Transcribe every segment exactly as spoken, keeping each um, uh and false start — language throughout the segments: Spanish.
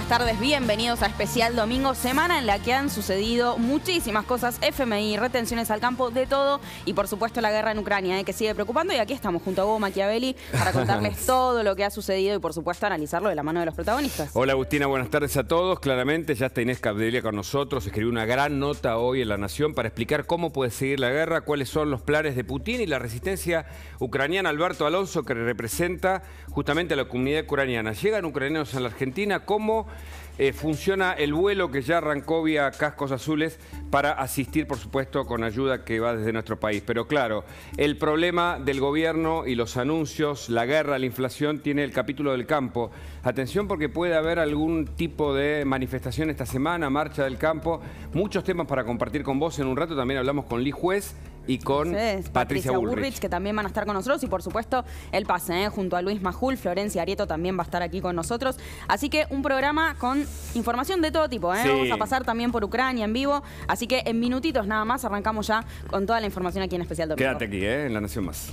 tardes, bienvenidos a Especial Domingo, semana en la que han sucedido muchísimas cosas, F M I, retenciones al campo, de todo, y por supuesto la guerra en Ucrania, eh, que sigue preocupando, y aquí estamos junto a Hugo Machiavelli para contarles todo lo que ha sucedido y por supuesto analizarlo de la mano de los protagonistas. Hola Agustina, buenas tardes a todos. Claramente ya está Inés Capdevila con nosotros, escribió una gran nota hoy en La Nación para explicar cómo puede seguir la guerra, cuáles son los planes de Putin y la resistencia ucraniana. Alberto Alonso, que representa justamente a la comunidad ucraniana. Llegan ucranianos a la Argentina, ¿cómo eh, funciona el vuelo que ya arrancó vía Cascos Azules para asistir, por supuesto, con ayuda que va desde nuestro país? Pero claro, el problema del gobierno y los anuncios, la guerra, la inflación, tiene el capítulo del campo. Atención, porque puede haber algún tipo de manifestación esta semana, marcha del campo. Muchos temas para compartir con vos. En un rato también hablamos con Lee Juez y con sí, Patricia, Patricia Bullrich. Bullrich, que también van a estar con nosotros, y por supuesto el pase, ¿eh? junto a Luis Majul, Florencia Arieto también va a estar aquí con nosotros. Así que un programa con información de todo tipo, ¿eh? Sí. Vamos a pasar también por Ucrania en vivo, así que en minutitos nada más arrancamos ya con toda la información aquí en Especial Domingo. Quédate aquí, ¿eh? en La Nación Más.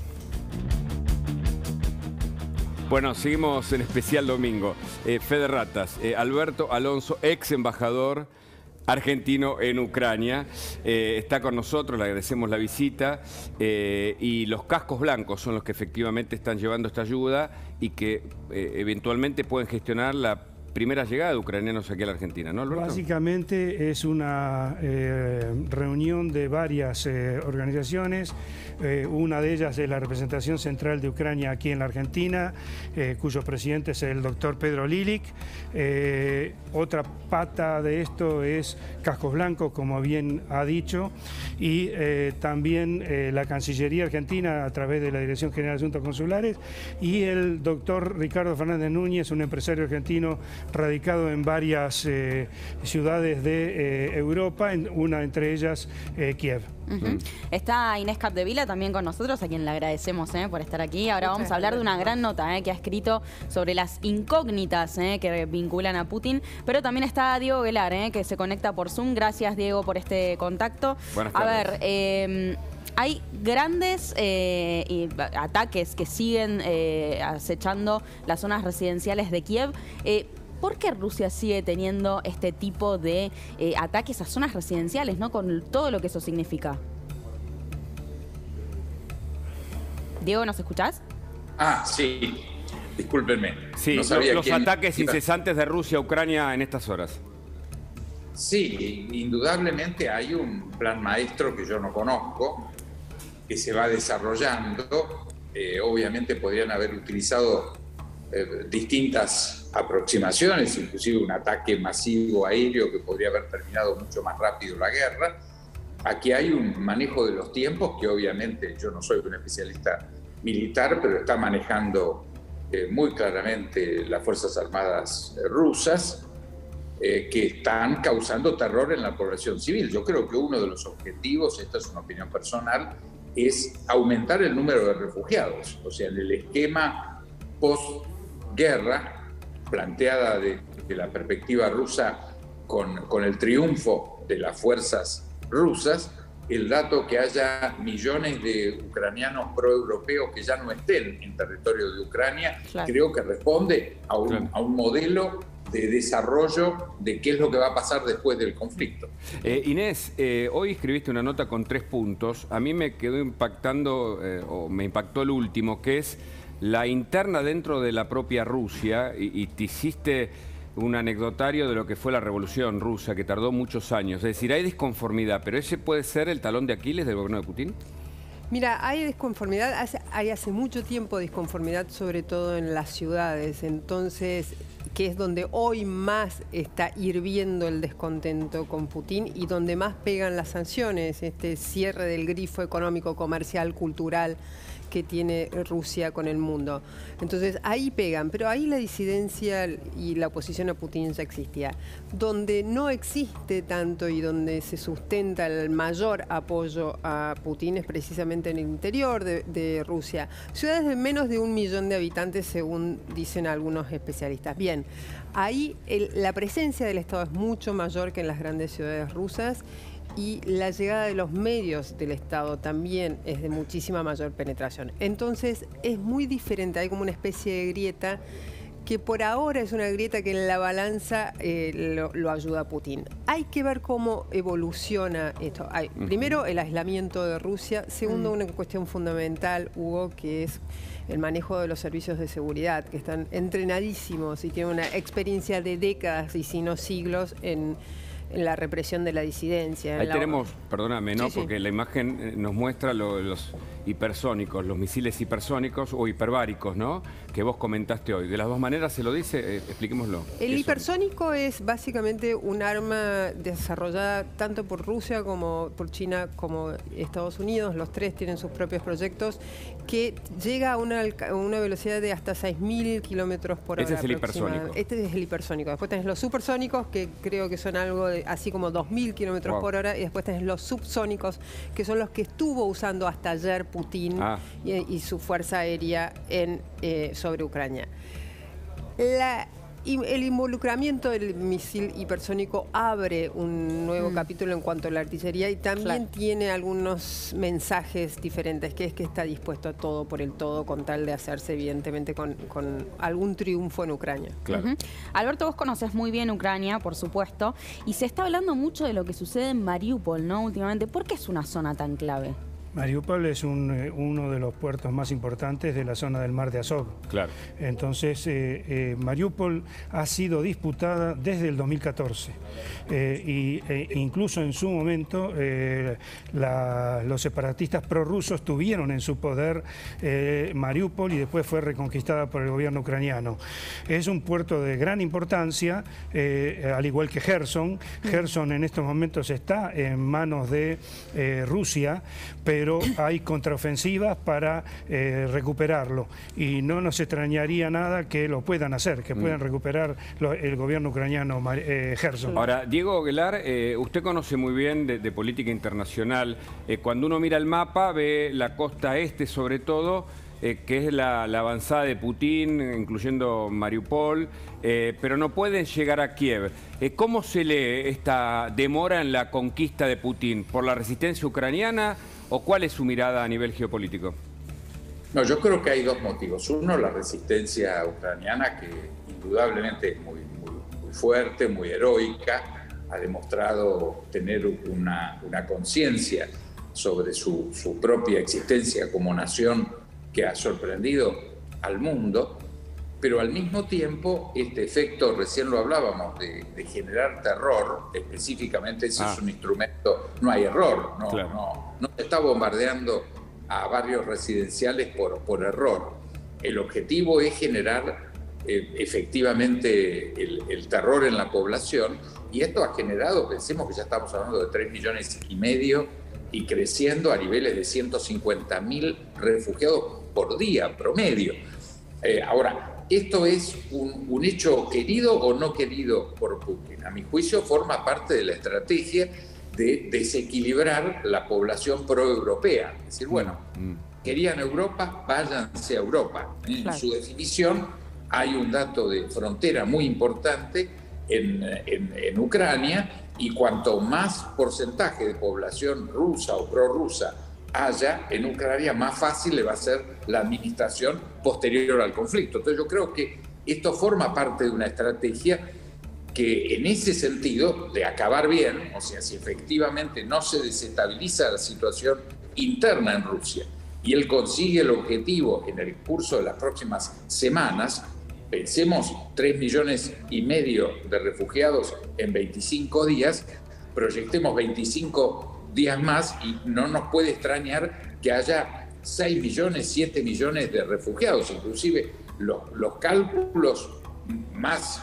Bueno, seguimos en Especial Domingo. Eh, Fede Ratas, eh, Alberto Alonso, ex embajador argentino en Ucrania, eh, está con nosotros, le agradecemos la visita, eh, y los cascos blancos son los que efectivamente están llevando esta ayuda y que eh, eventualmente pueden gestionar la primera llegada de ucranianos aquí a la Argentina, ¿no, Alberto? Básicamente es una eh, reunión de varias eh, organizaciones. Eh, una de ellas es la representación central de Ucrania aquí en la Argentina, eh, cuyo presidente es el doctor Pedro Lilik. Eh, otra pata de esto es Cascos Blancos, como bien ha dicho, y eh, también eh, la Cancillería Argentina a través de la Dirección General de Asuntos Consulares, y el doctor Ricardo Fernández Núñez, un empresario argentino radicado en varias eh, ciudades de eh, Europa, en, una entre ellas eh, Kiev. Uh-huh. Está Inés Capdevila también con nosotros, a quien le agradecemos eh, por estar aquí. Ahora vamos a hablar de una gran nota eh, que ha escrito sobre las incógnitas eh, que vinculan a Putin, pero también está Diego Guelar, eh, que se conecta por Zoom. Gracias, Diego, por este contacto. Buenas tardes. A ver, eh, hay grandes eh, y ataques que siguen eh, acechando las zonas residenciales de Kiev. Eh, ¿Por qué Rusia sigue teniendo este tipo de eh, ataques a zonas residenciales, ¿no? Con todo lo que eso significa? Diego, ¿nos escuchás? Ah, sí. Discúlpenme. Sí, no sabía los quién... ataques incesantes de Rusia a Ucrania en estas horas. Sí, indudablemente hay un plan maestro que yo no conozco, que se va desarrollando. Eh, obviamente podrían haber utilizado eh, distintas aproximaciones, inclusive un ataque masivo aéreo que podría haber terminado mucho más rápido la guerra. Aquí hay un manejo de los tiempos que obviamente yo no soy un especialista militar, pero está manejando eh, muy claramente las Fuerzas Armadas eh, rusas, eh, que están causando terror en la población civil. Yo creo que uno de los objetivos, esta es una opinión personal, es aumentar el número de refugiados. O sea, en el esquema post-guerra, planteada de, de la perspectiva rusa con, con el triunfo de las fuerzas rusas, el dato que haya millones de ucranianos proeuropeos que ya no estén en territorio de Ucrania, claro, creo que responde a un, claro. a un modelo de desarrollo de qué es lo que va a pasar después del conflicto. Eh, Inés, eh, hoy escribiste una nota con tres puntos. A mí me quedó impactando, eh, o me impactó el último, que es la interna dentro de la propia Rusia, y, y te hiciste un anecdotario de lo que fue la revolución rusa, que tardó muchos años. Es decir, hay disconformidad, pero ¿ese puede ser el talón de Aquiles del gobierno de Putin? Mira, hay disconformidad, hace, hay hace mucho tiempo disconformidad, sobre todo en las ciudades, entonces, que es donde hoy más está hirviendo el descontento con Putin y donde más pegan las sanciones, este cierre del grifo económico, comercial, cultural que tiene Rusia con el mundo. Entonces ahí pegan, pero ahí la disidencia y la oposición a Putin ya existía. Donde no existe tanto y donde se sustenta el mayor apoyo a Putin es precisamente en el interior de, de Rusia. Ciudades de menos de un millón de habitantes, según dicen algunos especialistas. Bien, ahí el, la presencia del Estado es mucho mayor que en las grandes ciudades rusas, y la llegada de los medios del Estado también es de muchísima mayor penetración. Entonces es muy diferente, hay como una especie de grieta que por ahora es una grieta que en la balanza eh, lo, lo ayuda a Putin. Hay que ver cómo evoluciona esto. Hay, uh-huh. Primero, el aislamiento de Rusia. Segundo, uh-huh. una cuestión fundamental, Hugo, que es el manejo de los servicios de seguridad, que están entrenadísimos y tienen una experiencia de décadas y si no siglos en... en la represión de la disidencia. Ahí la... tenemos, perdóname, ¿no? Sí, Porque sí. la imagen nos muestra lo, los hipersónicos, los misiles hipersónicos o hiperbáricos, ¿no? Que vos comentaste hoy. De las dos maneras se lo dice, eh, expliquémoslo. El hipersónico son? es básicamente un arma desarrollada tanto por Rusia como por China como Estados Unidos. Los tres tienen sus propios proyectos, que llega a una, a una velocidad de hasta seis mil kilómetros por hora. Ese es el hipersónico. Este es el hipersónico. Después tenés los supersónicos, que creo que son algo de, así como dos mil kilómetros wow. por hora, y después tenés los subsónicos, que son los que estuvo usando hasta ayer Putin ah. y, y su fuerza aérea en, eh, sobre Ucrania. La, el involucramiento del misil hipersónico abre un nuevo mm. capítulo en cuanto a la artillería y también claro. tiene algunos mensajes diferentes, que es que está dispuesto a todo por el todo con tal de hacerse evidentemente con, con algún triunfo en Ucrania. Claro. Uh-huh. Alberto, vos conoces muy bien Ucrania, por supuesto, y se está hablando mucho de lo que sucede en Mariupol, ¿no? Últimamente, ¿por qué es una zona tan clave? Mariupol es un, eh, uno de los puertos más importantes de la zona del Mar de Azov. Claro. Entonces, eh, eh, Mariupol ha sido disputada desde el dos mil catorce. Eh, y, e incluso en su momento, eh, la, los separatistas prorrusos tuvieron en su poder eh, Mariupol y después fue reconquistada por el gobierno ucraniano. Es un puerto de gran importancia, eh, al igual que Gerson. Gerson en estos momentos está en manos de eh, Rusia, pero pero hay contraofensivas para eh, recuperarlo y no nos extrañaría nada que lo puedan hacer, que puedan recuperar lo, el gobierno ucraniano eh, Gerson. Ahora, Diego Aguilar, eh, usted conoce muy bien de, de política internacional. Eh, cuando uno mira el mapa, ve la costa este sobre todo, Eh, que es la, la avanzada de Putin, incluyendo Mariupol, eh, pero no pueden llegar a Kiev. Eh, ¿Cómo se lee esta demora en la conquista de Putin? ¿Por la resistencia ucraniana o cuál es su mirada a nivel geopolítico? No, yo creo que hay dos motivos. Uno, la resistencia ucraniana, que indudablemente es muy, muy, muy fuerte, muy heroica, ha demostrado tener una, una conciencia sobre su, su propia existencia como nación que ha sorprendido al mundo, pero al mismo tiempo este efecto, recién lo hablábamos, de, de generar terror, específicamente ese ah. es un instrumento, no hay error, no, claro. no, no se está bombardeando a barrios residenciales por, por error. El objetivo es generar eh, efectivamente el, el terror en la población, y esto ha generado, pensemos que ya estamos hablando de tres millones y medio y creciendo a niveles de ciento cincuenta mil refugiados por día promedio. Eh, ahora, ¿esto es un, un hecho querido o no querido por Putin? A mi juicio forma parte de la estrategia de desequilibrar la población proeuropea. Es decir, bueno, querían Europa, váyanse a Europa. En claro. su definición hay un dato de frontera muy importante en, en, en Ucrania, y cuanto más porcentaje de población rusa o prorrusa haya en Ucrania, más fácil le va a ser la administración posterior al conflicto. Entonces yo creo que esto forma parte de una estrategia que en ese sentido de acabar bien, o sea, si efectivamente no se desestabiliza la situación interna en Rusia y él consigue el objetivo en el curso de las próximas semanas, pensemos tres millones y medio de refugiados en veinticinco días, proyectemos veinticinco días más y no nos puede extrañar que haya seis millones, siete millones de refugiados. Inclusive los, los cálculos más,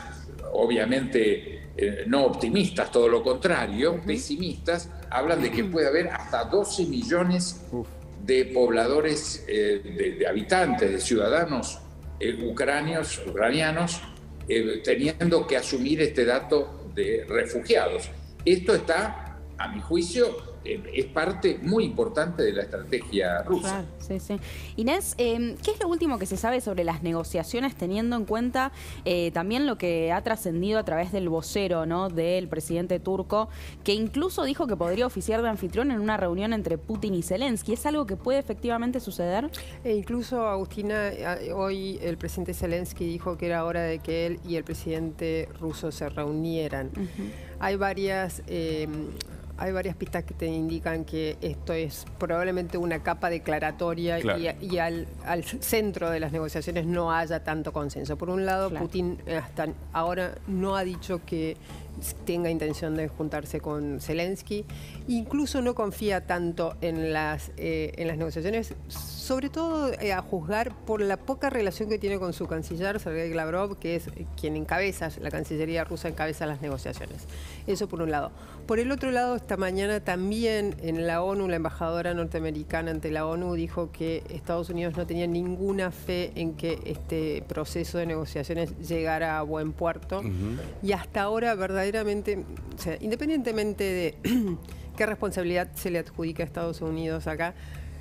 obviamente, eh, no optimistas, todo lo contrario, uh-huh. pesimistas, hablan de que puede haber hasta doce millones de pobladores, eh, de, de habitantes, de ciudadanos eh, ucranios, ucranianos, eh, teniendo que asumir este dato de refugiados. Esto está, a mi juicio, es parte muy importante de la estrategia rusa. Claro, sí, sí. Inés, eh, ¿qué es lo último que se sabe sobre las negociaciones, teniendo en cuenta eh, también lo que ha trascendido a través del vocero, ¿no?, del presidente turco, que incluso dijo que podría oficiar de anfitrión en una reunión entre Putin y Zelensky? ¿Es algo que puede efectivamente suceder? E incluso, Agustina, hoy el presidente Zelensky dijo que era hora de que él y el presidente ruso se reunieran. Uh-huh. Hay varias... Eh, Hay varias pistas que te indican que esto es probablemente una capa declaratoria, claro, y, y al, al centro de las negociaciones no haya tanto consenso. Por un lado, claro, Putin hasta ahora no ha dicho que tenga intención de juntarse con Zelensky, incluso no confía tanto en las, eh, en las negociaciones, sobre todo eh, a juzgar por la poca relación que tiene con su canciller, Sergei Lavrov, que es quien encabeza, la Cancillería rusa encabeza las negociaciones. Eso por un lado. Por el otro lado, esta mañana también en la ONU, la embajadora norteamericana ante la ONU dijo que Estados Unidos no tenía ninguna fe en que este proceso de negociaciones llegara a buen puerto. Uh-huh. Y hasta ahora, verdaderamente, o sea, independientemente de qué responsabilidad se le adjudica a Estados Unidos acá,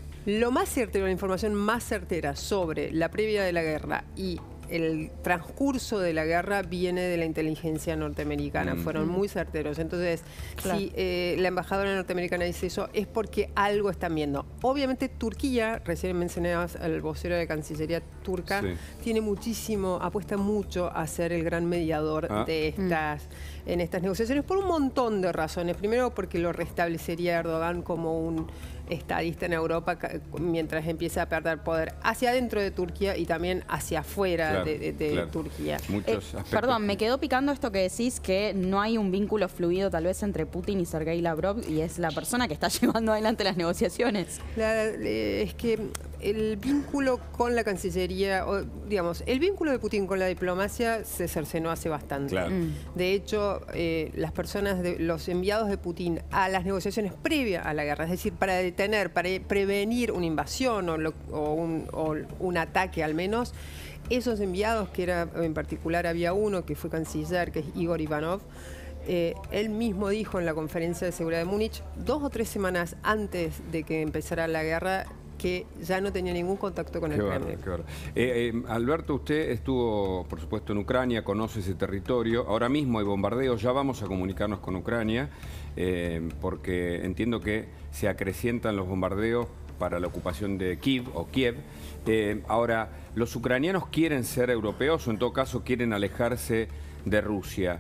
lo más certero, la información más certera sobre la previa de la guerra y el transcurso de la guerra viene de la inteligencia norteamericana. Mm. Fueron muy certeros. Entonces, claro, si eh, la embajadora norteamericana dice eso, es porque algo están viendo. Obviamente, Turquía, recién mencionabas al vocero de Cancillería turca, sí, tiene muchísimo, apuesta mucho a ser el gran mediador ah. de estas, mm. en estas negociaciones, por un montón de razones. Primero, porque lo restablecería Erdogan como un estadista en Europa mientras empieza a perder poder hacia adentro de Turquía y también hacia afuera, claro, de, de, de claro, Turquía. Eh, perdón, me quedó picando esto que decís, que no hay un vínculo fluido tal vez entre Putin y Sergei Lavrov, y es la persona que está llevando adelante las negociaciones. La, eh, es que el vínculo con la Cancillería, o, digamos, el vínculo de Putin con la diplomacia se cercenó hace bastante. Claro. Mm. De hecho, eh, las personas, de, los enviados de Putin a las negociaciones previas a la guerra, es decir, para detener, para prevenir una invasión o, lo, o, un, o un ataque al menos, esos enviados, que era en particular había uno que fue canciller, que es Igor Ivanov, Eh, él mismo dijo en la conferencia de seguridad de Múnich, dos o tres semanas antes de que empezara la guerra, que ya no tenía ningún contacto con qué el Kremlin. Eh, eh, Alberto, usted estuvo, por supuesto, en Ucrania, conoce ese territorio. Ahora mismo hay bombardeos, ya vamos a comunicarnos con Ucrania, eh, porque entiendo que se acrecientan los bombardeos para la ocupación de Kiev o Kiev. Eh, ahora, ¿los ucranianos quieren ser europeos o en todo caso quieren alejarse de Rusia?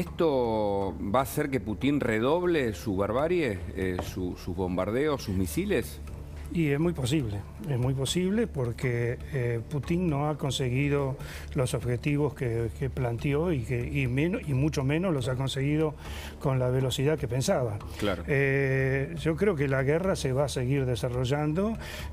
¿Esto va a hacer que Putin redoble su barbarie, eh, su, sus bombardeos, sus misiles? Y es muy posible, es muy posible porque eh, Putin no ha conseguido los objetivos que, que planteó y, que, y, menos, y mucho menos los ha conseguido con la velocidad que pensaba. Claro. Eh, yo creo que la guerra se va a seguir desarrollando,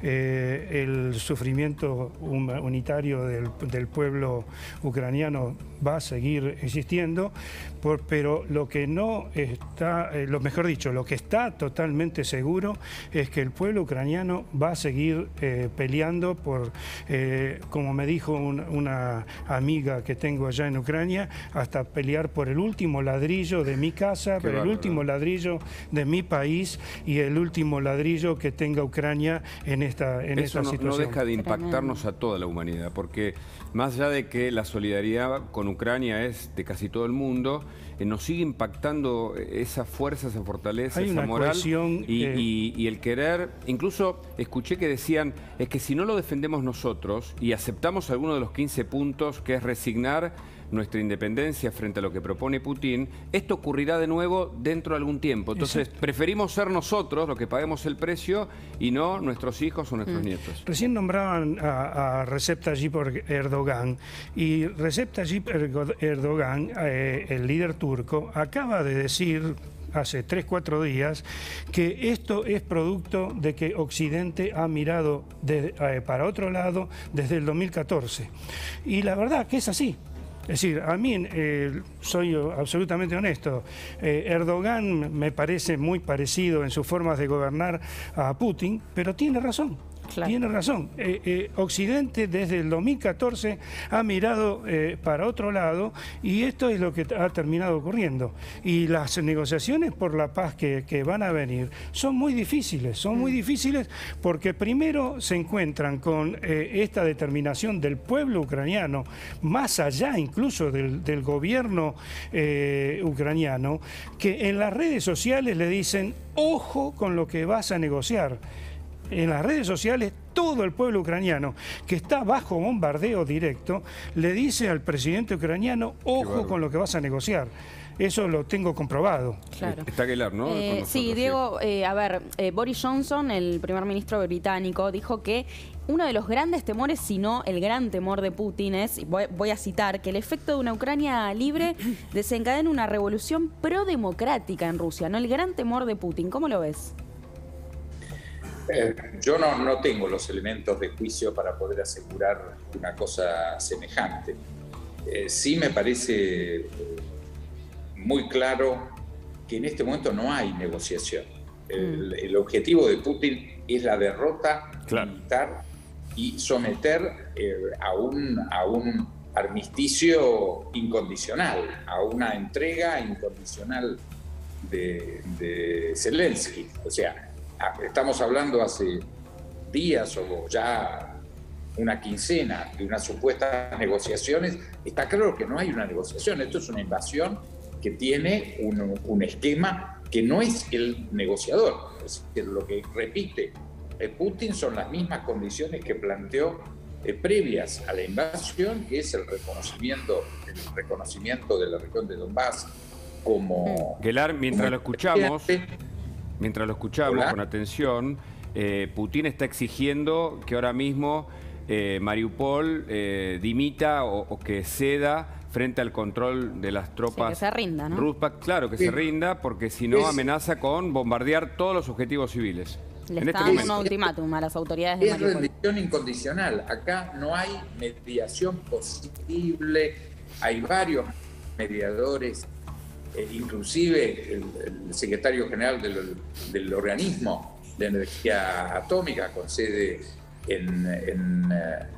eh, el sufrimiento unitario del, del pueblo ucraniano va a seguir existiendo, por, pero lo que no está, eh, lo mejor dicho, lo que está totalmente seguro es que el pueblo ucraniano va a seguir eh, peleando por, eh, como me dijo un, una amiga que tengo allá en Ucrania, hasta pelear por el último ladrillo de mi casa, por el último ladrillo de mi país y el último ladrillo que tenga Ucrania en esta, en Eso esta no, situación. no deja de impactarnos a toda la humanidad, porque más allá de que la solidaridad con Ucrania es de casi todo el mundo, eh, nos sigue impactando esa fuerza, esa fortaleza, Hay esa una moral cohesión, y, eh... y, y el querer. Incluso escuché que decían, es que si no lo defendemos nosotros y aceptamos alguno de los quince puntos, que es resignar nuestra independencia frente a lo que propone Putin, esto ocurrirá de nuevo dentro de algún tiempo. Entonces, Exacto. preferimos ser nosotros los que paguemos el precio y no nuestros hijos o nuestros mm. nietos. Recién nombraban a, a Recep Tayyip Erdogan, y Recep Tayyip Erdogan, eh, el líder turco, acaba de decir hace tres, cuatro días, que esto es producto de que Occidente ha mirado de, eh, para otro lado desde el dos mil catorce. Y la verdad que es así. Es decir, a mí, eh, soy absolutamente honesto, eh, Erdogan me parece muy parecido en sus formas de gobernar a Putin, pero tiene razón. claro. Tiene razón. Eh, eh, Occidente desde el dos mil catorce ha mirado eh, para otro lado y esto es lo que ha terminado ocurriendo. Y las negociaciones por la paz que, que van a venir son muy difíciles, son muy difíciles porque primero se encuentran con eh, esta determinación del pueblo ucraniano, más allá incluso del, del gobierno eh, ucraniano, que en las redes sociales le dicen, ojo con lo que vas a negociar. En las redes sociales, todo el pueblo ucraniano que está bajo bombardeo directo le dice al presidente ucraniano, ojo con lo que vas a negociar. Eso lo tengo comprobado. Claro. Está Aguilar, ¿no? Eh, nosotros, sí, Diego, sí. Eh, a ver, eh, Boris Johnson, el primer ministro británico, dijo que uno de los grandes temores, si no el gran temor de Putin es, y voy, voy a citar, que el efecto de una Ucrania libre desencadene una revolución prodemocrática en Rusia, ¿no? El gran temor de Putin, ¿cómo lo ves? Eh, yo no, no tengo los elementos de juicio para poder asegurar una cosa semejante. Eh, sí me parece eh, muy claro que en este momento no hay negociación. El, mm. el objetivo de Putin es la derrota claro. militar y someter eh, a, un, a un armisticio incondicional, a una entrega incondicional de, de Zelensky. O sea, estamos hablando hace días o ya una quincena de unas supuestas negociaciones. Está claro que no hay una negociación. Esto es una invasión que tiene un, un esquema que no es el negociador. Es decir, lo que repite Putin son las mismas condiciones que planteó eh, previas a la invasión, que es el reconocimiento, el reconocimiento de la región de Donbass como... Gelar, mientras como lo escuchamos... Mientras lo escuchamos Hola. con atención, eh, Putin está exigiendo que ahora mismo eh, Mariupol eh, dimita o, o que ceda frente al control de las tropas. Sí, que se rinda, ¿no? Rusas. Claro, que sí. se rinda, porque si no es, amenaza con bombardear todos los objetivos civiles. Le en está este dando un ultimátum a las autoridades de es Mariupol. Es rendición incondicional. Acá no hay mediación posible. Hay varios mediadores. Eh, inclusive el, el secretario general del, del organismo de energía atómica con sede en, en,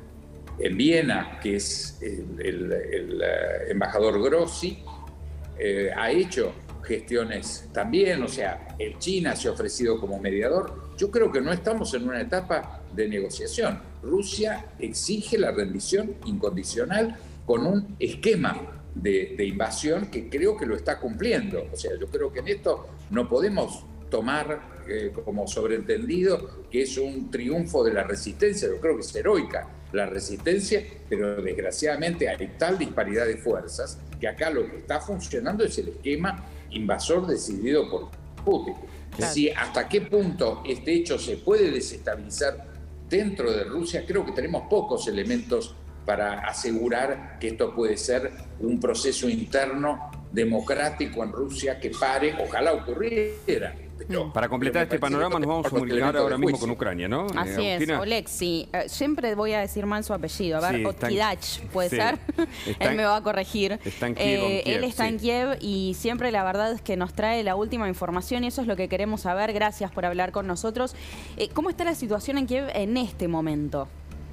en Viena, que es el, el, el embajador Grossi, eh, ha hecho gestiones también, o sea, el China se ha ofrecido como mediador. Yo creo que no estamos en una etapa de negociación. Rusia exige la rendición incondicional con un esquema De, de invasión que creo que lo está cumpliendo. O sea, yo creo que en esto no podemos tomar eh, como sobreentendido que es un triunfo de la resistencia. Yo creo que es heroica la resistencia, pero desgraciadamente hay tal disparidad de fuerzas que acá lo que está funcionando es el esquema invasor decidido por Putin. Claro. Si hasta qué punto este hecho se puede desestabilizar dentro de Rusia, creo que tenemos pocos elementos para asegurar que esto puede ser un proceso interno democrático en Rusia que pare, ojalá ocurriera. Pero, para completar este panorama nos vamos a comunicar ahora mismo con Ucrania, ¿no? Así eh, es, Oleksiy. Eh, siempre voy a decir mal su apellido. A ver, sí, Otkidach, ¿puede sí, ser? Él me va a corregir. Está en Kiev, eh, Kiev, él está sí. en Kiev y siempre la verdad es que nos trae la última información y eso es lo que queremos saber. Gracias por hablar con nosotros. Eh, ¿Cómo está la situación en Kiev en este momento?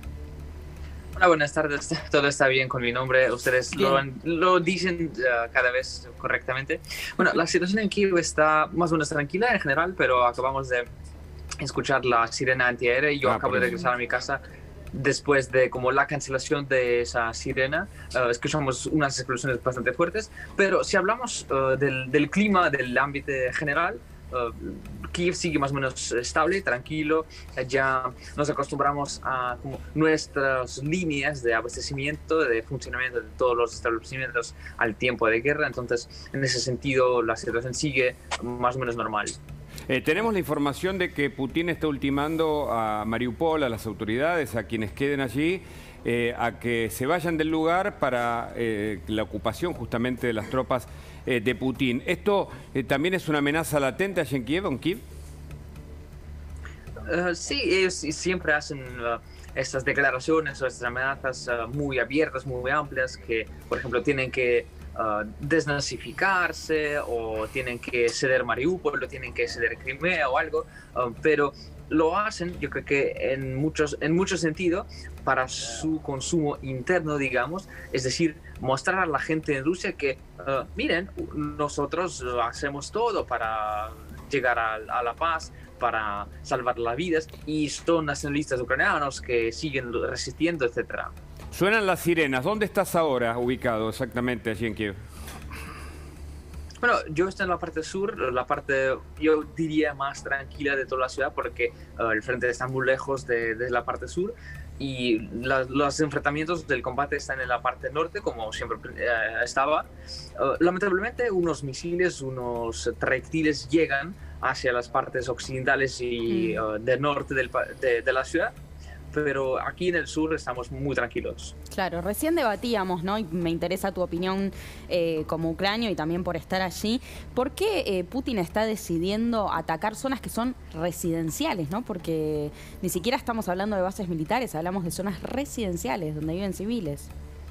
Hola, buenas tardes. Todo está bien con mi nombre. Ustedes lo, lo dicen uh, cada vez correctamente. Bueno, la situación en Kiev está más o menos tranquila en general, pero acabamos de escuchar la sirena antiaérea y yo ah, acabo de regresar a mi casa después de como la cancelación de esa sirena. Uh, escuchamos unas explosiones bastante fuertes, pero si hablamos uh, del, del clima, del ámbito general, Uh, Kiev sigue más o menos estable, tranquilo. Ya nos acostumbramos a como, nuestras líneas de abastecimiento, de funcionamiento de todos los establecimientos al tiempo de guerra. Entonces, en ese sentido, la situación sigue más o menos normal. Eh, tenemos la información de que Putin está ultimando a Mariupol, a las autoridades, a quienes queden allí, eh, a que se vayan del lugar para eh, la ocupación justamente de las tropas eh, de Putin. ¿Esto eh, también es una amenaza latente allí en Kiev, en Kiev? Uh, sí, ellos siempre hacen uh, estas declaraciones o estas amenazas uh, muy abiertas, muy amplias, que, por ejemplo, tienen que uh, desnazificarse o tienen que ceder Mariupol o tienen que ceder Crimea o algo, uh, pero lo hacen, yo creo que en muchos, en mucho sentido, para su consumo interno, digamos, es decir, mostrar a la gente en Rusia que, uh, miren, nosotros hacemos todo para llegar a, a la paz, para salvar las vidas, y son nacionalistas ucranianos que siguen resistiendo, etcétera. Suenan las sirenas. ¿Dónde estás ahora ubicado exactamente allí en Kiev? Bueno, yo estoy en la parte sur, la parte, yo diría, más tranquila de toda la ciudad, porque uh, el frente está muy lejos de, de la parte sur, y la, los enfrentamientos del combate están en la parte norte, como siempre uh, estaba. Uh, lamentablemente, unos misiles, unos trayectiles llegan hacia las partes occidentales y uh, del norte del, de, de la ciudad, pero aquí en el sur estamos muy tranquilos. Claro, recién debatíamos, ¿no? Y me interesa tu opinión eh, como ucranio y también por estar allí. ¿Por qué eh, Putin está decidiendo atacar zonas que son residenciales, ¿no? Porque ni siquiera estamos hablando de bases militares, hablamos de zonas residenciales donde viven civiles.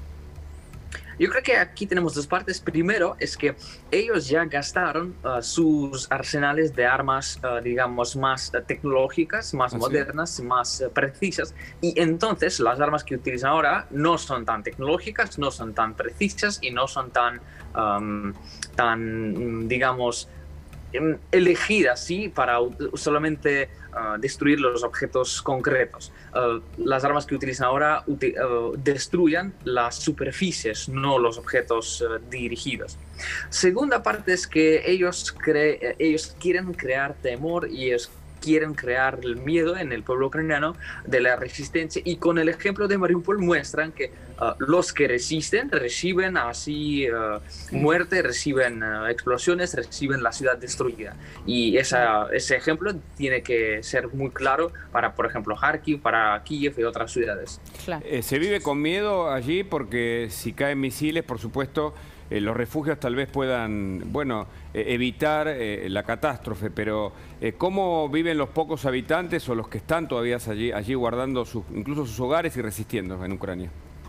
Yo creo que aquí tenemos dos partes. Primero es que ellos ya gastaron uh, sus arsenales de armas, uh, digamos, más uh, tecnológicas, más Así. modernas, más uh, precisas. Y entonces las armas que utilizan ahora no son tan tecnológicas, no son tan precisas y no son tan, um, tan digamos, elegidas, ¿sí? Para solamente uh, destruir los objetos concretos. Uh, las armas que utilizan ahora uti uh, destruyen las superficies, no los objetos uh, dirigidos. Segunda parte es que ellos, cre ellos quieren crear temor y ellos quieren crear el miedo en el pueblo ucraniano de la resistencia, y con el ejemplo de Mariupol muestran que uh, los que resisten reciben así uh, muerte, reciben uh, explosiones, reciben la ciudad destruida, y esa, ese ejemplo tiene que ser muy claro para, por ejemplo, Kharkiv, para Kiev y otras ciudades. Claro. Eh, ¿Se vive con miedo allí? Porque si caen misiles, por supuesto, Eh, los refugios tal vez puedan, bueno, eh, evitar eh, la catástrofe, pero eh, ¿cómo viven los pocos habitantes o los que están todavía allí, allí guardando sus, incluso sus hogares y resistiendo en Ucrania?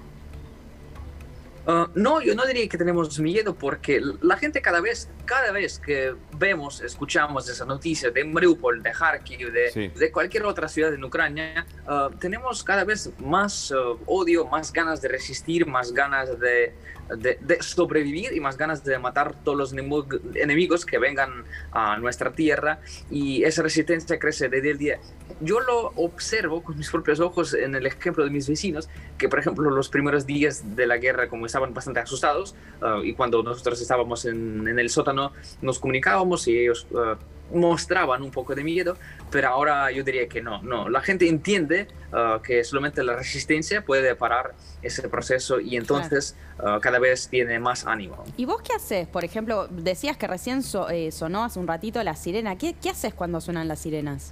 Uh, no, yo no diría que tenemos miedo, porque la gente cada vez, cada vez que vemos, escuchamos esas noticias de Mariupol, de Kharkiv, de, sí. de cualquier otra ciudad en Ucrania, uh, tenemos cada vez más uh, odio, más ganas de resistir, más ganas de, de, de sobrevivir y más ganas de matar todos los enemigos que vengan a nuestra tierra, y esa resistencia crece de día a día. Yo lo observo con mis propios ojos en el ejemplo de mis vecinos, que por ejemplo los primeros días de la guerra, como estaban bastante asustados, uh, y cuando nosotros estábamos en, en el sótano nos comunicábamos y ellos uh, mostraban un poco de miedo, pero ahora yo diría que no, no. La gente entiende uh, que solamente la resistencia puede parar ese proceso, y entonces claro. uh, cada vez tiene más ánimo. ¿Y vos qué haces? Por ejemplo, decías que recién so, eh, sonó hace un ratito la sirena. ¿Qué, qué haces cuando suenan las sirenas?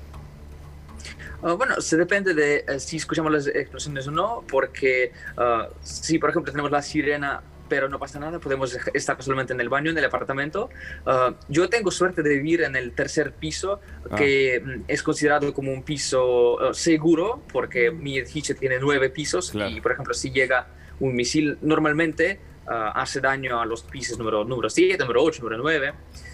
Uh, bueno, se depende de uh, si escuchamos las explosiones o no, porque uh, si por ejemplo tenemos la sirena pero no pasa nada, podemos estar solamente en el baño, en el apartamento. Uh, yo tengo suerte de vivir en el tercer piso, ah. que mm, es considerado como un piso uh, seguro, porque mi edificio tiene nueve pisos, claro. Y por ejemplo si llega un misil normalmente uh, hace daño a los pisos número, número siete, número ocho, número nueve.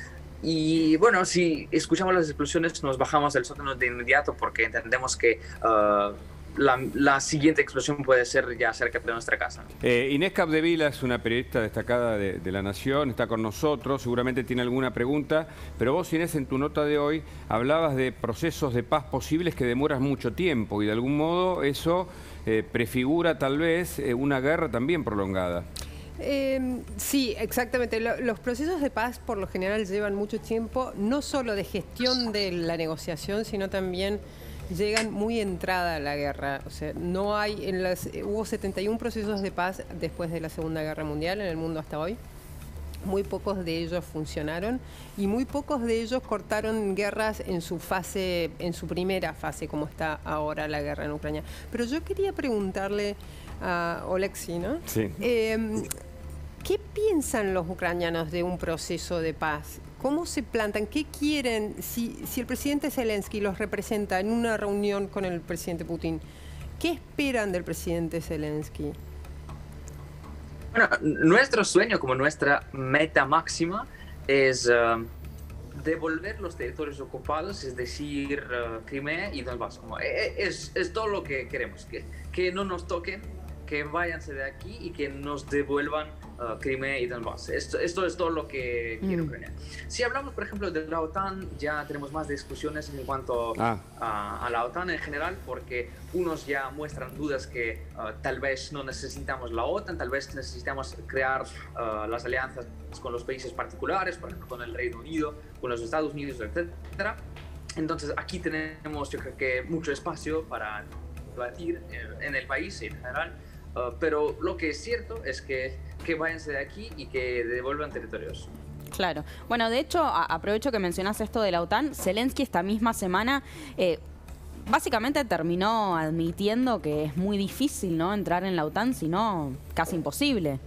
Y bueno, si escuchamos las explosiones nos bajamos del sótano de inmediato, porque entendemos que uh, la, la siguiente explosión puede ser ya cerca de nuestra casa. Eh, Inés Capdevila es una periodista destacada de, de La Nación, está con nosotros, seguramente tiene alguna pregunta, pero vos, Inés, en tu nota de hoy hablabas de procesos de paz posibles que demoran mucho tiempo, y de algún modo eso eh, prefigura tal vez eh, una guerra también prolongada. Eh, sí, exactamente. Lo, los procesos de paz por lo general llevan mucho tiempo, no solo de gestión de la negociación, sino también llegan muy entrada a la guerra. O sea, no hay, en las, hubo setenta y un procesos de paz después de la Segunda Guerra Mundial en el mundo hasta hoy. Muy pocos de ellos funcionaron y muy pocos de ellos cortaron guerras en su fase, en su primera fase, como está ahora la guerra en Ucrania. Pero yo quería preguntarle a Oleksiy, ¿no? Sí. Eh, ¿Qué piensan los ucranianos de un proceso de paz? ¿Cómo se plantan? ¿Qué quieren? Si, si el presidente Zelensky los representa en una reunión con el presidente Putin, ¿qué esperan del presidente Zelensky? Bueno, nuestro sueño como nuestra meta máxima es uh, devolver los territorios ocupados, es decir, uh, Crimea y Donbass. Como, es, es todo lo que queremos, que, que no nos toquen, que váyanse de aquí y que nos devuelvan uh, Crimea y Donbass. Esto, esto es todo lo que quiere Mm. Ucrania. Si hablamos, por ejemplo, de la OTAN, ya tenemos más discusiones en cuanto Ah. a, a la OTAN en general, porque unos ya muestran dudas que uh, tal vez no necesitamos la OTAN, tal vez necesitamos crear uh, las alianzas con los países particulares, por ejemplo, con el Reino Unido, con los Estados Unidos, etcétera. Entonces, aquí tenemos, yo creo que, mucho espacio para debatir en, en el país en general. Uh, pero lo que es cierto es que, que váyanse de aquí y que devuelvan territorios. Claro. Bueno, de hecho, a- aprovecho que mencionas esto de la OTAN. Zelensky esta misma semana eh, básicamente terminó admitiendo que es muy difícil, ¿no?, entrar en la OTAN, sino casi imposible.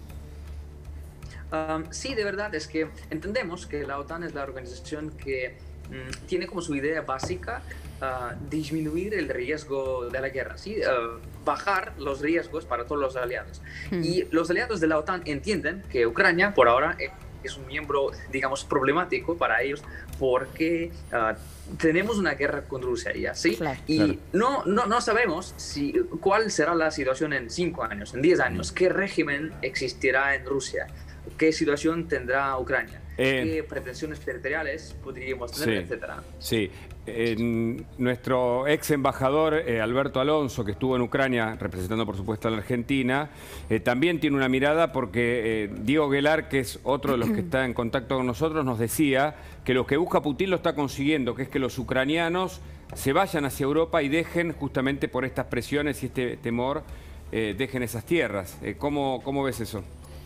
Um, sí, de verdad, es que entendemos que la OTAN es la organización que mm, tiene como su idea básica uh, disminuir el riesgo de la guerra, ¿sí? Uh, bajar los riesgos para todos los aliados. Hmm. Y los aliados de la OTAN entienden que Ucrania, por ahora, eh, es un miembro, digamos, problemático para ellos porque uh, tenemos una guerra con Rusia ya, ¿sí? Claro. Y Claro. no, no, no sabemos si, cuál será la situación en cinco años, en diez años, qué régimen existirá en Rusia, qué situación tendrá Ucrania, Eh, qué pretensiones territoriales podríamos tener, Sí. etcétera. Sí, Eh, nuestro ex embajador eh, Alberto Alonso, que estuvo en Ucrania representando por supuesto a la Argentina, eh, también tiene una mirada porque eh, Diego Guelar, que es otro de los que está en contacto con nosotros, nos decía que lo que busca Putin lo está consiguiendo, que es que los ucranianos se vayan hacia Europa y dejen, justamente por estas presiones y este temor, eh, dejen esas tierras. Eh, ¿cómo, ¿Cómo ves eso?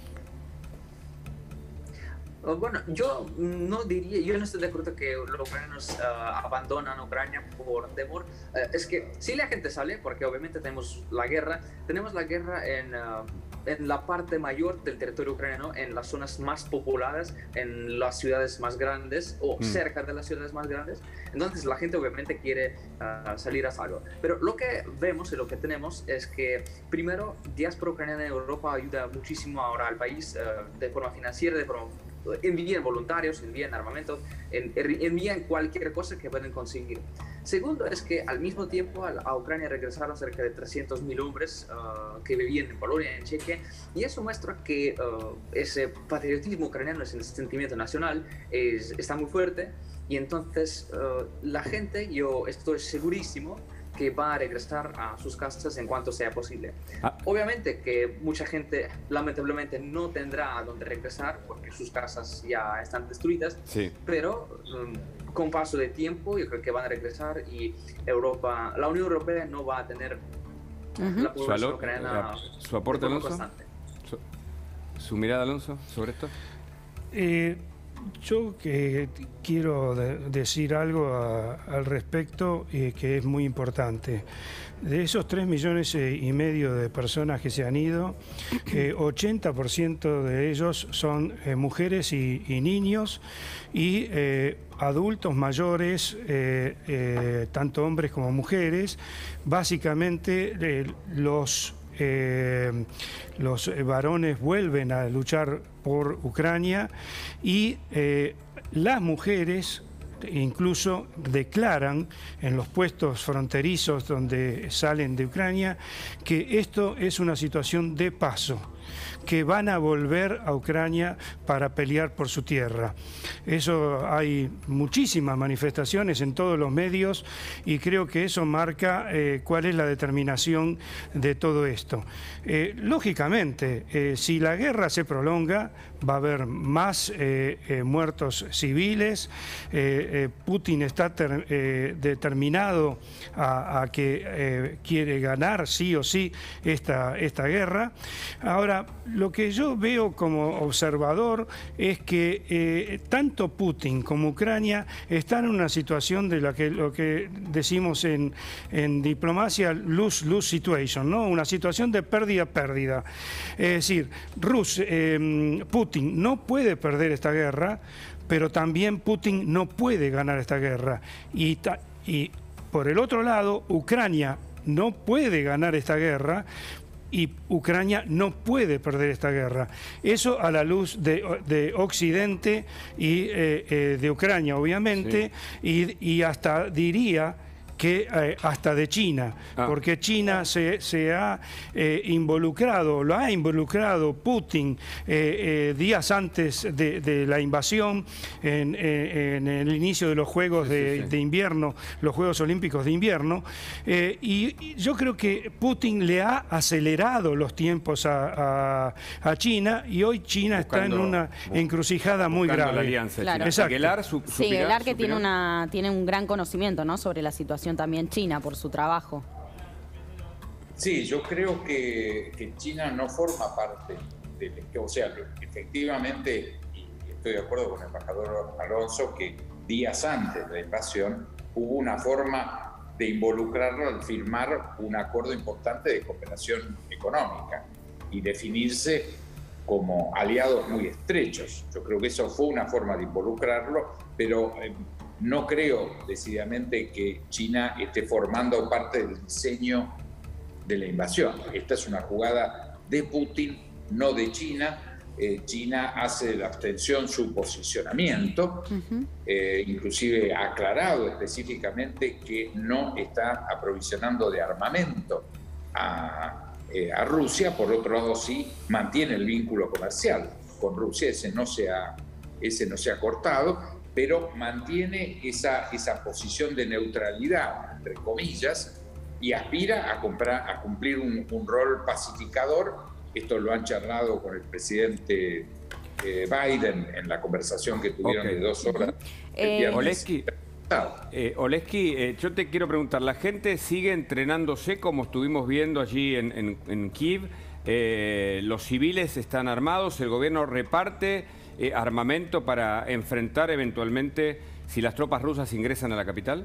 Uh, Bueno, yo no diría, yo no estoy de acuerdo que los ucranianos uh, abandonan Ucrania por temor. Uh, es que sí la gente sale, porque obviamente tenemos la guerra, tenemos la guerra en, uh, en la parte mayor del territorio ucraniano, en las zonas más populadas, en las ciudades más grandes o Mm. cerca de las ciudades más grandes. Entonces la gente obviamente quiere uh, salir a salvo. Pero lo que vemos y lo que tenemos es que primero, diáspora ucraniana en Europa ayuda muchísimo ahora al país uh, de forma financiera, de forma envían voluntarios, envían armamentos, en- envían cualquier cosa que pueden conseguir. Segundo es que al mismo tiempo a, a Ucrania regresaron cerca de trescientos mil hombres uh, que vivían en Polonia, en Chequia, y eso muestra que uh, ese patriotismo ucraniano, ese sentimiento nacional es- está muy fuerte, y entonces uh, la gente, yo estoy segurísimo que va a regresar a sus casas en cuanto sea posible. Ah. Obviamente que mucha gente lamentablemente no tendrá a dónde regresar porque sus casas ya están destruidas, Sí. pero um, con paso de tiempo yo creo que van a regresar y Europa, la Unión Europea no va a tener Ujú. la Su, población alo- ucraniana su aporte, de forma Alonso. constante. Su, su mirada, Alonso, sobre esto. Eh, yo que quiero de- decir algo a- al respecto eh, que es muy importante. De esos tres millones eh, y medio de personas que se han ido, eh, ochenta por ciento de ellos son eh, mujeres y, y niños y eh, adultos mayores, eh, eh, tanto hombres como mujeres. Básicamente eh, los... Eh, los eh, varones vuelven a luchar por Ucrania y eh, las mujeres incluso declaran en los puestos fronterizos donde salen de Ucrania que esto es una situación de paso, que van a volver a Ucrania para pelear por su tierra. Eso hay muchísimas manifestaciones en todos los medios y creo que eso marca eh, cuál es la determinación de todo esto. Eh, lógicamente, eh, si la guerra se prolonga, va a haber más eh, eh, muertos civiles. Eh, eh, Putin está ter- eh, determinado a, a que eh, quiere ganar sí o sí esta, esta guerra. Ahora, lo que yo veo como observador es que eh, tanto Putin como Ucrania están en una situación de la que lo que decimos en, en diplomacia lose-lose situation, ¿no? Una situación de pérdida-pérdida. Es decir, Rus, eh, Putin no puede perder esta guerra, pero también Putin no puede ganar esta guerra. Y, ta- y por el otro lado, Ucrania no puede ganar esta guerra, y Ucrania no puede perder esta guerra. Eso a la luz de, de Occidente y eh, eh, de Ucrania, obviamente, sí. y, y hasta diría que eh, hasta de China, ah. porque China se, se ha eh, involucrado, lo ha involucrado Putin eh, eh, días antes de, de la invasión, en, eh, en el inicio de los Juegos sí, de, sí, sí. de invierno, los Juegos Olímpicos de invierno, eh, y, y yo creo que Putin le ha acelerado los tiempos a, a, a China, y hoy China buscando, está en una encrucijada muy grave. La alianza, claro. Aguilar, su, sí, Aguilar que tiene, una, tiene un gran conocimiento, ¿no?, sobre la situación también China por su trabajo. Sí, yo creo que, que China no forma parte del... O sea, efectivamente, y estoy de acuerdo con el embajador Alonso, que días antes de la invasión hubo una forma de involucrarlo al firmar un acuerdo importante de cooperación económica y definirse como aliados muy estrechos. Yo creo que eso fue una forma de involucrarlo, pero... Eh, no creo decididamente que China esté formando parte del diseño de la invasión. Esta es una jugada de Putin, no de China. Eh, China hace de la abstención su posicionamiento, uh-huh. eh, inclusive ha aclarado específicamente que no está aprovisionando de armamento a, eh, a Rusia. Por otro lado, sí mantiene el vínculo comercial con Rusia, ese no se ha, ese no se ha cortado, pero mantiene esa, esa posición de neutralidad, entre comillas, y aspira a, comprar, a cumplir un, un rol pacificador. Esto lo han charlado con el presidente eh, Biden en la conversación que tuvieron okay. de dos horas. Eh, Oleski, eh, Oleski eh, yo te quiero preguntar, ¿la gente sigue entrenándose como estuvimos viendo allí en, en, en Kiev? Eh, ¿Los civiles están armados? ¿El gobierno reparte Eh, armamento para enfrentar eventualmente si las tropas rusas ingresan a la capital?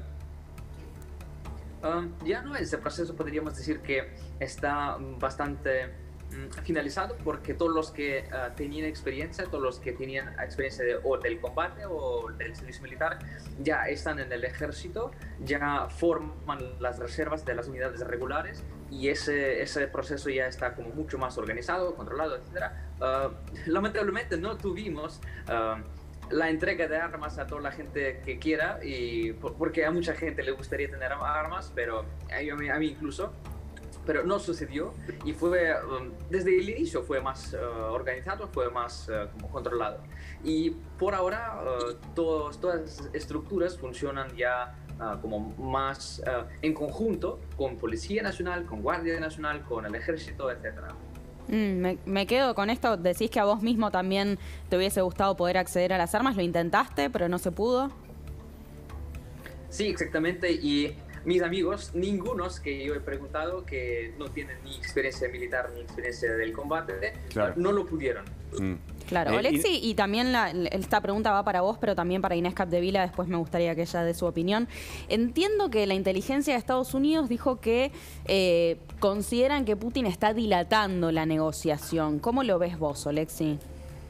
Um, ya no, ese proceso podríamos decir que está bastante um, finalizado, porque todos los que uh, tenían experiencia, todos los que tenían experiencia de, o del combate o del servicio militar, ya están en el ejército, ya forman las reservas de las unidades regulares, y ese, ese proceso ya está como mucho más organizado, controlado, etcétera. Uh, lamentablemente no tuvimos uh, la entrega de armas a toda la gente que quiera, y por, porque a mucha gente le gustaría tener armas, pero a mí, a mí incluso, pero no sucedió, y fue um, desde el inicio fue más uh, organizado, fue más uh, como controlado, y por ahora uh, todos, todas las estructuras funcionan ya Uh, como más uh, en conjunto con Policía Nacional, con Guardia Nacional, con el Ejército, etcétera. Mm, me, me quedo con esto. Decís que a vos mismo también te hubiese gustado poder acceder a las armas. ¿Lo intentaste, pero no se pudo? Sí, exactamente. Y mis amigos, ningunos que yo he preguntado que no tienen ni experiencia militar ni experiencia del combate, claro. no lo pudieron. Mm. Claro, eh, Oleksi, y, y también la, esta pregunta va para vos, pero también para Inés Capdevila, después me gustaría que ella dé su opinión. Entiendo que la inteligencia de Estados Unidos dijo que eh, consideran que Putin está dilatando la negociación. ¿Cómo lo ves vos, Oleksi?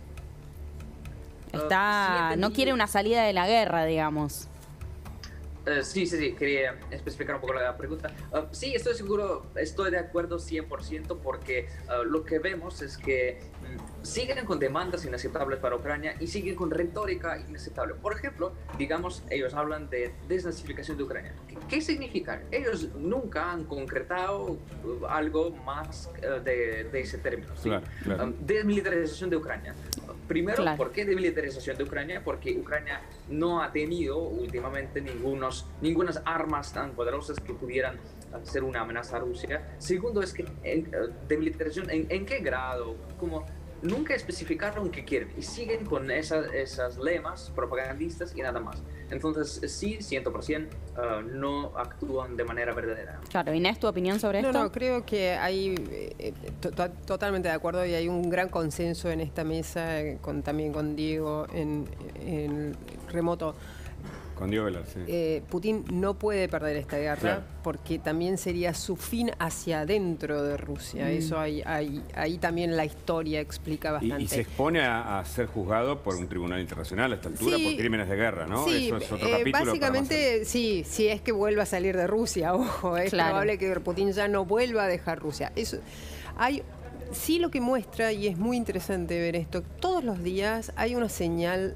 Está, uh, sí, no quiere una salida de la guerra, digamos. Uh, sí, sí, sí, quería especificar un poco la pregunta. Uh, sí, estoy seguro, estoy de acuerdo cien por ciento, porque uh, lo que vemos es que um, siguen con demandas inaceptables para Ucrania y siguen con retórica inaceptable. Por ejemplo, digamos, ellos hablan de desnazificación de Ucrania. ¿Qué, qué significa? Ellos nunca han concretado uh, algo más uh, de, de ese término. ¿sí? Claro, claro. Um, desmilitarización de Ucrania. Primero, claro. ¿por qué desmilitarización de Ucrania? Porque Ucrania no ha tenido últimamente ningunos, ningunas armas tan poderosas que pudieran ser una amenaza a Rusia. Segundo, es que en, desmilitarización, ¿en, ¿en qué grado? Como nunca especificaron qué quieren y siguen con esas, esas lemas propagandistas y nada más. Entonces, sí, cien por ciento uh, no actúan de manera verdadera. Claro, Inés, ¿tu opinión sobre no, esto? No, creo que hay, eh, to totalmente de acuerdo, y hay un gran consenso en esta mesa, con, también con Diego en, en remoto. Con Diego Velar, sí. eh, Putin no puede perder esta guerra, Claro. porque también sería su fin hacia adentro de Rusia. Mm. Eso hay, hay, ahí también la historia explica Y, bastante. y se expone a, a ser juzgado por un tribunal internacional a esta altura Sí, por crímenes de guerra, ¿no? Sí, Eso es otro eh, capítulo. para más básicamente sí, si es que vuelva a salir de Rusia, ojo, es Claro. probable que Putin ya no vuelva a dejar Rusia. Eso, hay, sí lo que muestra, y es muy interesante ver esto, todos los días hay una señal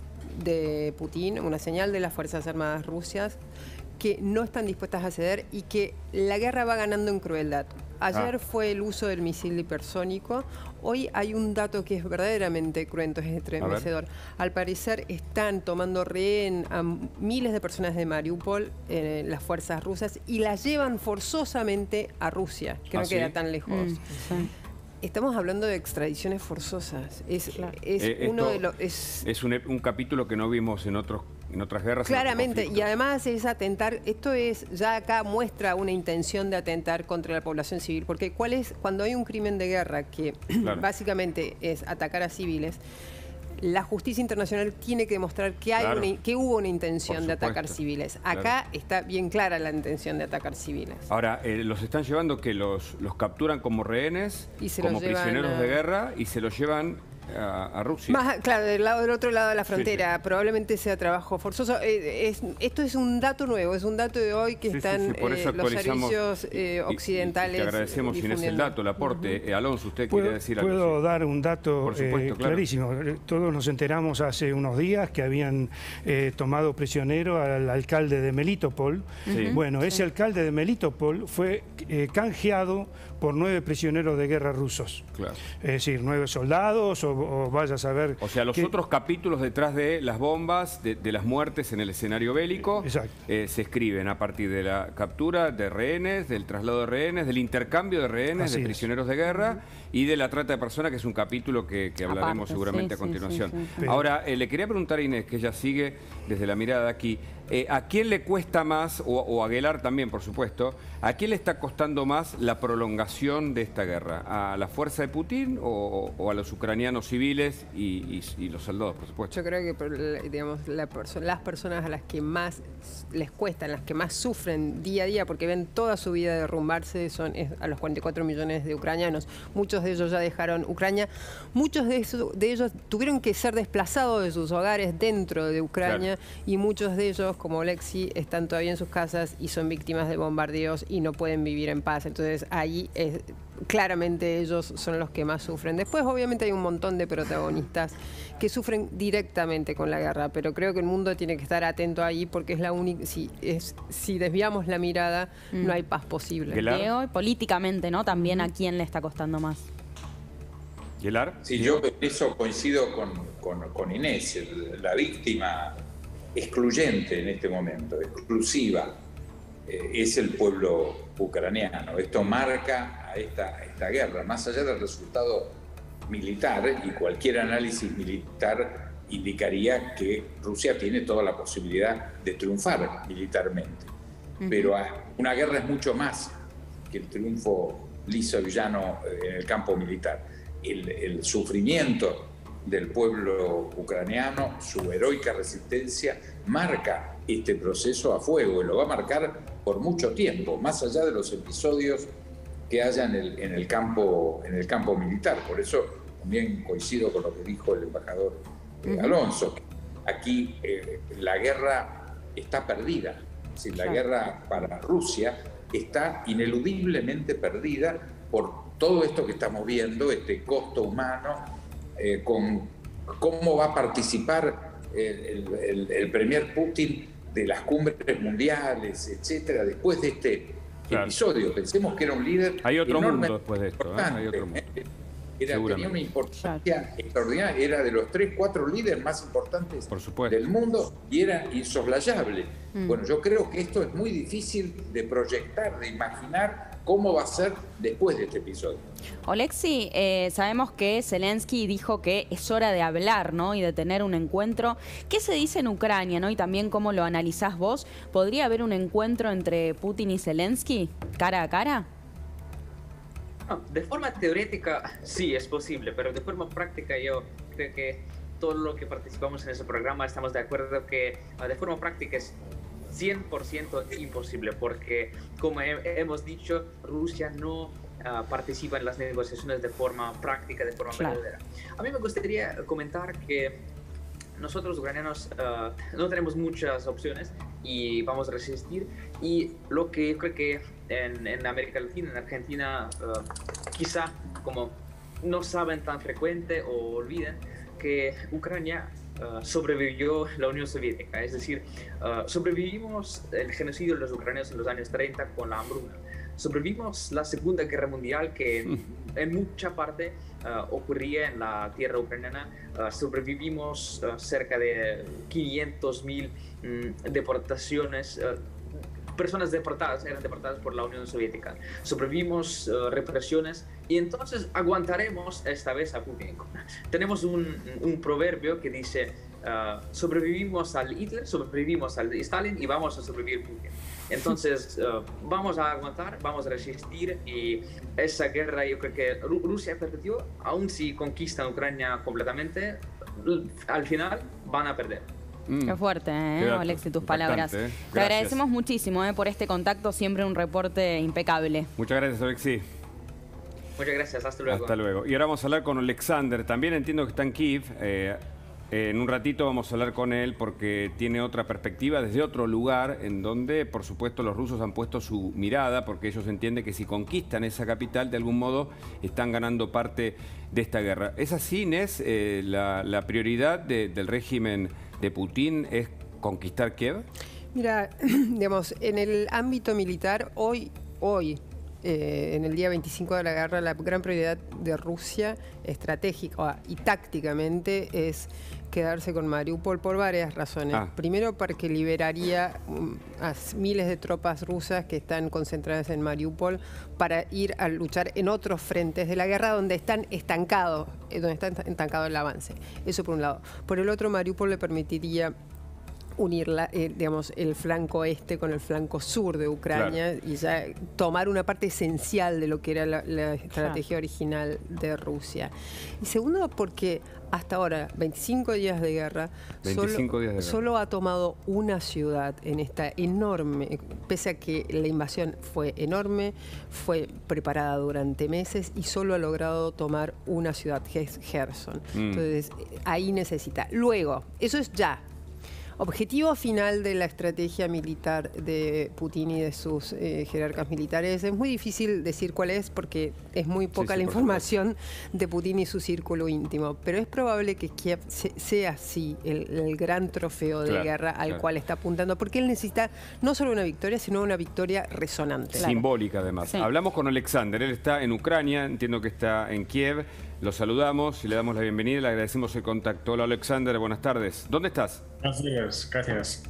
de Putin, una señal de las Fuerzas Armadas rusias que no están dispuestas a ceder y que la guerra va ganando en crueldad. Ayer Ah. fue el uso del misil hipersónico. Hoy hay un dato que es verdaderamente cruento, es estremecedor. Al parecer están tomando rehén a miles de personas de Mariupol, eh, las fuerzas rusas, y las llevan forzosamente a Rusia, que ¿Ah, no sí? queda tan lejos. Mm, sí. Estamos hablando de extradiciones forzosas. Es, es Eh, uno esto de los... Es, Es un, un capítulo que no vimos en otros en otras guerras. en otros Claramente, y conflictos. además es atentar, esto es, ya acá muestra una intención de atentar contra la población civil, porque cuál es, cuando hay un crimen de guerra que Claro. básicamente es atacar a civiles, la justicia internacional tiene que demostrar que, hay Claro. una- que hubo una intención Por de atacar supuesto. civiles. Acá Claro. está bien clara la intención de atacar civiles. Ahora, eh, los están llevando que los, los capturan como rehenes, Y se como los llevan prisioneros a- de guerra y se los llevan a, a Rusia. Más, claro, del lado del otro lado de la Sí, frontera, sí. probablemente sea trabajo forzoso. Eh, es- esto es un dato nuevo, es un dato de hoy que Sí, sí, están sí, por eso eh, los actualizamos servicios eh, y- y- occidentales. y te agradecemos Inés el difundiendo. dato, el aporte. Eh, Alonso, usted Puedo, quiere decir algo. puedo Sí. dar un dato Por supuesto, eh, claro. clarísimo. Todos nos enteramos hace unos días que habían eh, tomado prisionero al alcalde de Melitopol. Sí. Bueno, ese alcalde de Melitopol fue eh, canjeado por nueve prisioneros de guerra rusos. Claro. Es decir, nueve soldados o, o vaya a saber... O sea, los qué- otros capítulos detrás de las bombas, de, de las muertes en el escenario bélico, Exacto. eh, se escriben a partir de la captura de rehenes, del traslado de rehenes, del intercambio de rehenes, Así de es. prisioneros de guerra y de la trata de personas, que es un capítulo que, que hablaremos Aparte, seguramente sí, a sí, continuación. sí, sí, sí. Ahora, eh, le quería preguntar a Inés, que ella sigue desde la mirada de aquí, eh, ¿a quién le cuesta más, o, o a Aguilar también, por supuesto, a quién le está costando más la prolongación de esta guerra? ¿A la fuerza de Putin o, o a los ucranianos civiles y, y- y los soldados, por supuesto? Yo creo que por la- digamos, la perso- las personas a las que más les cuesta, las que más sufren día a día, porque ven toda su vida derrumbarse, son es a los cuarenta y cuatro millones de ucranianos. Muchos de ellos ya dejaron Ucrania. Muchos de, esos, de ellos tuvieron que ser desplazados de sus hogares dentro de Ucrania, Claro. y muchos de ellos, como Lexi, están todavía en sus casas y son víctimas de bombardeos y no pueden vivir en paz. Entonces ahí es, claramente ellos son los que más sufren. Después obviamente hay un montón de protagonistas que sufren directamente con la guerra, pero creo que el mundo tiene que estar atento ahí, porque es la única, si, es, si desviamos la mirada, Mm. no hay paz posible. Pilar. Diego, y políticamente, ¿no? También a quién le está costando más. ¿Yelar? Sí, yo en eso coincido con, con- con Inés, el- la víctima excluyente en este momento, exclusiva, eh, es el pueblo ucraniano. Esto marca a esta, a esta guerra, más allá del resultado militar, y cualquier análisis militar indicaría que Rusia tiene toda la posibilidad de triunfar militarmente. Pero ah, una guerra es mucho más que el triunfo liso y llano eh, en el campo militar. El, el sufrimiento del pueblo ucraniano, su heroica resistencia, marca este proceso a fuego, y lo va a marcar por mucho tiempo, más allá de los episodios que haya en el, en el, campo, en el campo militar. Por eso también coincido con lo que dijo el embajador eh, Alonso. Aquí eh, la guerra está perdida. Si la Claro. guerra para Rusia está ineludiblemente perdida por todo esto que estamos viendo, este costo humano, eh, con cómo va a participar el, el, el, el premier Putin de las cumbres mundiales, etcétera, después de este Claro. episodio. Pensemos que era un líder Hay otro enormemente mundo después de esto, ¿eh? importante. Hay otro mundo. Era, tenía Seguramente. una importancia extraordinaria, era de los tres, cuatro líderes más importantes Por supuesto. del mundo, y era insoslayable. Mm. Bueno, yo creo que esto es muy difícil de proyectar, de imaginar cómo va a ser después de este episodio. Olexi, eh, sabemos que Zelensky dijo que es hora de hablar, ¿no? Y de tener un encuentro. ¿Qué se dice en Ucrania, ¿no? Y también cómo lo analizás vos. ¿Podría haber un encuentro entre Putin y Zelensky, cara a cara? No, de forma teórica sí es posible, pero de forma práctica yo creo que todo lo que participamos en ese programa estamos de acuerdo que uh, de forma práctica es cien por ciento imposible, porque como he, hemos dicho, Rusia no uh, participa en las negociaciones de forma práctica, de forma claro. verdadera. A mí me gustaría comentar que nosotros ucranianos uh, no tenemos muchas opciones y vamos a resistir, y lo que yo creo que en, en América Latina, en Argentina, uh, quizá como no saben tan frecuente o olviden que Ucrania uh, sobrevivió la Unión Soviética, es decir, uh, sobrevivimos el genocidio de los ucranianos en los años treinta con la hambruna, sobrevivimos la Segunda Guerra Mundial que en, en mucha parte uh, ocurría en la tierra ucraniana, uh, sobrevivimos uh, cerca de quinientas mil um, deportaciones, uh, personas deportadas, eran deportadas por la Unión Soviética. Sobrevivimos uh, represiones y entonces aguantaremos esta vez a Putin. Tenemos un, un proverbio que dice, uh, sobrevivimos al Hitler, sobrevivimos al Stalin y vamos a sobrevivir a Putin. Entonces uh, vamos a aguantar, vamos a resistir, y esa guerra yo creo que Rusia perdió, aun si conquistan Ucrania completamente, al final van a perder. Mm. Qué fuerte, ¿eh, Alexi, tus palabras. ¿eh? Te agradecemos muchísimo ¿eh? por este contacto, siempre un reporte impecable. Muchas gracias, Alexi. Muchas gracias, hasta luego. Hasta luego. Y ahora vamos a hablar con Alexander, también entiendo que está en Kiev. Eh, eh, en un ratito vamos a hablar con él porque tiene otra perspectiva desde otro lugar en donde, por supuesto, los rusos han puesto su mirada, porque ellos entienden que si conquistan esa capital, de algún modo están ganando parte de esta guerra. ¿Es así, Inés? Eh, la, la prioridad de, del régimen de Putin es conquistar Kiev? Mira, digamos, en el ámbito militar, hoy, hoy eh, en el día veinticinco de la guerra, la gran prioridad de Rusia, estratégica y tácticamente, es quedarse con Mariupol por varias razones. Ah. Primero, porque liberaría um, a miles de tropas rusas que están concentradas en Mariupol para ir a luchar en otros frentes de la guerra donde están estancados, eh, donde está estancado el avance. Eso por un lado. Por el otro, Mariupol le permitiría unir la, eh, digamos, el flanco este con el flanco sur de Ucrania, claro, y ya tomar una parte esencial de lo que era la, la estrategia, claro, original de Rusia. Y segundo, porque hasta ahora, veinticinco días de guerra, solo, días de guerra. solo ha tomado una ciudad en esta enorme, pese a que la invasión fue enorme, fue preparada durante meses y solo ha logrado tomar una ciudad, que es Gerson. Mm. Entonces, ahí necesita. Luego, eso es ya. Objetivo final de la estrategia militar de Putin y de sus eh, jerarcas militares, es muy difícil decir cuál es porque es muy poca sí, sí, la información de Putin y su círculo íntimo, pero es probable que Kiev se, sea así el, el gran trofeo de claro, guerra al claro. cual está apuntando, porque él necesita no solo una victoria, sino una victoria resonante. Simbólica, además. Sí. Hablamos con Alexander, él está en Ucrania, entiendo que está en Kiev. Lo saludamos y le damos la bienvenida y le agradecemos el contacto. Hola, Alexander, buenas tardes. ¿Dónde estás? Gracias, gracias.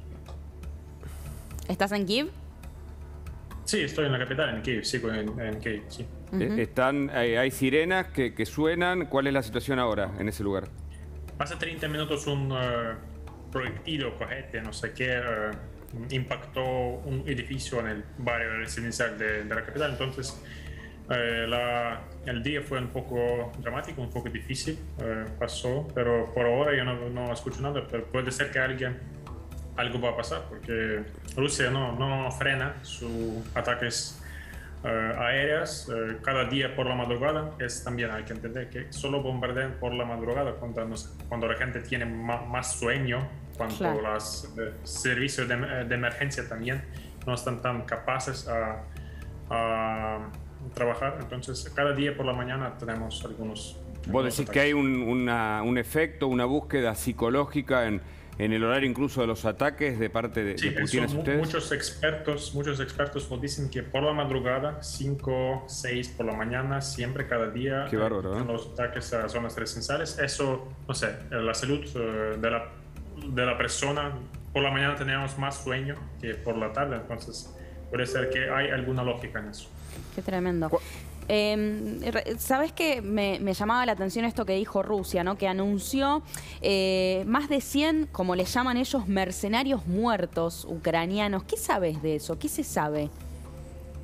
¿Estás en Kiev? Sí, estoy en la capital, en Kiev, sigo en, en Kiev, sí. Uh-huh. Están, hay, hay sirenas que, que suenan. ¿Cuál es la situación ahora en ese lugar? Hace treinta minutos un uh, proyectil o cohete, no sé qué, uh, impactó un edificio en el barrio residencial de, de la capital, entonces... Eh, la, el día fue un poco dramático, un poco difícil, eh, pasó, pero por ahora yo no, no escucho nada, pero puede ser que alguien, algo va a pasar, porque Rusia no, no frena sus ataques eh, aéreos eh, cada día por la madrugada. Es también, hay que entender que solo bombardean por la madrugada cuando, nos, cuando la gente tiene más, más sueño, cuando claro. los eh, servicios de, de emergencia también no están tan capaces a, a trabajar. Entonces cada día por la mañana tenemos algunos... Vos decís ataques. Que hay un, una, un efecto, una búsqueda psicológica en, en el horario incluso de los ataques de parte de, sí, de Putin. Eso, ustedes? Muchos expertos, muchos expertos nos dicen que por la madrugada, cinco, seis por la mañana, siempre cada día, Qué bárbaro, ¿eh? los ataques a zonas residenciales. Eso, no sé, la salud de la, de la persona, por la mañana tenemos más sueño que por la tarde, entonces puede ser que hay alguna lógica en eso. Qué tremendo. Eh, ¿Sabes qué? Me, me llamaba la atención esto que dijo Rusia, ¿no? Que anunció eh, más de cien, como le llaman ellos, mercenarios muertos ucranianos. ¿Qué sabes de eso? ¿Qué se sabe?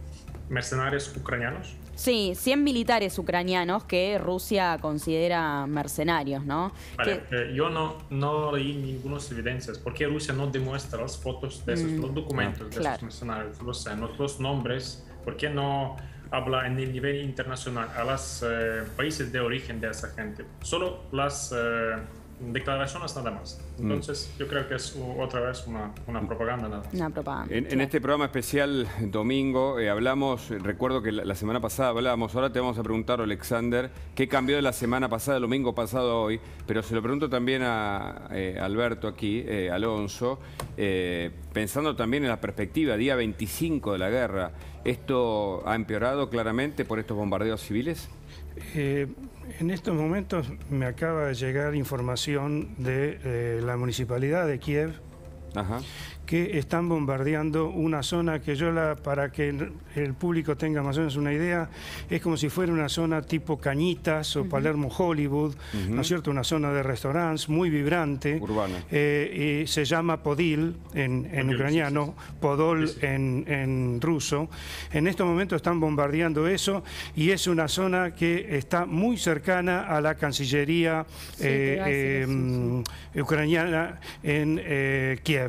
mercenarios ucranianos. Sí, cien militares ucranianos que Rusia considera mercenarios, ¿no? Vale, Que... eh, yo no, no leí ninguna evidencias. ¿Por qué Rusia no demuestra las fotos de esos Mm, los documentos de claro. esos mercenarios? Los, los nombres. ¿Por qué no habla en el nivel internacional a los eh, países de origen de esa gente? Solo las eh, declaraciones nada más. Entonces mm. yo creo que es otra vez una, una propaganda nada más. Una propaganda. En, en este programa especial domingo eh, hablamos, recuerdo que la, la semana pasada hablábamos, ahora te vamos a preguntar, Alexander, qué cambió de la semana pasada, el domingo pasado a hoy, pero se lo pregunto también a eh, Alberto aquí, eh, Alonso, eh, pensando también en la perspectiva, día veinticinco de la guerra, ¿esto ha empeorado claramente por estos bombardeos civiles? Eh, en estos momentos me acaba de llegar información de eh, la Municipalidad de Kiev. Ajá. Que están bombardeando una zona que yo, la, para que el público tenga más o menos una idea, es como si fuera una zona tipo Cañitas o uh-huh. Palermo Hollywood, uh-huh. ¿no es cierto? Una zona de restaurantes muy vibrante. Urbana. Eh, y se llama Podil en, en ucraniano, Podol sí, sí. En, en ruso. En estos momentos están bombardeando eso y es una zona que está muy cercana a la Cancillería sí, eh, eh, sí, sí. ucraniana en eh, Kiev.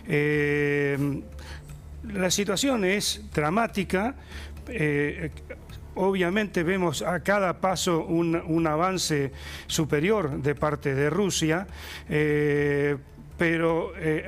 Eh, la situación es dramática, eh, obviamente vemos a cada paso un, un avance superior de parte de Rusia, eh, pero eh,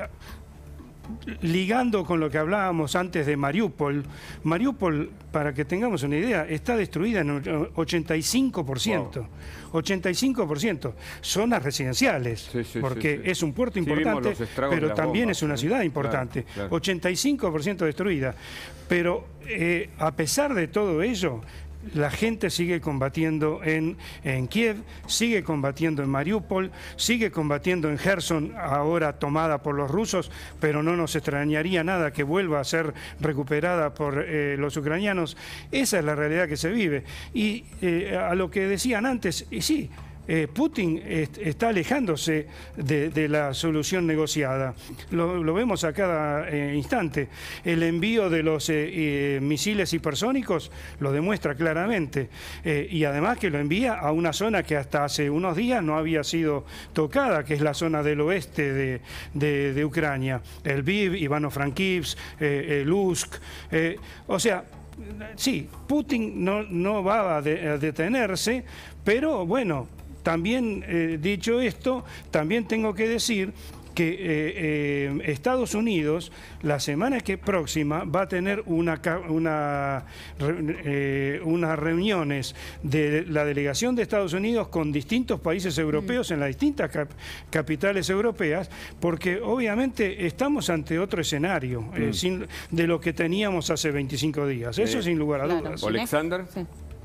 ligando con lo que hablábamos antes de Mariupol, Mariupol, para que tengamos una idea, está destruida en un ochenta y cinco por ciento. Wow. ochenta y cinco por ciento. Zonas residenciales, sí, sí, porque sí, sí. es un puerto importante, sí, pero también bombas, es una ciudad importante. Claro, claro. ochenta y cinco por ciento destruida. Pero eh, a pesar de todo ello, la gente sigue combatiendo en, en Kiev, sigue combatiendo en Mariupol, sigue combatiendo en Gerson, ahora tomada por los rusos, pero no nos extrañaría nada que vuelva a ser recuperada por eh, los ucranianos. Esa es la realidad que se vive. Y eh, a lo que decían antes, y sí, Eh, Putin est está alejándose de, de la solución negociada. Lo, lo vemos a cada eh, instante. El envío de los eh, eh, misiles hipersónicos lo demuestra claramente. Eh, y además que lo envía a una zona que hasta hace unos días no había sido tocada, que es la zona del oeste de, de, de Ucrania. El Lviv, Ivano-Frankivsk, eh, eh, Lutsk. Eh, o sea, sí, Putin no, no va a, de, a detenerse, pero bueno, también eh, dicho esto, también tengo que decir que eh, eh, Estados Unidos la semana que próxima va a tener una, una, eh, unas reuniones de la delegación de Estados Unidos con distintos países europeos mm. en las distintas cap capitales europeas, porque obviamente estamos ante otro escenario mm. eh, sin, de lo que teníamos hace veinticinco días. Eso eh, sin lugar a claro. dudas. Alexander. Sí.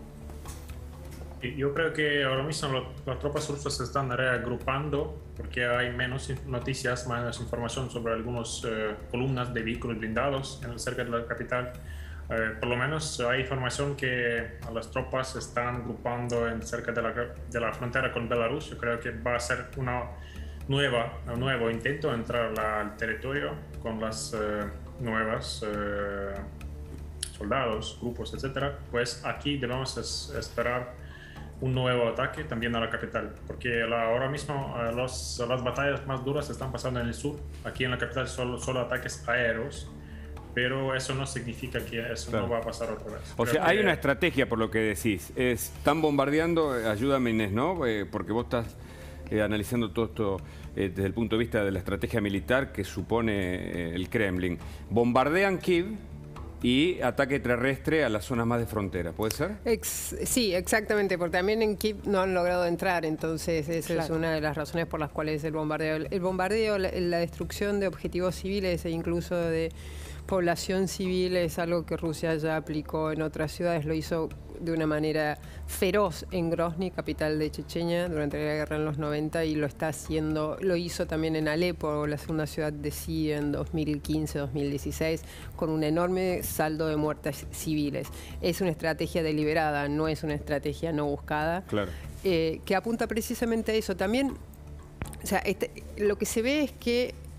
Yo creo que ahora mismo lo, las tropas rusas se están reagrupando porque hay menos noticias, menos información sobre algunas eh, columnas de vehículos blindados en, cerca de la capital. Eh, por lo menos hay información que las tropas se están agrupando en, cerca de la, de la frontera con Belarus. Yo creo que va a ser una nueva, un nuevo intento de entrar la, al territorio con las eh, nuevas eh, soldados, grupos, etcétera. Pues aquí debemos es, esperar un nuevo ataque también a la capital, porque la, ahora mismo uh, los, las batallas más duras están pasando en el sur. Aquí en la capital solo, solo ataques aéreos, pero eso no significa que eso claro. no va a pasar otra vez. O Creo sea, que... hay una estrategia por lo que decís. Es, están bombardeando, ayúdame Inés, ¿no? Eh, porque vos estás eh, analizando todo esto eh, desde el punto de vista de la estrategia militar que supone eh, el Kremlin. Bombardean Kiev y ataque terrestre a las zonas más de frontera, ¿puede ser? Ex sí, exactamente, porque también en Kiev no han logrado entrar, entonces esa claro. es una de las razones por las cuales el bombardeo, el bombardeo, la, la destrucción de objetivos civiles e incluso de población civil es algo que Rusia ya aplicó en otras ciudades, lo hizo de una manera feroz en Grozny, capital de Chechenia, durante la guerra en los noventa, y lo está haciendo, lo hizo también en Alepo, la segunda ciudad de Siria, en dos mil quince dos mil dieciséis, con un enorme saldo de muertes civiles. Es una estrategia deliberada, no es una estrategia no buscada, claro. eh, que apunta precisamente a eso. También, o sea, este, lo que se ve es que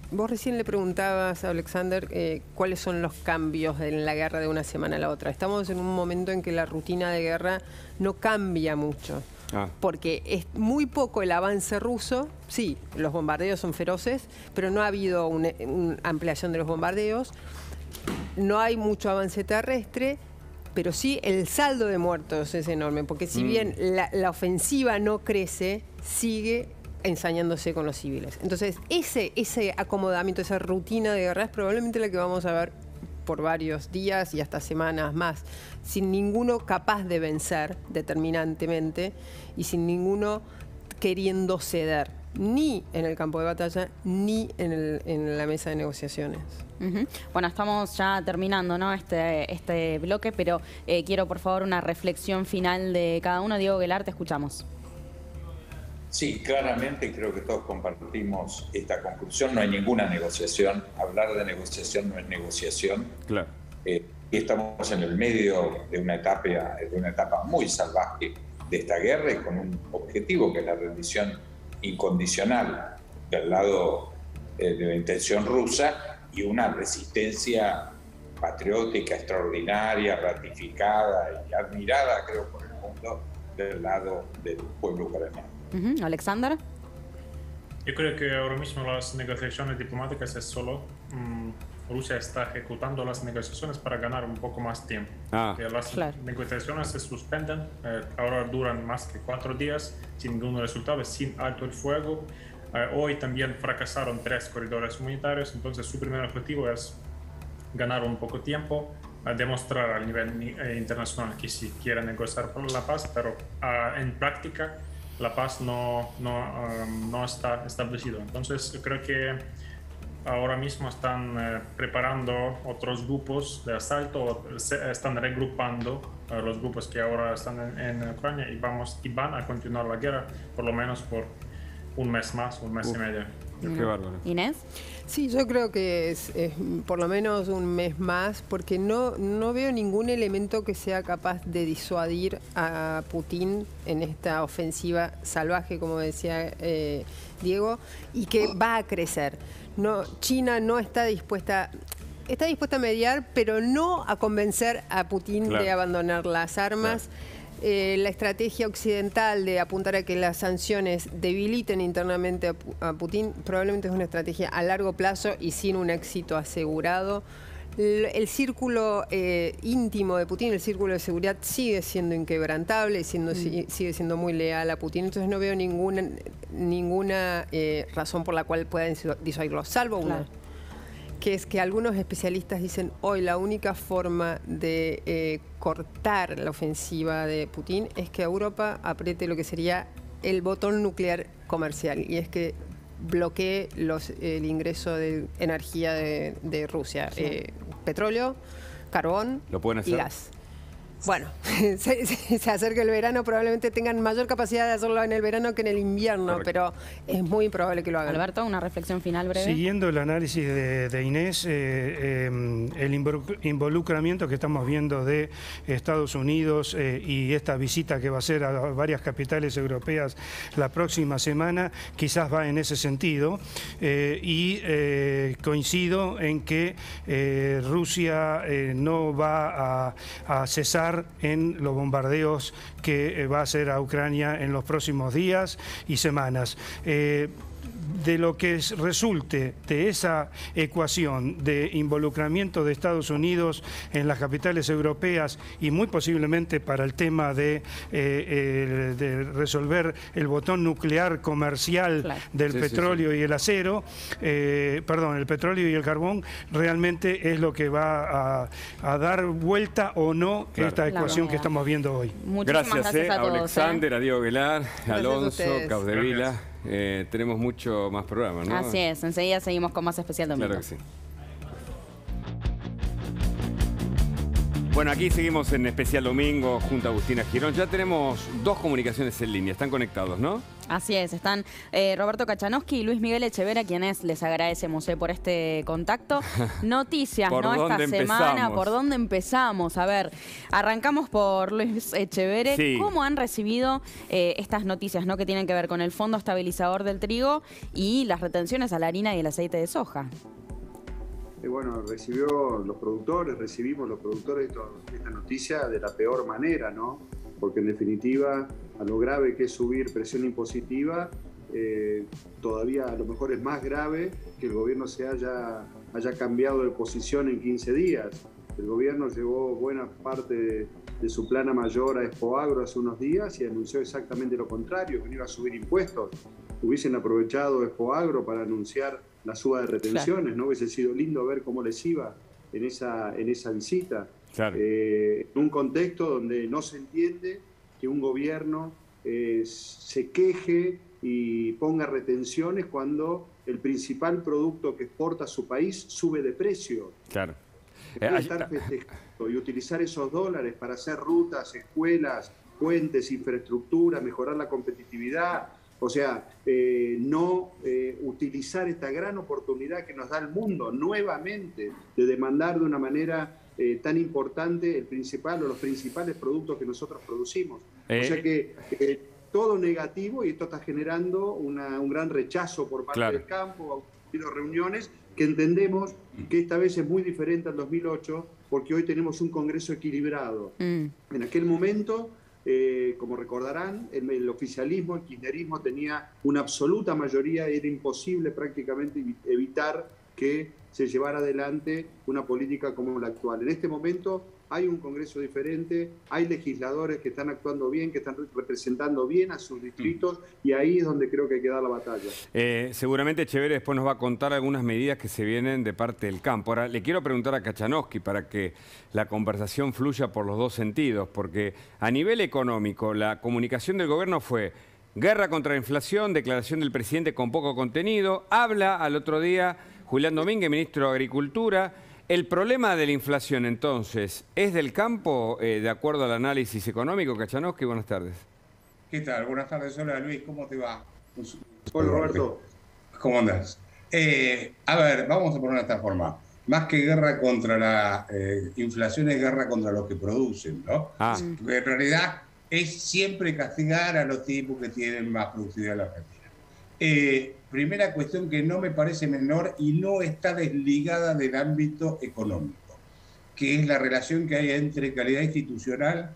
vos recién le preguntabas a Alexander eh, cuáles son los cambios en la guerra de una semana a la otra. Estamos en un momento en que la rutina de guerra no cambia mucho. Ah. Porque es muy poco el avance ruso. Sí, los bombardeos son feroces, pero no ha habido una, una ampliación de los bombardeos. No hay mucho avance terrestre, pero sí el saldo de muertos es enorme. Porque si mm. bien la, la ofensiva no crece, sigue ensañándose con los civiles. Entonces, ese, ese acomodamiento, esa rutina de guerra es probablemente la que vamos a ver por varios días y hasta semanas más, sin ninguno capaz de vencer determinantemente y sin ninguno queriendo ceder, ni en el campo de batalla, ni en, el, en la mesa de negociaciones. Uh-huh. Bueno, estamos ya terminando, ¿no? este, este bloque, pero eh, quiero por favor una reflexión final de cada uno. Diego Guelar, te escuchamos. Sí, claramente creo que todos compartimos esta conclusión. No hay ninguna negociación. Hablar de negociación no es negociación. Claro. Eh, y estamos en el medio de una etapa, de una etapa muy salvaje de esta guerra y con un objetivo que es la rendición incondicional del lado eh, de la intención rusa y una resistencia patriótica extraordinaria, ratificada y admirada, creo, por el mundo del lado del pueblo ucraniano. Uh-huh. Alexander. Yo creo que ahora mismo las negociaciones diplomáticas es solo um, Rusia está ejecutando las negociaciones para ganar un poco más tiempo. Ah, que las claro. negociaciones se suspenden, eh, ahora duran más que cuatro días sin ningún resultado, sin alto el fuego. Eh, hoy también fracasaron tres corredores humanitarios, entonces su primer objetivo es ganar un poco tiempo, a demostrar a nivel eh, internacional que sí quieren negociar por la paz, pero uh, en práctica la paz no, no, um, no está establecido. Entonces yo creo que ahora mismo están eh, preparando otros grupos de asalto, se, están regrupando eh, los grupos que ahora están en, en Ucrania y, vamos, y van a continuar la guerra por lo menos por un mes más, un mes Uf. y medio. Qué bárbaro. Inés. Sí, yo creo que es, es por lo menos un mes más, porque no, no veo ningún elemento que sea capaz de disuadir a Putin en esta ofensiva salvaje, como decía eh, Diego, y que va a crecer. No, China no está dispuesta, está dispuesta a mediar, pero no a convencer a Putin claro. de abandonar las armas. Claro. Eh, la estrategia occidental de apuntar a que las sanciones debiliten internamente a, a Putin probablemente es una estrategia a largo plazo y sin un éxito asegurado. El, el círculo eh, íntimo de Putin, el círculo de seguridad, sigue siendo inquebrantable, siendo, mm. sigue siendo muy leal a Putin. Entonces no veo ninguna, ninguna eh, razón por la cual puedan disuadirlo, salvo una. Claro. Que es que algunos especialistas dicen hoy la única forma de eh, cortar la ofensiva de Putin es que Europa apriete lo que sería el botón nuclear comercial, y es que bloquee los, el ingreso de energía de, de Rusia, sí. eh, petróleo, carbón ¿Lo pueden hacer? y gas. Bueno, se, se acerca el verano, probablemente tengan mayor capacidad de hacerlo en el verano que en el invierno, Correcto. pero es muy improbable que lo hagan. Alberto, una reflexión final breve. Siguiendo el análisis de, de Inés, eh, eh, el involucramiento que estamos viendo de Estados Unidos eh, y esta visita que va a hacer a varias capitales europeas la próxima semana, quizás va en ese sentido, eh, y eh, coincido en que eh, Rusia eh, no va a, a cesar en los bombardeos que va a hacer a Ucrania en los próximos días y semanas. Eh, de lo que resulte de esa ecuación de involucramiento de Estados Unidos en las capitales europeas y muy posiblemente para el tema de, eh, el, de resolver el botón nuclear comercial claro. del sí, petróleo sí, sí. y el acero, eh, perdón, el petróleo y el carbón, realmente es lo que va a, a dar vuelta o no claro. esta ecuación que estamos viendo hoy. Muchísimas gracias, gracias a, a todos, Alexander, eh. a Diego Guelar, a Alonso, Capdevila. Eh, tenemos mucho más programas, ¿no? Así es, enseguida seguimos con más Especial Domingo. Claro que sí. Bueno, aquí seguimos en Especial Domingo junto a Agustina Girón. Ya tenemos dos comunicaciones en línea, están conectados, ¿no? Así es, están eh, Roberto Kachanowski y Luis Miguel Echeverría, quienes les agradecemos eh, por este contacto. Noticias, ¿Por ¿no? Esta dónde semana, empezamos? ¿por dónde empezamos? A ver, arrancamos por Luis Echeverría. Sí. ¿Cómo han recibido eh, estas noticias, ¿no? Que tienen que ver con el Fondo Estabilizador del Trigo y las retenciones a la harina y el aceite de soja? Eh, bueno, recibió los productores, recibimos los productores esto, esta noticia de la peor manera, ¿no? Porque en definitiva, a lo grave que es subir presión impositiva, eh, todavía a lo mejor es más grave que el gobierno se haya, haya cambiado de posición en quince días. El gobierno llevó buena parte de, de su plana mayor a Expoagro hace unos días y anunció exactamente lo contrario, que no iba a subir impuestos. Hubiesen aprovechado Expoagro para anunciar la suba de retenciones, claro. ¿No? Hubiese sido lindo ver cómo les iba en esa, en esa visita. Claro. Eh, en un contexto donde no se entiende que un gobierno eh, se queje y ponga retenciones cuando el principal producto que exporta su país sube de precio. Claro. Eh, estar festejando y utilizar esos dólares para hacer rutas, escuelas, puentes, infraestructura, mejorar la competitividad. O sea, eh, no eh, utilizar esta gran oportunidad que nos da el mundo nuevamente de demandar de una manera eh, tan importante el principal o los principales productos que nosotros producimos. Eh. O sea que eh, todo negativo, y esto está generando una, un gran rechazo por parte claro. del campo, ha habido reuniones que entendemos que esta vez es muy diferente al dos mil ocho porque hoy tenemos un Congreso equilibrado. Mm. En aquel momento... Eh, como recordarán, el, el oficialismo, el kirchnerismo tenía una absoluta mayoría, era imposible prácticamente evitar que se llevara adelante una política como la actual. En este momento hay un Congreso diferente, hay legisladores que están actuando bien, que están representando bien a sus distritos, y ahí es donde creo que hay que dar la batalla. Eh, seguramente Echeverría después nos va a contar algunas medidas que se vienen de parte del campo. Ahora, le quiero preguntar a Kachanowski para que la conversación fluya por los dos sentidos, porque a nivel económico la comunicación del gobierno fue guerra contra la inflación, declaración del presidente con poco contenido, habla al otro día Julián Domínguez, ministro de Agricultura. ¿El problema de la inflación, entonces, es del campo, eh, de acuerdo al análisis económico? Kachanowski, buenas tardes. ¿Qué tal? Buenas tardes. Hola, Luis. ¿Cómo te va? Hola, Roberto. ¿Cómo andás? Eh, a ver, vamos a poner de esta forma. Más que guerra contra la eh, inflación, es guerra contra los que producen, ¿no? Ah. En realidad, es siempre castigar a los tipos que tienen más productividad en la Argentina. Eh, primera cuestión que no me parece menor y no está desligada del ámbito económico, que es la relación que hay entre calidad institucional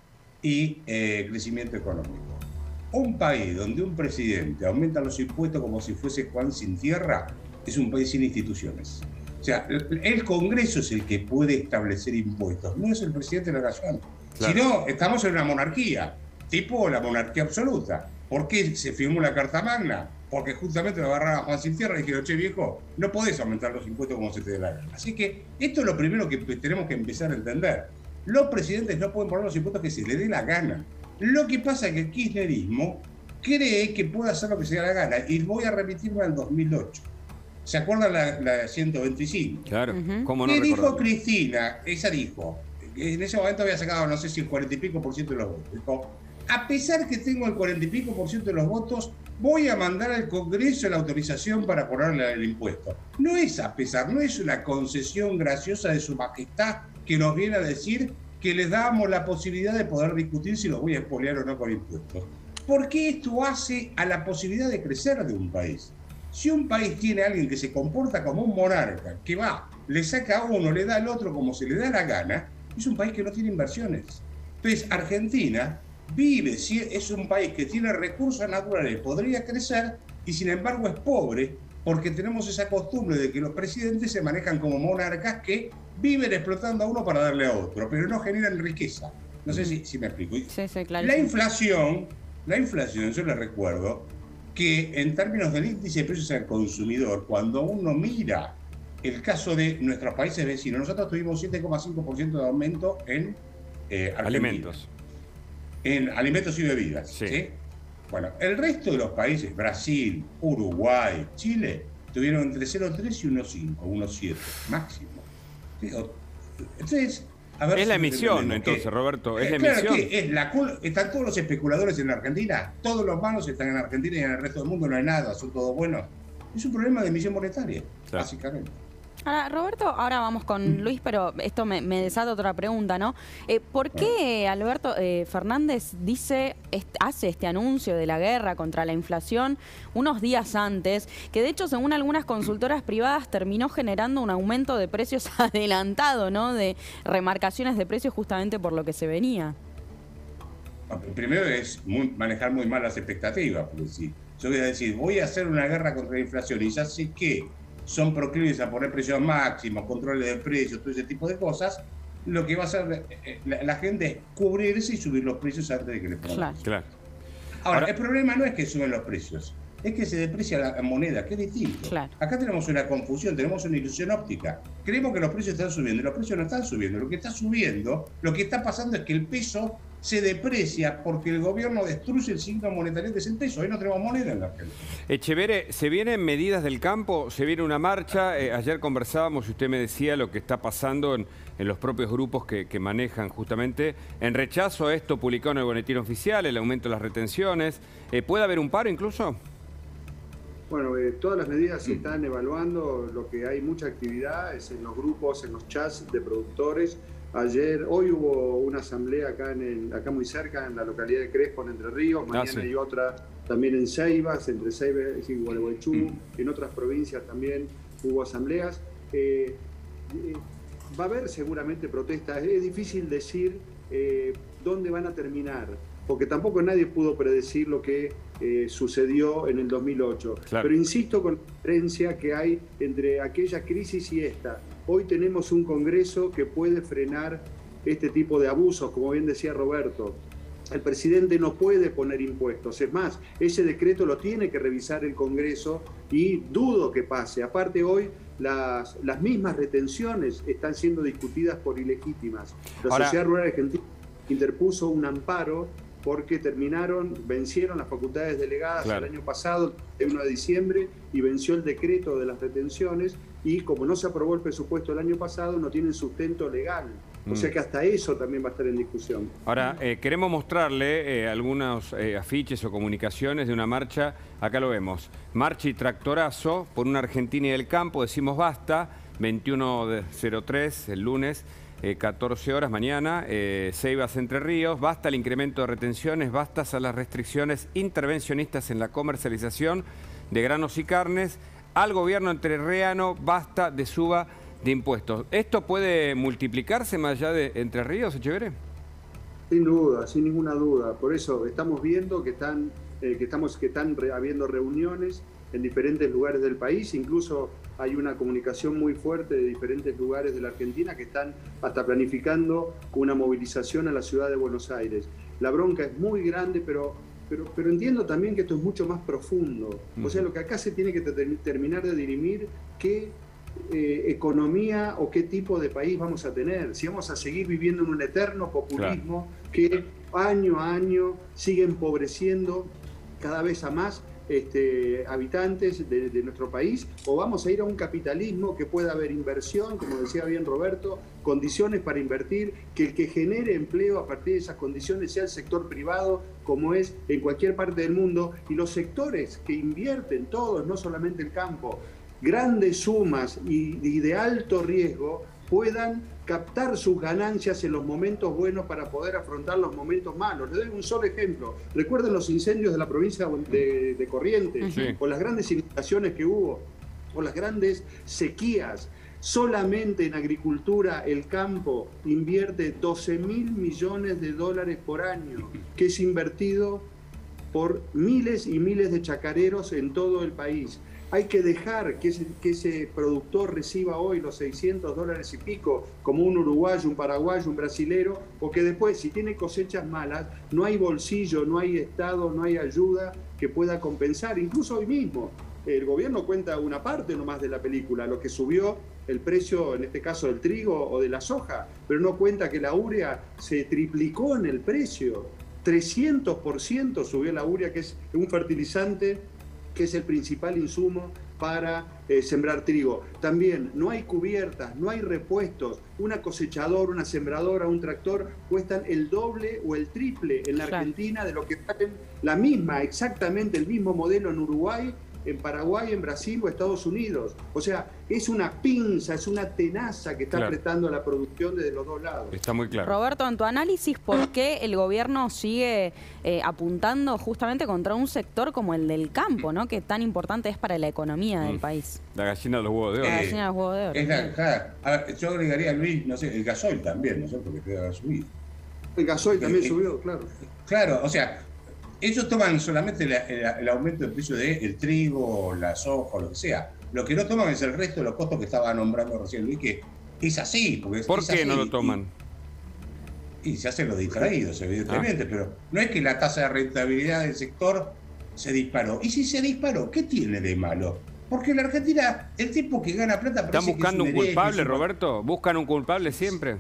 y eh, crecimiento económico. Un país donde un presidente aumenta los impuestos como si fuese Juan sin tierra es un país sin instituciones. O sea, el Congreso es el que puede establecer impuestos, no es el presidente de la nación. Claro. Si no, estamos en una monarquía, tipo la monarquía absoluta. ¿Por qué se firmó la Carta Magna? Porque justamente lo agarraron a Juan sin tierra y dijeron, che viejo, no podés aumentar los impuestos como se te dé la gana. Así que esto es lo primero que tenemos que empezar a entender. Los presidentes no pueden poner los impuestos que se les dé la gana. Lo que pasa es que el kirchnerismo cree que puede hacer lo que se le dé la gana. Y voy a remitirme al dos mil ocho. ¿Se acuerdan la, la ciento veinticinco? Claro, uh-huh. ¿Cómo no ¿Qué recordarlo? dijo Cristina? Ella dijo, en ese momento había sacado, no sé si el cuarenta y pico por ciento de los votos. Dijo, a pesar que tengo el cuarenta y pico por ciento de los votos, voy a mandar al Congreso la autorización para ponerle el impuesto. No es a pesar, no es una concesión graciosa de su majestad que nos viene a decir que les damos la posibilidad de poder discutir si los voy a expoliar o no con impuestos. Porque esto hace a la posibilidad de crecer de un país. Si un país tiene a alguien que se comporta como un monarca, que va, le saca a uno, le da al otro como se le da la gana, es un país que no tiene inversiones. Entonces, Argentina vive, es un país que tiene recursos naturales, podría crecer y sin embargo es pobre porque tenemos esa costumbre de que los presidentes se manejan como monarcas que viven explotando a uno para darle a otro, pero no generan riqueza. No sé si, si me explico. Sí, sí, claro. La inflación, la inflación, yo les recuerdo que en términos del índice de precios al consumidor, cuando uno mira el caso de nuestros países vecinos, nosotros tuvimos siete coma cinco por ciento de aumento en eh, Argentina. Alimentos. En alimentos y bebidas. Sí. ¿Sí? Bueno, el resto de los países, Brasil, Uruguay, Chile, tuvieron entre cero coma tres y uno coma cinco, uno coma siete máximo. Entonces, A ver es si la me emisión, entendemos. entonces, ¿Qué? Roberto, es la Claro, emisión. ¿qué? Es la cul- ¿Están todos los especuladores en la Argentina? ¿Todos los malos están en Argentina y en el resto del mundo no hay nada? ¿Son todos buenos? Es un problema de emisión monetaria, Claro. básicamente. Ahora, Roberto, ahora vamos con Luis, pero esto me, me desata otra pregunta, ¿no? Eh, ¿Por qué Alberto eh, Fernández dice, est hace este anuncio de la guerra contra la inflación unos días antes, que de hecho, según algunas consultoras privadas, terminó generando un aumento de precios adelantado, ¿no? De remarcaciones de precios justamente por lo que se venía. Primero es muy, manejar muy mal las expectativas, porque si yo voy a decir, voy a hacer una guerra contra la inflación y ya sé que son proclives a poner precios máximos, controles de precios, todo ese tipo de cosas, lo que va a hacer la, la gente es cubrirse y subir los precios antes de que les pongan. Claro. Claro. Ahora, Ahora- el problema no es que suben los precios, es que se deprecia la moneda, que es distinto. Claro. Acá tenemos una confusión, tenemos una ilusión óptica. Creemos que los precios están subiendo, y los precios no están subiendo. Lo que está subiendo, lo que está pasando es que el peso se deprecia porque el gobierno destruye el signo monetario que es el peso. Hoy no tenemos moneda en la Argentina. Echeverre, ¿se vienen medidas del campo? ¿Se viene una marcha? Eh, ayer conversábamos y usted me decía lo que está pasando en, en los propios grupos que, que manejan justamente en rechazo a esto publicado en el boletín oficial, el aumento de las retenciones. Eh, ¿Puede haber un paro incluso? Bueno, eh, todas las medidas se están evaluando, lo que hay mucha actividad es en los grupos, en los chats de productores. Ayer, hoy hubo una asamblea acá, en el, acá muy cerca, en la localidad de Crespo, en Entre Ríos, mañana Ah, sí. hay otra también en Ceibas, entre Ceibas y Gualeguaychú, mm. en otras provincias también hubo asambleas. Eh, eh, va a haber seguramente protestas, es difícil decir eh, dónde van a terminar, porque tampoco nadie pudo predecir lo que eh, sucedió en el dos mil ocho. Claro. Pero insisto con la diferencia que hay entre aquella crisis y esta. Hoy tenemos un Congreso que puede frenar este tipo de abusos, como bien decía Roberto. El presidente no puede poner impuestos. Es más, ese decreto lo tiene que revisar el Congreso y dudo que pase. Aparte, hoy las, las mismas retenciones están siendo discutidas por ilegítimas. La Ahora, Sociedad Rural Argentina interpuso un amparo porque terminaron, vencieron las facultades delegadas claro. el año pasado, el uno de diciembre, y venció el decreto de las retenciones, y como no se aprobó el presupuesto el año pasado, no tienen sustento legal. O Mm. sea que hasta eso también va a estar en discusión. Ahora, eh, queremos mostrarle eh, algunos eh, afiches o comunicaciones de una marcha. Acá lo vemos. Marcha y tractorazo por una Argentina y del campo. Decimos basta. veintiuno cero tres, el lunes, eh, catorce horas mañana. Eh, Ceibas, Entre Ríos. Basta el incremento de retenciones. Basta a las restricciones intervencionistas en la comercialización de granos y carnes. Al gobierno entrerriano, basta de suba de impuestos. ¿Esto puede multiplicarse más allá de Entre Ríos, Echeverre? Sin duda, sin ninguna duda. Por eso estamos viendo que están, eh, que estamos, que están re, habiendo reuniones en diferentes lugares del país. Incluso hay una comunicación muy fuerte de diferentes lugares de la Argentina que están hasta planificando una movilización a la ciudad de Buenos Aires. La bronca es muy grande, pero, pero, pero entiendo también que esto es mucho más profundo. O sea, lo que acá se tiene que ter terminar de dirimir qué Eh, economía o qué tipo de país vamos a tener, si vamos a seguir viviendo en un eterno populismo claro. que año a año sigue empobreciendo cada vez a más este, habitantes de, de nuestro país, o vamos a ir a un capitalismo que pueda haber inversión, como decía bien Roberto, condiciones para invertir, que el que genere empleo a partir de esas condiciones sea el sector privado, como es en cualquier parte del mundo, y los sectores que invierten todos, no solamente el campo, grandes sumas y, y de alto riesgo puedan captar sus ganancias en los momentos buenos para poder afrontar los momentos malos. Le doy un solo ejemplo. Recuerden los incendios de la provincia de, de Corrientes, sí. o las grandes inundaciones que hubo, o las grandes sequías. Solamente en agricultura el campo invierte doce mil millones de dólares por año, que es invertido por miles y miles de chacareros en todo el país. Hay que dejar que ese, que ese productor reciba hoy los seiscientos dólares y pico, como un uruguayo, un paraguayo, un brasilero, porque después, si tiene cosechas malas, no hay bolsillo, no hay Estado, no hay ayuda que pueda compensar. Incluso hoy mismo, el gobierno cuenta una parte nomás de la película, lo que subió el precio, en este caso del trigo o de la soja, pero no cuenta que la urea se triplicó en el precio. trescientos por ciento subió la urea, que es un fertilizante que es el principal insumo para eh, sembrar trigo. También no hay cubiertas, no hay repuestos. Una cosechadora, una sembradora, un tractor cuestan el doble o el triple en la Argentina de lo que valen la misma, exactamente el mismo modelo en Uruguay, en Paraguay, en Brasil o Estados Unidos. O sea, es una pinza, es una tenaza que está claro. apretando la producción desde los dos lados. Está muy claro. Roberto, en tu análisis, ¿por qué el gobierno sigue eh, apuntando justamente contra un sector como el del campo, ¿no? Que tan importante es para la economía del mm. país? La gallina de los huevos de oro. La gallina de los huevos de oro. Es la, claro. A ver, yo agregaría, Luis, no sé, el gasoil también, no sé por qué debe haber subido. El gasoil también eh, subió, claro. Claro, o sea, ellos toman solamente la, el, el aumento del precio del trigo, la soja, lo que sea. Lo que no toman es el resto de los costos que estaba nombrando recién Luis, que es así. Porque ¿Por es qué así, no lo toman? Y, y se hacen los distraídos, evidentemente, ah. pero no es que la tasa de rentabilidad del sector se disparó. Y si se disparó, ¿qué tiene de malo? Porque en la Argentina, el tipo que gana plata... ¿Están buscando que un, un culpable, Roberto? ¿Buscan un culpable siempre?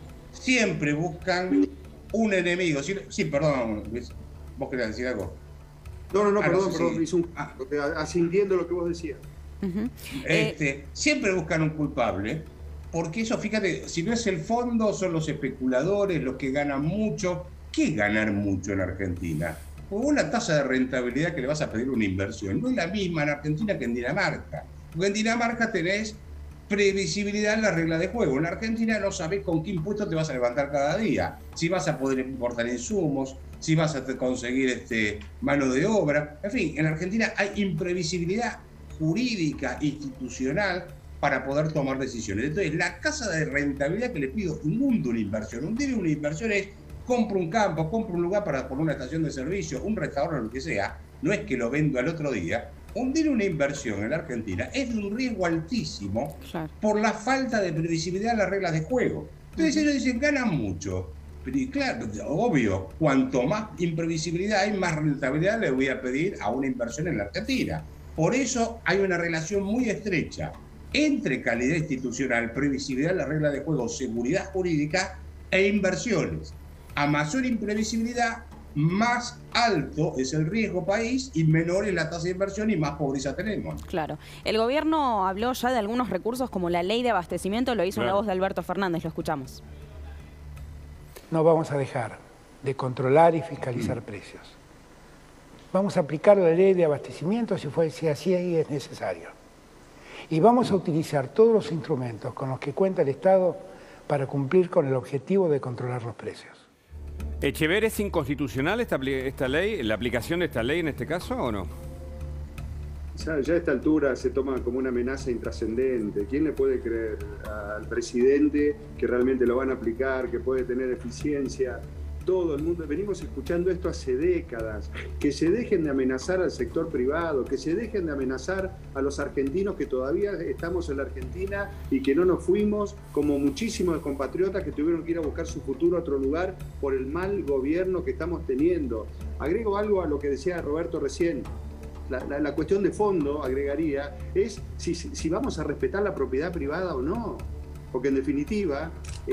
Siempre buscan un enemigo. Sí, sí perdón, Luis. ¿Vos querés decir algo? No, no, no, ah, perdón, no sé perdón, si... hizo un... ah. asintiendo lo que vos decías. Uh-huh. este, eh... Siempre buscan un culpable, porque eso, fíjate, si no es el fondo, son los especuladores, los que ganan mucho. ¿Qué es ganar mucho en Argentina? Porque una tasa de rentabilidad que le vas a pedir una inversión no es la misma en Argentina que en Dinamarca. Porque en Dinamarca tenés previsibilidad en la regla de juego. En Argentina no sabés con qué impuesto te vas a levantar cada día, si vas a poder importar insumos, si vas a conseguir este, mano de obra. En fin, en Argentina hay imprevisibilidad jurídica, institucional, para poder tomar decisiones. Entonces, la tasa de rentabilidad que le pido un mundo una inversión, un día una inversión es compro un campo, compro un lugar para poner una estación de servicio, un restaurante, lo que sea, no es que lo vendo al otro día. Hundir una inversión en la Argentina es de un riesgo altísimo claro. por la falta de previsibilidad en las reglas de juego. Entonces ellos dicen, ganan mucho. Pero claro, obvio, cuanto más imprevisibilidad hay, más rentabilidad le voy a pedir a una inversión en la Argentina. Por eso hay una relación muy estrecha entre calidad institucional, previsibilidad en las reglas de juego, seguridad jurídica e inversiones. A mayor imprevisibilidad, más alto es el riesgo país y menor es la tasa de inversión y más pobreza tenemos. Claro. El gobierno habló ya de algunos recursos como la ley de abastecimiento, lo hizo claro. en la voz de Alberto Fernández, lo escuchamos. No vamos a dejar de controlar y fiscalizar mm. precios. Vamos a aplicar la ley de abastecimiento si, fue, si así es necesario. Y vamos a utilizar todos los instrumentos con los que cuenta el Estado para cumplir con el objetivo de controlar los precios. ¿Echever es inconstitucional esta, esta ley, la aplicación de esta ley en este caso o no? Ya, ya a esta altura se toma como una amenaza intrascendente. ¿Quién le puede creer al presidente que realmente lo van a aplicar, que puede tener eficiencia? Todo el mundo, venimos escuchando esto hace décadas, que se dejen de amenazar al sector privado, que se dejen de amenazar a los argentinos que todavía estamos en la Argentina y que no nos fuimos, como muchísimos compatriotas que tuvieron que ir a buscar su futuro a otro lugar por el mal gobierno que estamos teniendo. Agrego algo a lo que decía Roberto recién. La, la, la cuestión de fondo, agregaría, es si, si vamos a respetar la propiedad privada o no. Porque en definitiva,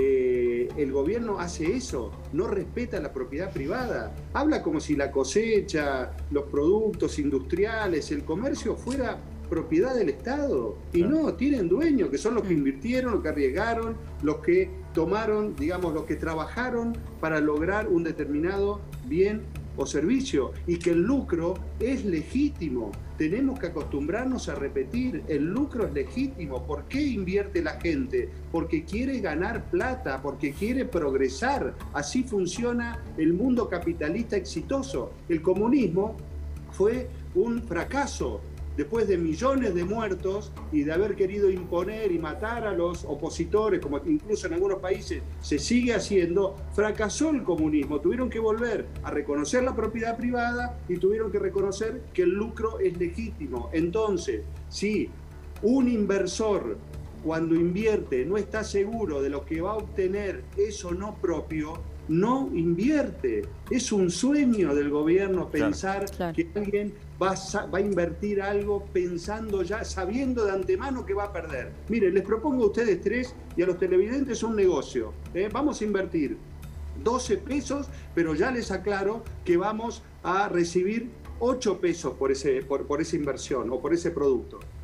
eh, el gobierno hace eso, no respeta la propiedad privada. Habla como si la cosecha, los productos industriales, el comercio fuera propiedad del Estado. Y no, tienen dueños, que son los que invirtieron, los que arriesgaron, los que tomaron, digamos, los que trabajaron para lograr un determinado bien o servicio, y que el lucro es legítimo. Tenemos que acostumbrarnos a repetir, el lucro es legítimo. ¿Por qué invierte la gente? Porque quiere ganar plata, porque quiere progresar. Así funciona el mundo capitalista exitoso. El comunismo fue un fracaso. Después de millones de muertos y de haber querido imponer y matar a los opositores, como incluso en algunos países se sigue haciendo, fracasó el comunismo. Tuvieron que volver a reconocer la propiedad privada y tuvieron que reconocer que el lucro es legítimo. Entonces, si un inversor cuando invierte no está seguro de lo que va a obtener eso no propio, no invierte. Es un sueño del gobierno pensar claro, claro. que alguien va a, va a invertir algo pensando ya, sabiendo de antemano que va a perder. Miren, les propongo a ustedes tres y a los televidentes un negocio. ¿eh? Vamos a invertir doce pesos, pero ya les aclaro que vamos a recibir ocho pesos por, ese, por, por esa inversión o por ese producto.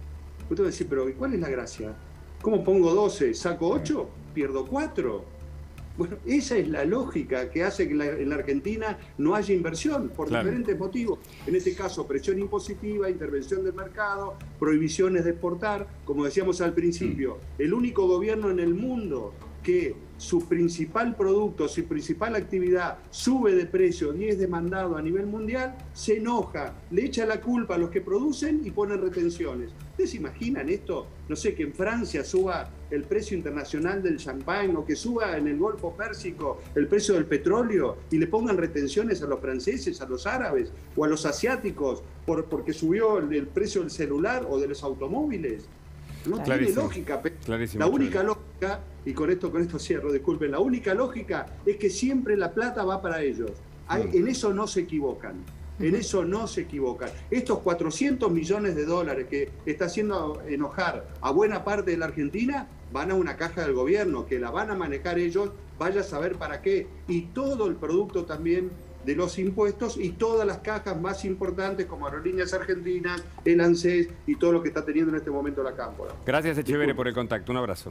Usted va a decir, pero ¿cuál es la gracia? ¿Cómo pongo doce? ¿Saco ocho? ¿Pierdo cuatro? Bueno, esa es la lógica que hace que la, en la Argentina no haya inversión, por claro. diferentes motivos. En este caso, presión impositiva, intervención del mercado, prohibiciones de exportar. Como decíamos al principio, el único gobierno en el mundo que su principal producto, su principal actividad sube de precio y es demandado a nivel mundial, se enoja, le echa la culpa a los que producen y ponen retenciones. ¿Ustedes se imaginan esto? No sé, que en Francia suba el precio internacional del champán o que suba en el Golfo Pérsico el precio del petróleo y le pongan retenciones a los franceses, a los árabes o a los asiáticos por, porque subió el, el precio del celular o de los automóviles. No tiene lógica. La única lógica, y con esto, con esto cierro, disculpen, la única lógica es que siempre la plata va para ellos. Hay, en eso no se equivocan. En eso no se equivocan. Estos cuatrocientos millones de dólares que está haciendo enojar a buena parte de la Argentina van a una caja del gobierno, que la van a manejar ellos, vaya a saber para qué. Y todo el producto también de los impuestos y todas las cajas más importantes como Aerolíneas Argentinas, el ANSES y todo lo que está teniendo en este momento la Cámpora. Gracias, Echeverre, por el contacto. Un abrazo.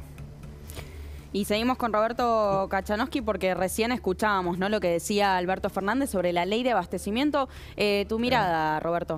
Y seguimos con Roberto Kachanowski porque recién escuchábamos, ¿no?, lo que decía Alberto Fernández sobre la ley de abastecimiento. Eh, tu mirada, Roberto.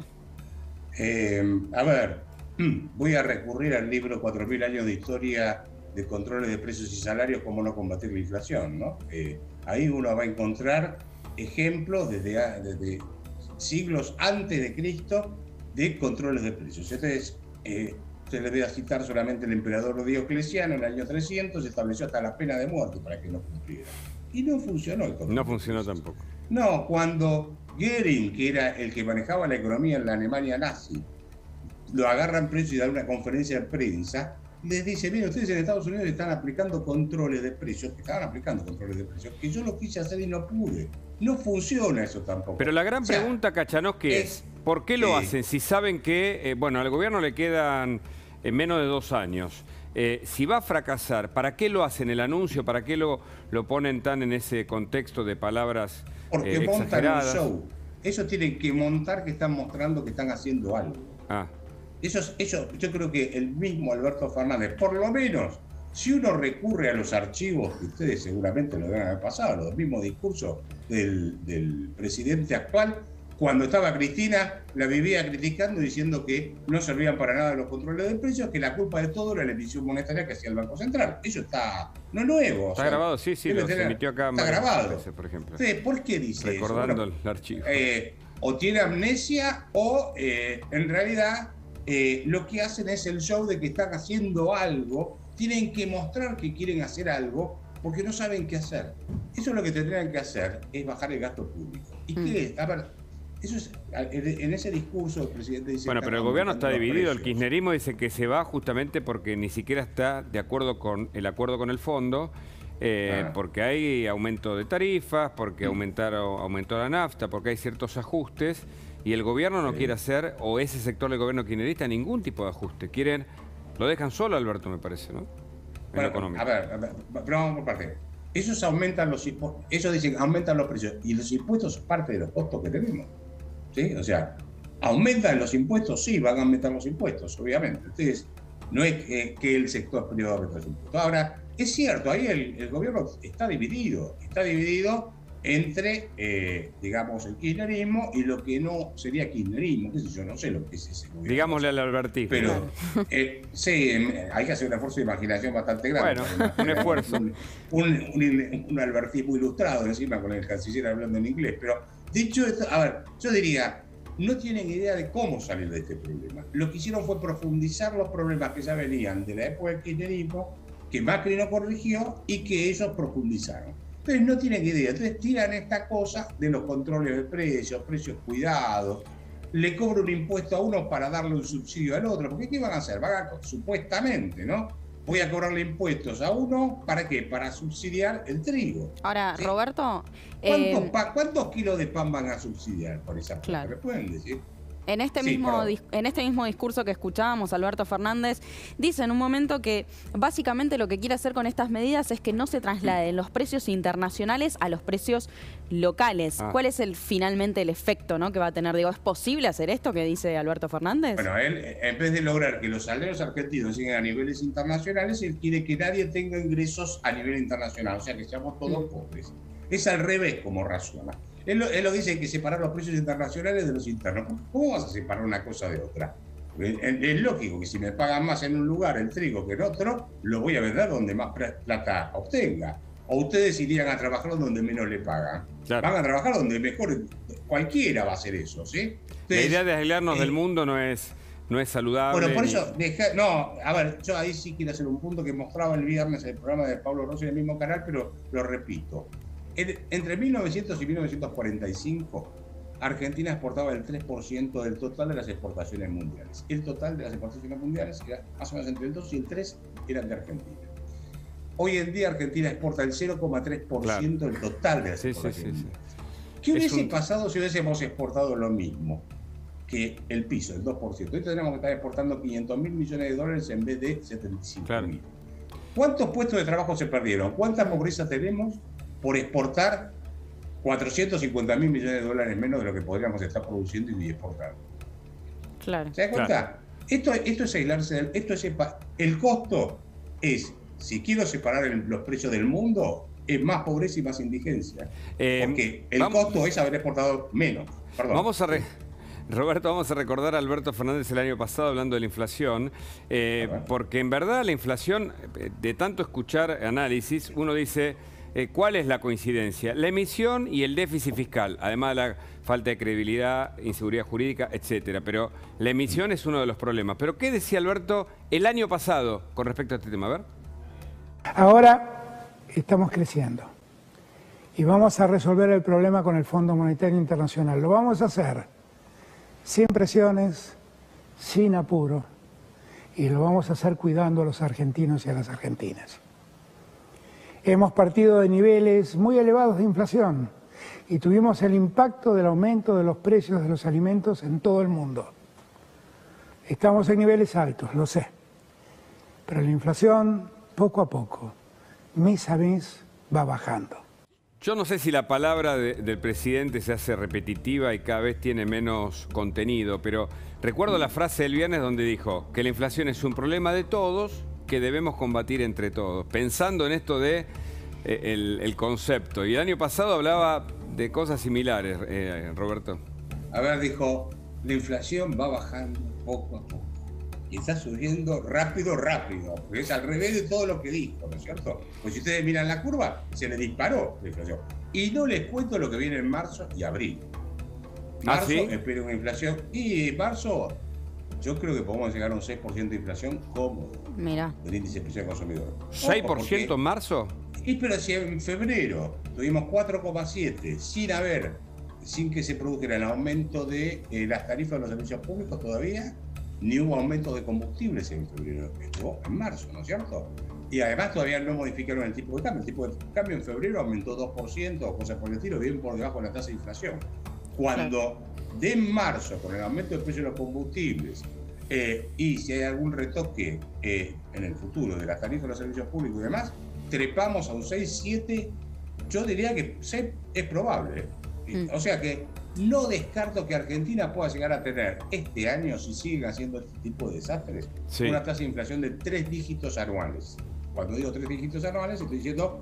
Eh, a ver, voy a recurrir al libro cuatro mil años de historia de controles de precios y salarios, cómo no combatir la inflación, ¿no? Eh, ahí uno va a encontrar ejemplos desde, desde siglos antes de Cristo de controles de precios. Entonces, eh, se les voy a citar solamente el emperador Diocleciano en el año trescientos, estableció hasta la pena de muerte para que no cumpliera. Y no funcionó el control. No funcionó tampoco. No, cuando Goering, que era el que manejaba la economía en la Alemania nazi, lo agarran preso y da una conferencia de prensa, les dice, miren, ustedes en Estados Unidos están aplicando controles de precios, que estaban aplicando controles de precios, que yo lo quise hacer y no pude. No funciona eso tampoco. Pero la gran o sea, pregunta, Kachanowski, es, es ¿por qué lo eh, hacen? Si saben que, eh, bueno, al gobierno le quedan eh, menos de dos años. Eh, si va a fracasar, ¿para qué lo hacen el anuncio? ¿Para qué lo, lo ponen tan en ese contexto de palabras Porque eh, montan un show. Ellos tienen que montar que están mostrando que están haciendo algo. Ah. Eso, eso, yo creo que el mismo Alberto Fernández, por lo menos, si uno recurre a los archivos, que ustedes seguramente lo deben haber pasado, los mismos discursos del, del presidente actual, cuando estaba Cristina, la vivía criticando, diciendo que no servían para nada los controles de precios, que la culpa de todo era la emisión monetaria que hacía el Banco Central. Eso está, no es nuevo. Está o sea, grabado, sí, sí, lo tener, se emitió acá. Está grabado. Veces, por ejemplo. Entonces, ¿por qué dice Recordando eso? Bueno, el archivo. Eh, o tiene amnesia o eh, en realidad eh, lo que hacen es el show de que están haciendo algo, tienen que mostrar que quieren hacer algo porque no saben qué hacer. Eso es lo que tendrían que hacer, es bajar el gasto público. ¿Y mm. qué? A ver, eso es, en ese discurso el presidente dice... Bueno, pero el gobierno está dividido, el kirchnerismo dice que se va justamente porque ni siquiera está de acuerdo con el acuerdo con el fondo, eh, ah. porque hay aumento de tarifas, porque mm. aumentaron, aumentó la nafta, porque hay ciertos ajustes, y el gobierno no sí. quiere hacer, o ese sector del gobierno kirchnerista, ningún tipo de ajuste. Quieren, lo dejan solo, Alberto, me parece, ¿no? En bueno, lo económico. A ver, a ver, pero vamos por parte. Ellos aumentan los impuestos, ellos dicen aumentan los precios, y los impuestos son parte de los costos que tenemos. ¿Sí? O sea, ¿aumentan los impuestos? Sí, van a aumentar los impuestos, obviamente. Entonces, no es que, que el sector privado aumente los impuestos. Ahora, es cierto, ahí el, el gobierno está dividido, está dividido entre, eh, digamos, el kirchnerismo y lo que no sería kirchnerismo, qué sé yo, no sé lo que es ese gobierno. Digámosle al albertismo. Pero, eh, sí, hay que hacer un esfuerzo de imaginación bastante grande. Bueno, un esfuerzo. Un, un, un, un albertismo ilustrado, encima con el canciller hablando en inglés, pero dicho esto, a ver, yo diría, no tienen idea de cómo salir de este problema. Lo que hicieron fue profundizar los problemas que ya venían de la época del kirchnerismo, que Macri no corrigió y que ellos profundizaron. Entonces no tienen idea. Entonces tiran esta cosa de los controles de precios, precios cuidados, le cobran un impuesto a uno para darle un subsidio al otro. Porque ¿qué van a hacer? Van a, supuestamente, ¿no? Voy a cobrarle impuestos a uno, ¿para qué? Para subsidiar el trigo. Ahora, ¿sí? Roberto... ¿Cuántos, eh... pa, ¿Cuántos kilos de pan van a subsidiar por esa plata? Claro. ¿Me pueden decir? En este, Sí, mismo, perdón. dis- en este mismo discurso que escuchábamos, Alberto Fernández dice en un momento que básicamente lo que quiere hacer con estas medidas es que no se trasladen los precios internacionales a los precios locales. Ah. ¿Cuál es el finalmente el efecto, ¿no?, que va a tener? Digo, ¿es posible hacer esto que dice Alberto Fernández? Bueno, él, en vez de lograr que los salarios argentinos lleguen a niveles internacionales, él quiere que nadie tenga ingresos a nivel internacional, o sea, que seamos todos Mm. pobres. Es al revés como razona. Él, lo- él lo dice, que separar los precios internacionales de los internos. ¿Cómo vas a separar una cosa de otra? Es, es lógico que si me pagan más en un lugar el trigo que en otro, lo voy a vender donde más pla- plata obtenga. O ustedes irían a trabajar donde menos le pagan. Claro. Van a trabajar donde mejor. Cualquiera va a hacer eso, ¿sí? La Entonces, idea de aislarnos eh, del mundo no es, no es saludable. Bueno, por ni- eso, deja- no, a ver, yo ahí sí quiero hacer un punto que mostraba el viernes en el programa de Pablo Rossi en el mismo canal, pero lo repito. En- entre mil novecientos y mil novecientos cuarenta y cinco, Argentina exportaba el tres por ciento del total de las exportaciones mundiales. El total de las exportaciones mundiales era más o menos entre el dos y el tres eran de Argentina. Hoy en día Argentina exporta el cero coma tres por ciento del total de las Sí, sí, sí, exportaciones sí. mundiales. ¿Qué Es hubiese un- pasado si hubiésemos exportado lo mismo que el piso, el dos por ciento? Hoy tendríamos que estar exportando quinientos mil millones de dólares en vez de setenta y cinco mil. ¿Cuántos puestos de trabajo se perdieron? ¿Cuánta pobreza tenemos por exportar cuatrocientos cincuenta mil millones de dólares menos de lo que podríamos estar produciendo y exportando? Claro. ¿Se da cuenta? Claro. Esto, esto es aislarse del- esto es sepa- el costo es, si quiero separar el- los precios del mundo, es más pobreza y más indigencia. Eh, Porque el vamos- costo es haber exportado menos. Perdón. Vamos a re- Roberto, vamos a recordar a Alberto Fernández el año pasado hablando de la inflación, eh, porque en verdad la inflación, eh, de tanto escuchar análisis, uno dice, eh, ¿cuál es la coincidencia? La emisión y el déficit fiscal, además de la falta de credibilidad, inseguridad jurídica, etcétera. Pero la emisión es uno de los problemas. Pero ¿qué decía Alberto el año pasado con respecto a este tema? A ver. Ahora estamos creciendo y vamos a resolver el problema con el Fondo Monetario Internacional. Lo vamos a hacer sin presiones, sin apuro, y lo vamos a hacer cuidando a los argentinos y a las argentinas. Hemos partido de niveles muy elevados de inflación y tuvimos el impacto del aumento de los precios de los alimentos en todo el mundo. Estamos en niveles altos, lo sé, pero la inflación poco a poco, mes a mes, va bajando. Yo no sé si la palabra de- del presidente se hace repetitiva y cada vez tiene menos contenido, pero recuerdo la frase del viernes donde dijo que la inflación es un problema de todos que debemos combatir entre todos, pensando en esto de eh, el, el concepto. Y el año pasado hablaba de cosas similares, eh, Roberto. A ver, dijo, la inflación va bajando poco a poco. Y está subiendo rápido, rápido. Porque es al revés de todo lo que dijo, ¿no es cierto? Pues si ustedes miran la curva, se le disparó la inflación. Y no les cuento lo que viene en marzo y abril. ¿Ah, Marzo, sí? espero una inflación. Y en marzo, yo creo que podemos llegar a un seis por ciento de inflación cómodo Mira. del índice de precio del consumidor. ¿seis Ojo, por ciento en porque- marzo? Y pero si en febrero tuvimos cuatro coma siete sin haber, sin que se produjera el aumento de eh, las tarifas de los servicios públicos todavía, ni hubo aumento de combustibles en febrero, estuvo en marzo, ¿no es cierto? Y además todavía no modificaron el tipo de cambio. El tipo de cambio en febrero aumentó dos por ciento o cosas por el estilo, bien por debajo de la tasa de inflación. Cuando de marzo, con el aumento del precio de los combustibles, eh, y si hay algún retoque eh, en el futuro de las tarifas de los servicios públicos y demás, trepamos a un seis, siete, yo diría que seis es probable. Mm. O sea que no descarto que Argentina pueda llegar a tener este año, si siguen haciendo este tipo de desastres, Sí. una tasa de inflación de tres dígitos anuales. Cuando digo tres dígitos anuales, estoy diciendo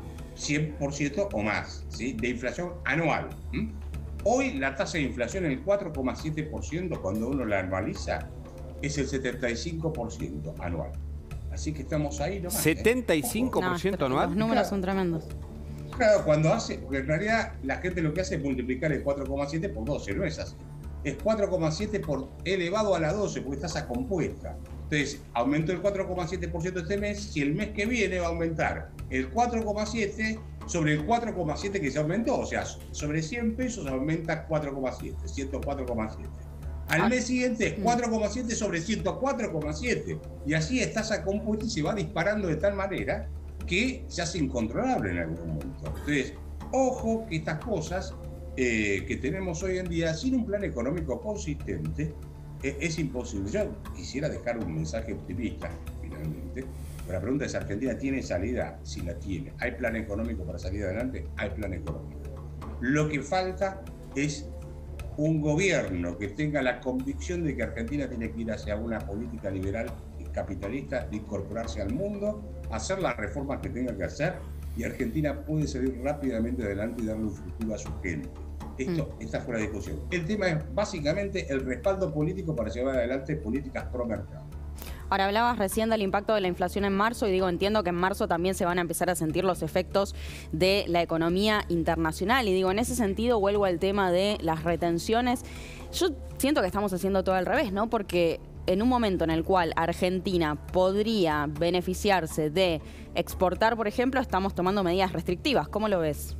cien por ciento o más, ¿sí? De inflación anual. ¿m? Hoy la tasa de inflación en el cuatro coma siete por ciento, cuando uno la anualiza, es el setenta y cinco por ciento anual. Así que estamos ahí nomás. ¿eh? ¿setenta y cinco por ciento No, anual? Los números son tremendos. Claro, cuando hace, porque en realidad la gente lo que hace es multiplicar el cuatro coma siete por doce, no es así. Es cuatro coma siete por elevado a la doce, porque es tasa compuesta. Entonces, aumentó el cuatro coma siete por ciento este mes, si el mes que viene va a aumentar el cuatro coma siete sobre el cuatro coma siete que se aumentó, o sea, sobre cien pesos aumenta cuatro coma siete, ciento cuatro coma siete. Al mes siguiente es cuatro coma siete sobre ciento cuatro coma siete, y así es tasa compuesta y se va disparando de tal manera que se hace incontrolable en algún momento. Entonces, ojo que estas cosas eh, que tenemos hoy en día, sin un plan económico consistente, eh, es imposible. Yo quisiera dejar un mensaje optimista, finalmente. La pregunta es, ¿Argentina tiene salida? Sí la tiene. ¿Hay plan económico para salir adelante? Hay plan económico. Lo que falta es un gobierno que tenga la convicción de que Argentina tiene que ir hacia una política liberal y capitalista, de incorporarse al mundo, hacer las reformas que tenga que hacer, y Argentina puede salir rápidamente adelante y darle un futuro a su gente. Esto mm. está fuera de discusión. El tema es básicamente el respaldo político para llevar adelante políticas pro mercado. Ahora, hablabas recién del impacto de la inflación en marzo y digo, entiendo que en marzo también se van a empezar a sentir los efectos de la economía internacional. Y digo, en ese sentido vuelvo al tema de las retenciones. Yo siento que estamos haciendo todo al revés, ¿no? Porque en un momento en el cual Argentina podría beneficiarse de exportar, por ejemplo, estamos tomando medidas restrictivas. ¿Cómo lo ves?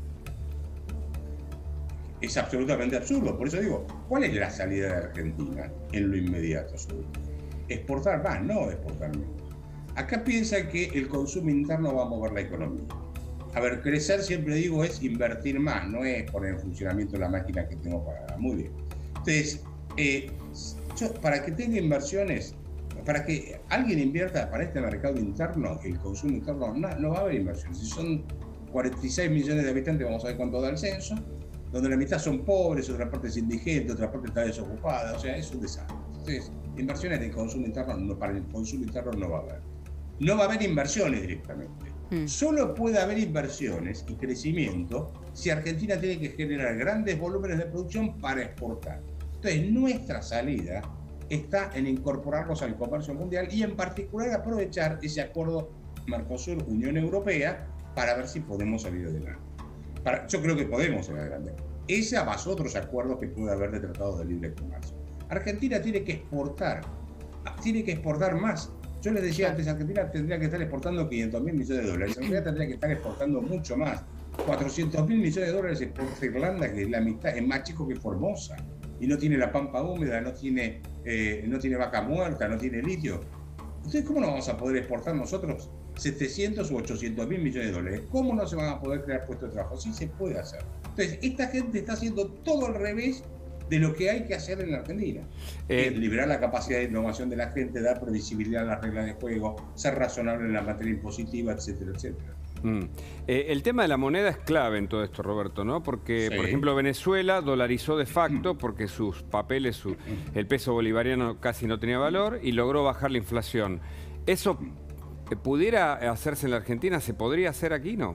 Es absolutamente absurdo. Por eso digo, ¿cuál es la salida de Argentina en lo inmediato? Exportar más, no exportar menos. Acá piensa que el consumo interno va a mover la economía. A ver, crecer, siempre digo, es invertir más, no es poner en funcionamiento la máquina que tengo pagada. Muy bien. Entonces, eh, yo, para que tenga inversiones, para que alguien invierta para este mercado interno, el consumo interno, no, no va a haber inversiones. Si son cuarenta y seis millones de habitantes, vamos a ver cuánto da el censo, donde la mitad son pobres, otra parte es indigente, otra parte está desocupada, o sea, es un desastre. Entonces, inversiones de consumo interno, no, para el consumo interno no va a haber. No va a haber inversiones directamente. Mm. Solo puede haber inversiones y crecimiento si Argentina tiene que generar grandes volúmenes de producción para exportar. Entonces, nuestra salida está en incorporarnos al comercio mundial y en particular aprovechar ese acuerdo Mercosur-Unión Europea para ver si podemos salir adelante. Para, yo creo que podemos salir adelante. Ese más otros acuerdos que puede haber de tratados de libre comercio. Argentina tiene que exportar, tiene que exportar más. Yo les decía antes, Argentina tendría que estar exportando quinientos mil millones de dólares. Argentina tendría que estar exportando mucho más. cuatrocientos mil millones de dólares exporta Irlanda, que es la mitad, es más chico que Formosa. Y no tiene la pampa húmeda, no tiene, eh, no tiene vaca muerta, no tiene litio. Entonces, ¿cómo no vamos a poder exportar nosotros setecientos u ochocientos mil millones de dólares? ¿Cómo no se van a poder crear puestos de trabajo? Sí se puede hacer. Entonces, esta gente está haciendo todo al revés de lo que hay que hacer en la Argentina. Eh, liberar la capacidad de innovación de la gente, dar previsibilidad a las reglas de juego, ser razonable en la materia impositiva, etcétera, etcétera. Mm. Eh, el tema de la moneda es clave en todo esto, Roberto, ¿no? Porque, sí. por ejemplo, Venezuela dolarizó de facto porque sus papeles, su, el peso bolivariano casi no tenía valor y logró bajar la inflación. ¿Eso pudiera hacerse en la Argentina? ¿Se podría hacer aquí, no?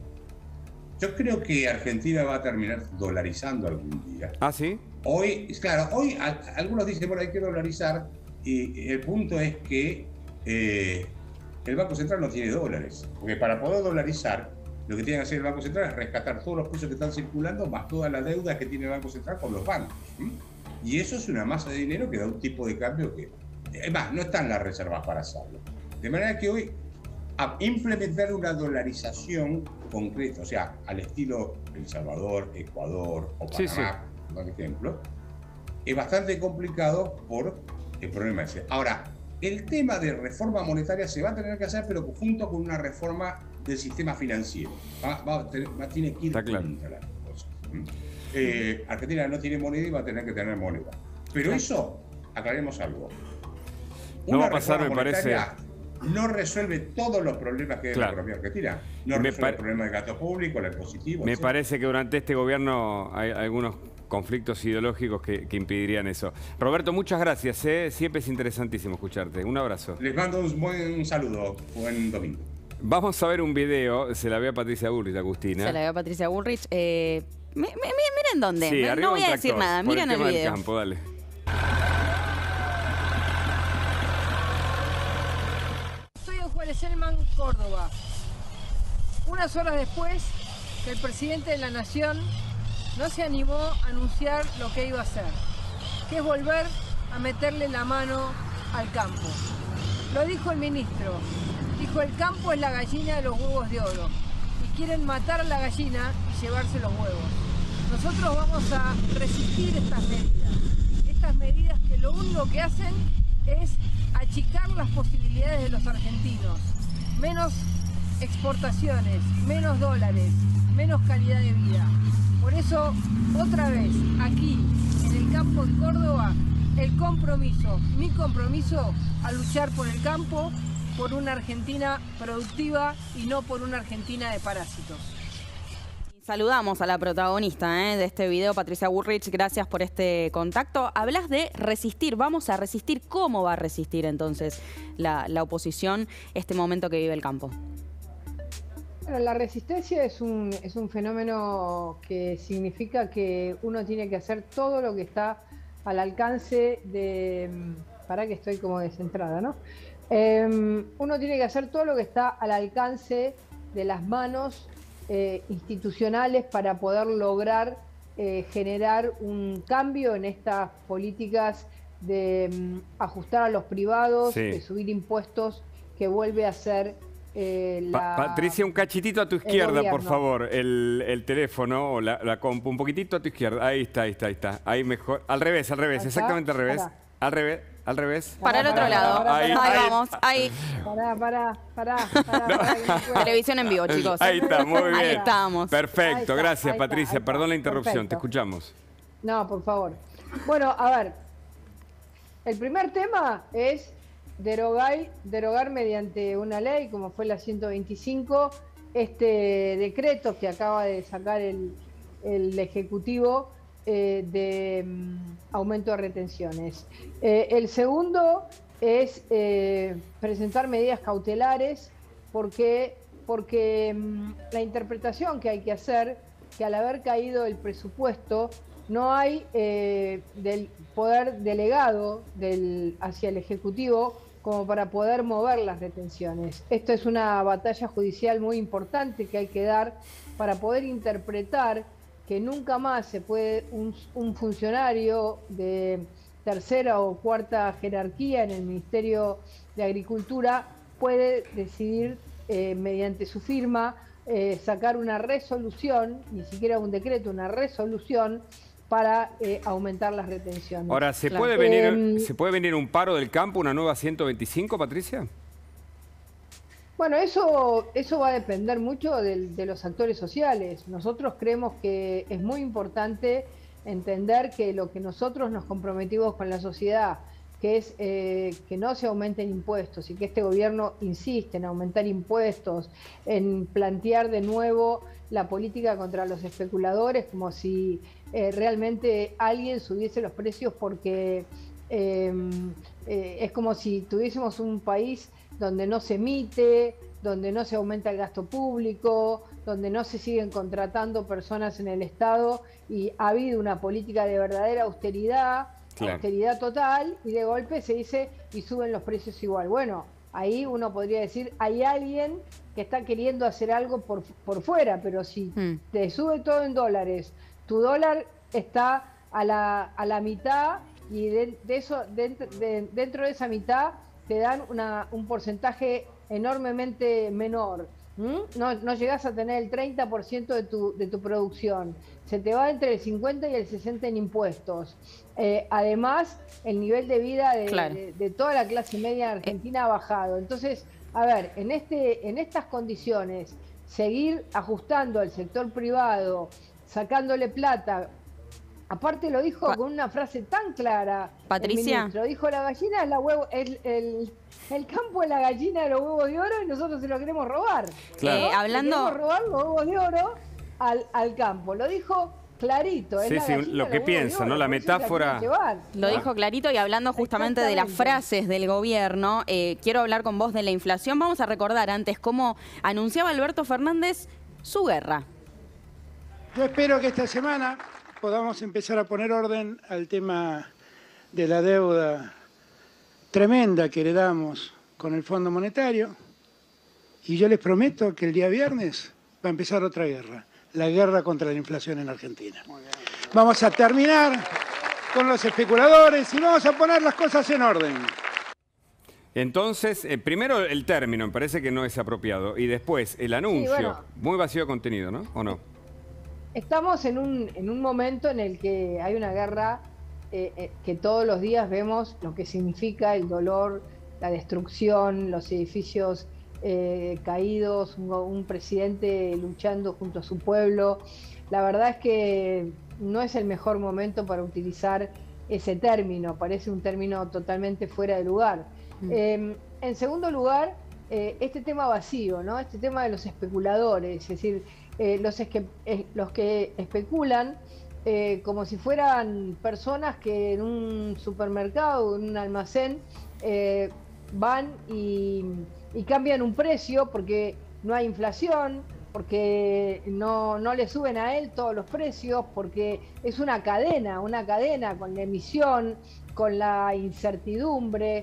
Yo creo que Argentina va a terminar dolarizando algún día. ¿Ah, sí? Hoy, claro, hoy a, algunos dicen, bueno, hay que dolarizar, y el punto es que eh, el Banco Central no tiene dólares. Porque para poder dolarizar, lo que tiene que hacer el Banco Central es rescatar todos los pesos que están circulando, más toda la deuda que tiene el Banco Central con los bancos. ¿sí? Y eso es una masa de dinero que da un tipo de cambio que, es más, no están las reservas para hacerlo. De manera que hoy, a implementar una dolarización concreta, o sea, al estilo El Salvador, Ecuador o Panamá, sí, sí. por ejemplo, es bastante complicado por el problema ese. Ahora, el tema de reforma monetaria se va a tener que hacer, pero junto con una reforma del sistema financiero. Va, va, a tener, va tiene que ir claro. juntas las cosas. Eh, Argentina no tiene moneda y va a tener que tener moneda. Pero claro. eso, aclaremos algo. No una va a pasar, me parece... no resuelve todos los problemas que hay claro. en la economía argentina. No me resuelve el problema del gasto público, el impositivo. Me etcétera. parece que durante este gobierno hay algunos conflictos ideológicos que, que impedirían eso. Roberto, muchas gracias. ¿eh? Siempre es interesantísimo escucharte. Un abrazo. Les mando un buen saludo. Buen domingo. Vamos a ver un video. Se la ve a Patricia Bullrich, Agustina. Se la ve a Patricia Bullrich. Eh, miren dónde. Sí, no voy a decir nada. Miren el, el video. Campo, dale. Selman, Córdoba. Unas horas después que el presidente de la Nación no se animó a anunciar lo que iba a hacer, que es volver a meterle la mano al campo. Lo dijo el ministro, dijo el campo es la gallina de los huevos de oro y quieren matar a la gallina y llevarse los huevos. Nosotros vamos a resistir estas medidas, estas medidas que lo único que hacen es achicar las posibilidades de los argentinos, menos exportaciones, menos dólares, menos calidad de vida. Por eso, otra vez, aquí, en el campo de Córdoba, el compromiso, mi compromiso a luchar por el campo, por una Argentina productiva y no por una Argentina de parásitos. Saludamos a la protagonista ¿eh? de este video, Patricia Bullrich. Gracias por este contacto. Hablas de resistir. Vamos a resistir. ¿Cómo va a resistir entonces la, la oposición este momento que vive el campo? Bueno, la resistencia es un, es un fenómeno que significa que uno tiene que hacer todo lo que está al alcance de... Para que estoy como descentrada, ¿no? Eh, uno tiene que hacer todo lo que está al alcance de las manos eh, institucionales para poder lograr eh, generar un cambio en estas políticas de um, ajustar a los privados, sí. de subir impuestos, que vuelve a ser eh, la... Pa Patricia, un cachitito a tu izquierda, por favor, el, el teléfono o la, la compu, un poquitito a tu izquierda. Ahí está, ahí está, ahí está. Ahí mejor. Al revés, al revés, exactamente al revés. Para. Al revés. Al revés. Para el otro pará, lado. Pará, ahí, pará, ahí ahí vamos. Ahí. Pará, pará, pará. pará, no. pará no Televisión en vivo, chicos. Ahí está, muy bien. Ahí estamos. Perfecto, ahí está, gracias ahí Patricia. está, Perdón la interrupción, perfecto. Te escuchamos. No, por favor. Bueno, a ver. El primer tema es derogar, derogar mediante una ley, como fue la ciento veinticinco, este decreto que acaba de sacar el, el Ejecutivo eh, de um, aumento de retenciones. Eh, el segundo es eh, presentar medidas cautelares porque, porque um, la interpretación que hay que hacer, que al haber caído el presupuesto, no hay eh, del poder delegado del, hacia el Ejecutivo como para poder mover las retenciones. Esto es una batalla judicial muy importante que hay que dar para poder interpretar que nunca más se puede un, un funcionario de tercera o cuarta jerarquía en el Ministerio de Agricultura puede decidir eh, mediante su firma eh, sacar una resolución, ni siquiera un decreto, una resolución para eh, aumentar las retenciones. Ahora, ¿se, claro. puede venir, eh, ¿se puede venir un paro del campo, una nueva ciento veinticinco, Patricia? Bueno, eso, eso va a depender mucho de, de los actores sociales. Nosotros creemos que es muy importante entender que lo que nosotros nos comprometimos con la sociedad, que es eh, que no se aumenten impuestos y que este gobierno insiste en aumentar impuestos, en plantear de nuevo la política contra los especuladores, como si eh, realmente alguien subiese los precios porque eh, eh, es como si tuviésemos un país donde no se emite, donde no se aumenta el gasto público, donde no se siguen contratando personas en el Estado y ha habido una política de verdadera austeridad, claro. austeridad total, y de golpe se dice y suben los precios igual. Bueno, ahí uno podría decir, hay alguien que está queriendo hacer algo por, por fuera, pero si mm. te sube todo en dólares, tu dólar está a la, a la mitad y de, de eso, de, de, dentro de esa mitad te dan una, un porcentaje enormemente menor. ¿Mm? No, no llegás a tener el treinta por ciento de tu, de tu producción. Se te va entre el cincuenta y el sesenta en impuestos. Eh, además, el nivel de vida de, claro. de, de toda la clase media argentina ha bajado. Entonces, a ver, en, este, en estas condiciones, seguir ajustando al sector privado, sacándole plata. Aparte lo dijo pa con una frase tan clara. Patricia. Lo dijo, la gallina es la huevo, el, el, el campo es la gallina de los huevos de oro y nosotros se lo queremos robar. Claro. Eh, hablando... Queremos robar los huevos de oro al, al campo. Lo dijo clarito. Sí, es sí, lo que piensa, ¿no? La metáfora. Lo ah. dijo clarito y hablando justamente de las frases del gobierno, eh, quiero hablar con vos de la inflación. Vamos a recordar antes cómo anunciaba Alberto Fernández su guerra. Yo espero que esta semana podamos empezar a poner orden al tema de la deuda tremenda que heredamos con el Fondo Monetario. Y yo les prometo que el día viernes va a empezar otra guerra, la guerra contra la inflación en Argentina. Vamos a terminar con los especuladores y vamos a poner las cosas en orden. Entonces, eh, primero el término, me parece que no es apropiado, y después el anuncio, sí, bueno, muy vacío de contenido, ¿no? ¿O no? Estamos en un, en un momento en el que hay una guerra eh, eh, que todos los días vemos lo que significa el dolor, la destrucción, los edificios eh, caídos, un, un presidente luchando junto a su pueblo. la verdad es que no es el mejor momento para utilizar ese término, parece un término totalmente fuera de lugar. Mm. Eh, en segundo lugar, eh, este tema vacío, ¿no? Este tema de los especuladores, es decir, eh, los, esque eh, los que especulan eh, como si fueran personas que en un supermercado, en un almacén, eh, van y, y cambian un precio porque no hay inflación, porque no, no le suben a él todos los precios, porque es una cadena, una cadena con la emisión, con la incertidumbre.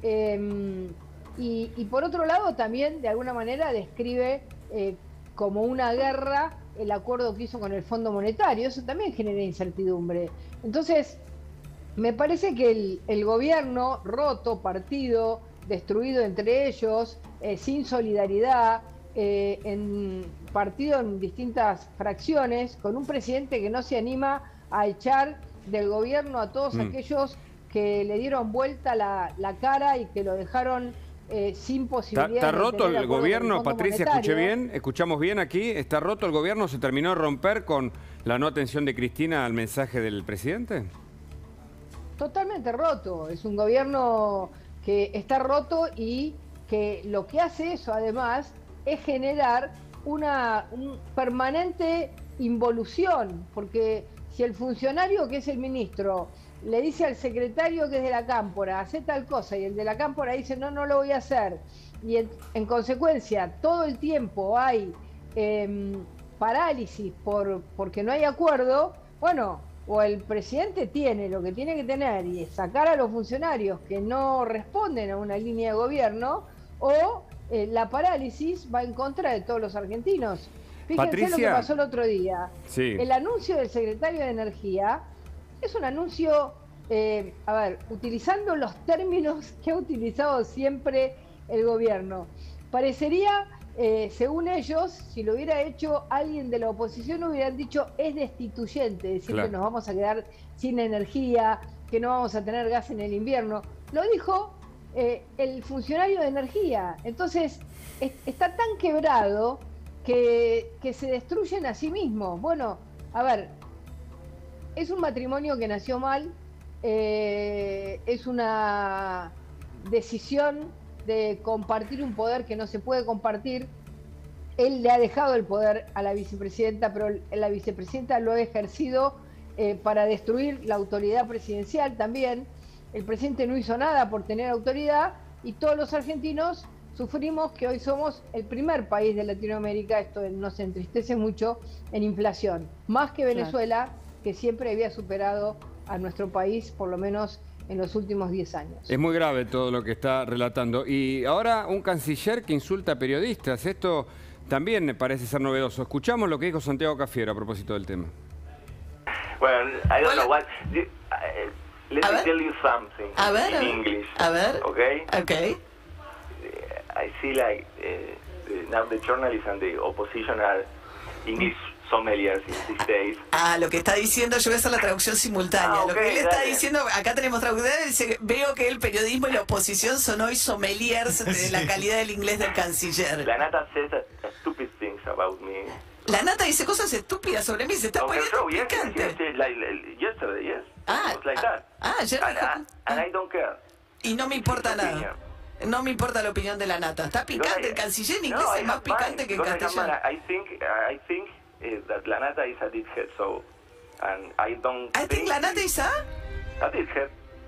Eh, y, y por otro lado también de alguna manera describe eh, como una guerra el acuerdo que hizo con el Fondo Monetario. Eso también genera incertidumbre. Entonces, me parece que el, el gobierno roto, partido, destruido entre ellos, eh, sin solidaridad, eh, en partido en distintas fracciones, con un presidente que no se anima a echar del gobierno a todos mm. aquellos que le dieron vuelta la, la cara y que lo dejaron eh, sin posibilidad. ¿Está, está roto el gobierno, Patricia? Escuché bien, escuchamos bien aquí. ¿Está roto el gobierno? ¿Se terminó de romper con la no atención de Cristina al mensaje del presidente? Totalmente roto. Es un gobierno que está roto y que lo que hace eso además es generar una un permanente involución, porque si el funcionario que es el ministro le dice al secretario que es de la cámpora, hace tal cosa, y el de la cámpora dice, no, no lo voy a hacer, y en, en consecuencia todo el tiempo hay eh, parálisis por, porque no hay acuerdo, bueno, o el presidente tiene lo que tiene que tener y es sacar a los funcionarios que no responden a una línea de gobierno, o eh, la parálisis va en contra de todos los argentinos. Fíjense Patricia, lo que pasó el otro día. Sí. El anuncio del secretario de Energía es un anuncio, eh, a ver, utilizando los términos que ha utilizado siempre el gobierno. Parecería, eh, según ellos, si lo hubiera hecho alguien de la oposición, hubieran dicho es destituyente, decir claro. que nos vamos a quedar sin energía, que no vamos a tener gas en el invierno. Lo dijo eh, el funcionario de Energía. Entonces, es, está tan quebrado que, que se destruyen a sí mismos. Bueno, a ver, es un matrimonio que nació mal, eh, es una decisión de compartir un poder que no se puede compartir. Él le ha dejado el poder a la vicepresidenta, pero la vicepresidenta lo ha ejercido eh, para destruir la autoridad presidencial también. El presidente no hizo nada por tener autoridad y todos los argentinos sufrimos que hoy somos el primer país de Latinoamérica, esto nos entristece mucho, en inflación, más que Venezuela, claro. que siempre había superado a nuestro país, por lo menos en los últimos diez años. Es muy grave todo lo que está relatando. Y ahora un canciller que insulta a periodistas. Esto también me parece ser novedoso. Escuchamos lo que dijo Santiago Cafiero a propósito del tema. Well, I don't know what... Let me tell you something a ver, in English. A ver. Okay? Okay. I see like uh, now the journalists and the opposition are English sommeliers in these days. Ah, lo que está diciendo, yo voy a hacer la traducción simultánea. Ah, okay, lo que él está dale. diciendo, acá tenemos traducción, dice, veo que el periodismo y la oposición son hoy sommeliers de la calidad del inglés del canciller. La Nata says a, a stupid things about me. La Nata dice cosas estúpidas sobre mí, se está okay, poniendo so, yes, picante. Yes, yes, like, like, yesterday, yes. Ah, like ah, that. ah, ayer and, dijo... and, and I don't care. Y no me importa nada. Opinion. No me importa la opinión de la Nata. Está picante, el canciller en inglés no, es más picante que en castellano. I think, I think uh, that la Nata is a dickhead, so, and I don't I think la Nata is a... A dickhead.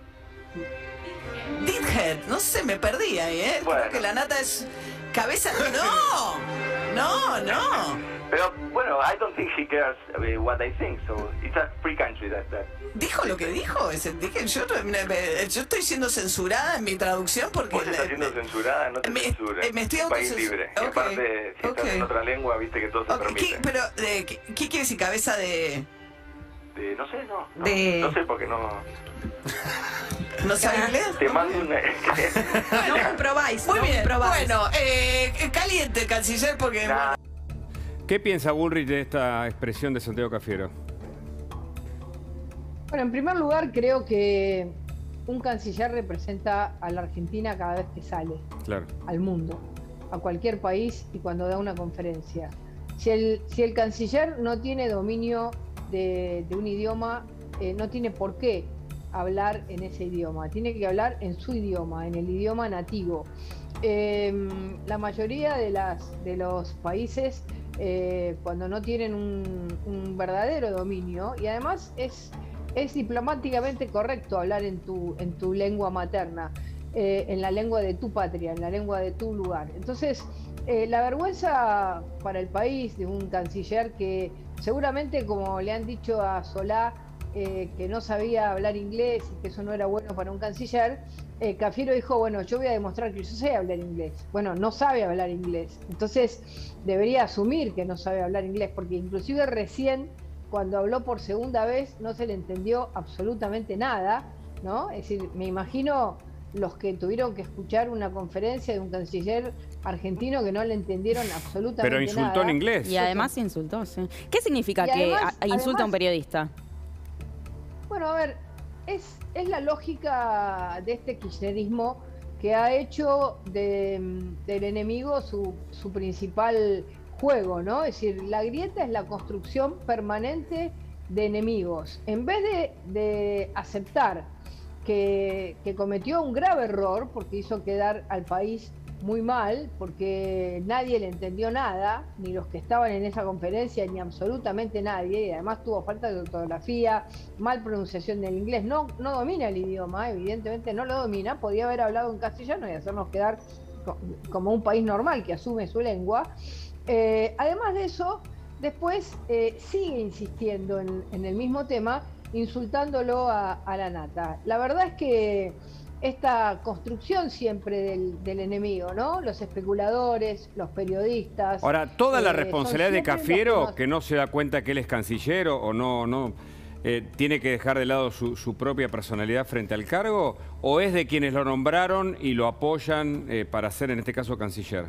Dickhead, no sé, me perdí ahí, ¿eh? Bueno. Creo que la Nata es... Cabeza... ¡No! ¡No, no! Pero, bueno, I don't think she cares what I think, so it's a free country that... that ¿Dijo lo que dijo? Dije, yo, yo estoy siendo censurada en mi traducción porque... ¿Vos estás siendo censurada? No te me, censures. Me estoy es un país libre. Okay. Y aparte, si okay. estás en otra lengua, viste que todo se okay. permite. ¿Qué, pero, eh, ¿qué, ¿qué quiere decir? ¿Cabeza de...? De... No sé, no. No, de... no sé porque no... ¿No sabe inglés? Te mando una... No comprobáis. Muy no bien, comprobáis. Bueno, eh, caliente el canciller porque... Nah. ¿Qué piensa Bullrich de esta expresión de Santiago Cafiero? Bueno, en primer lugar, creo que un canciller representa a la Argentina cada vez que sale claro. al mundo, a cualquier país y cuando da una conferencia. Si el, si el canciller no tiene dominio de, de un idioma, eh, no tiene por qué hablar en ese idioma, tiene que hablar en su idioma, en el idioma nativo. Eh, la mayoría de, las, de los países, eh, cuando no tienen un, un verdadero dominio, y además es, es diplomáticamente correcto hablar en tu, en tu lengua materna, eh, en la lengua de tu patria, en la lengua de tu lugar. Entonces, eh, la vergüenza para el país de un canciller que seguramente, como le han dicho a Solá, eh, que no sabía hablar inglés y que eso no era bueno para un canciller, eh, Cafiero dijo, bueno, yo voy a demostrar que yo sé hablar inglés. Bueno, no sabe hablar inglés. Entonces, debería asumir que no sabe hablar inglés, porque inclusive recién, cuando habló por segunda vez, no se le entendió absolutamente nada, ¿no? Es decir, me imagino los que tuvieron que escuchar una conferencia de un canciller argentino que no le entendieron absolutamente nada. Pero insultó nada. en inglés. Y además insultó, sí. ¿Qué significa Y que además- a- insulta a un además- periodista? Bueno, a ver, es, es la lógica de este kirchnerismo que ha hecho de, del enemigo su, su principal juego, ¿no? Es decir, la grieta es la construcción permanente de enemigos. En vez de, de aceptar que, que cometió un grave error, porque hizo quedar al país muy mal, porque nadie le entendió nada, ni los que estaban en esa conferencia, ni absolutamente nadie, y además tuvo falta de ortografía, mal pronunciación del inglés, no, no domina el idioma, evidentemente no lo domina, podía haber hablado en castellano y hacernos quedar co- como un país normal que asume su lengua. Eh, además de eso, después eh, sigue insistiendo en, en el mismo tema, insultándolo a, a la nata. La verdad es que esta construcción siempre del, del enemigo, ¿no? Los especuladores, los periodistas. Ahora, toda la eh, responsabilidad son de siempre los Cafiero, que nos- que no se da cuenta que él es canciller o no, no eh, tiene que dejar de lado su, su propia personalidad frente al cargo, o es de quienes lo nombraron y lo apoyan eh, para ser, en este caso, canciller.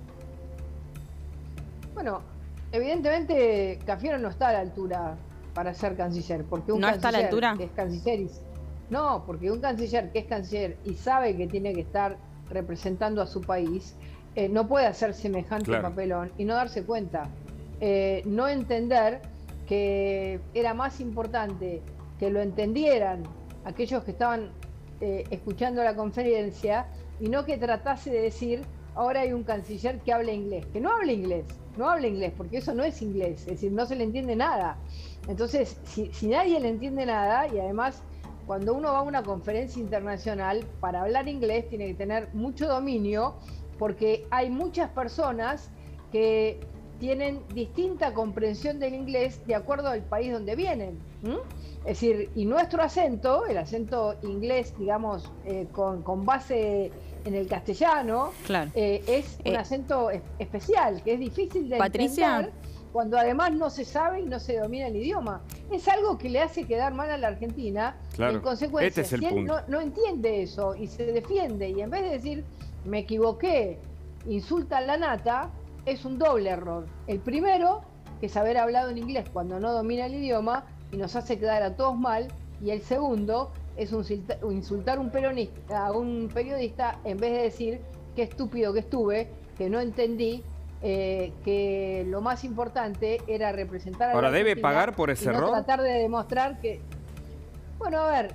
Bueno, evidentemente Cafiero no está a la altura para ser canciller, porque un ¿No está a la canciller altura? que es canciller y- no, porque un canciller que es canciller y sabe que tiene que estar representando a su país, eh, no puede hacer semejante Claro. papelón y no darse cuenta, eh, no entender que era más importante que lo entendieran aquellos que estaban eh, escuchando la conferencia y no que tratase de decir, ahora hay un canciller que habla inglés, que no hable inglés, no hable inglés, porque eso no es inglés, es decir, no se le entiende nada. Entonces, si, si nadie le entiende nada, y además cuando uno va a una conferencia internacional, para hablar inglés tiene que tener mucho dominio, porque hay muchas personas que tienen distinta comprensión del inglés de acuerdo al país donde vienen. ¿m? Es decir, y nuestro acento, el acento inglés, digamos, eh, con, con base en el castellano, Claro. eh, es un Eh, acento es- especial, que es difícil de Patricia. entender cuando además no se sabe y no se domina el idioma. Es algo que le hace quedar mal a la Argentina. Claro, y en consecuencia, este es el si él punto. no, no entiende eso y se defiende, y en vez de decir, me equivoqué, insulta a la nata, es un doble error. El primero, que es haber hablado en inglés cuando no domina el idioma y nos hace quedar a todos mal, y el segundo es un silta- insultar un peronista, a un periodista en vez de decir, qué estúpido que estuve, que no entendí, eh, que lo más importante era representar a la Ahora, ¿debe Argentina pagar por ese y no error? tratar de demostrar que... Bueno, a ver,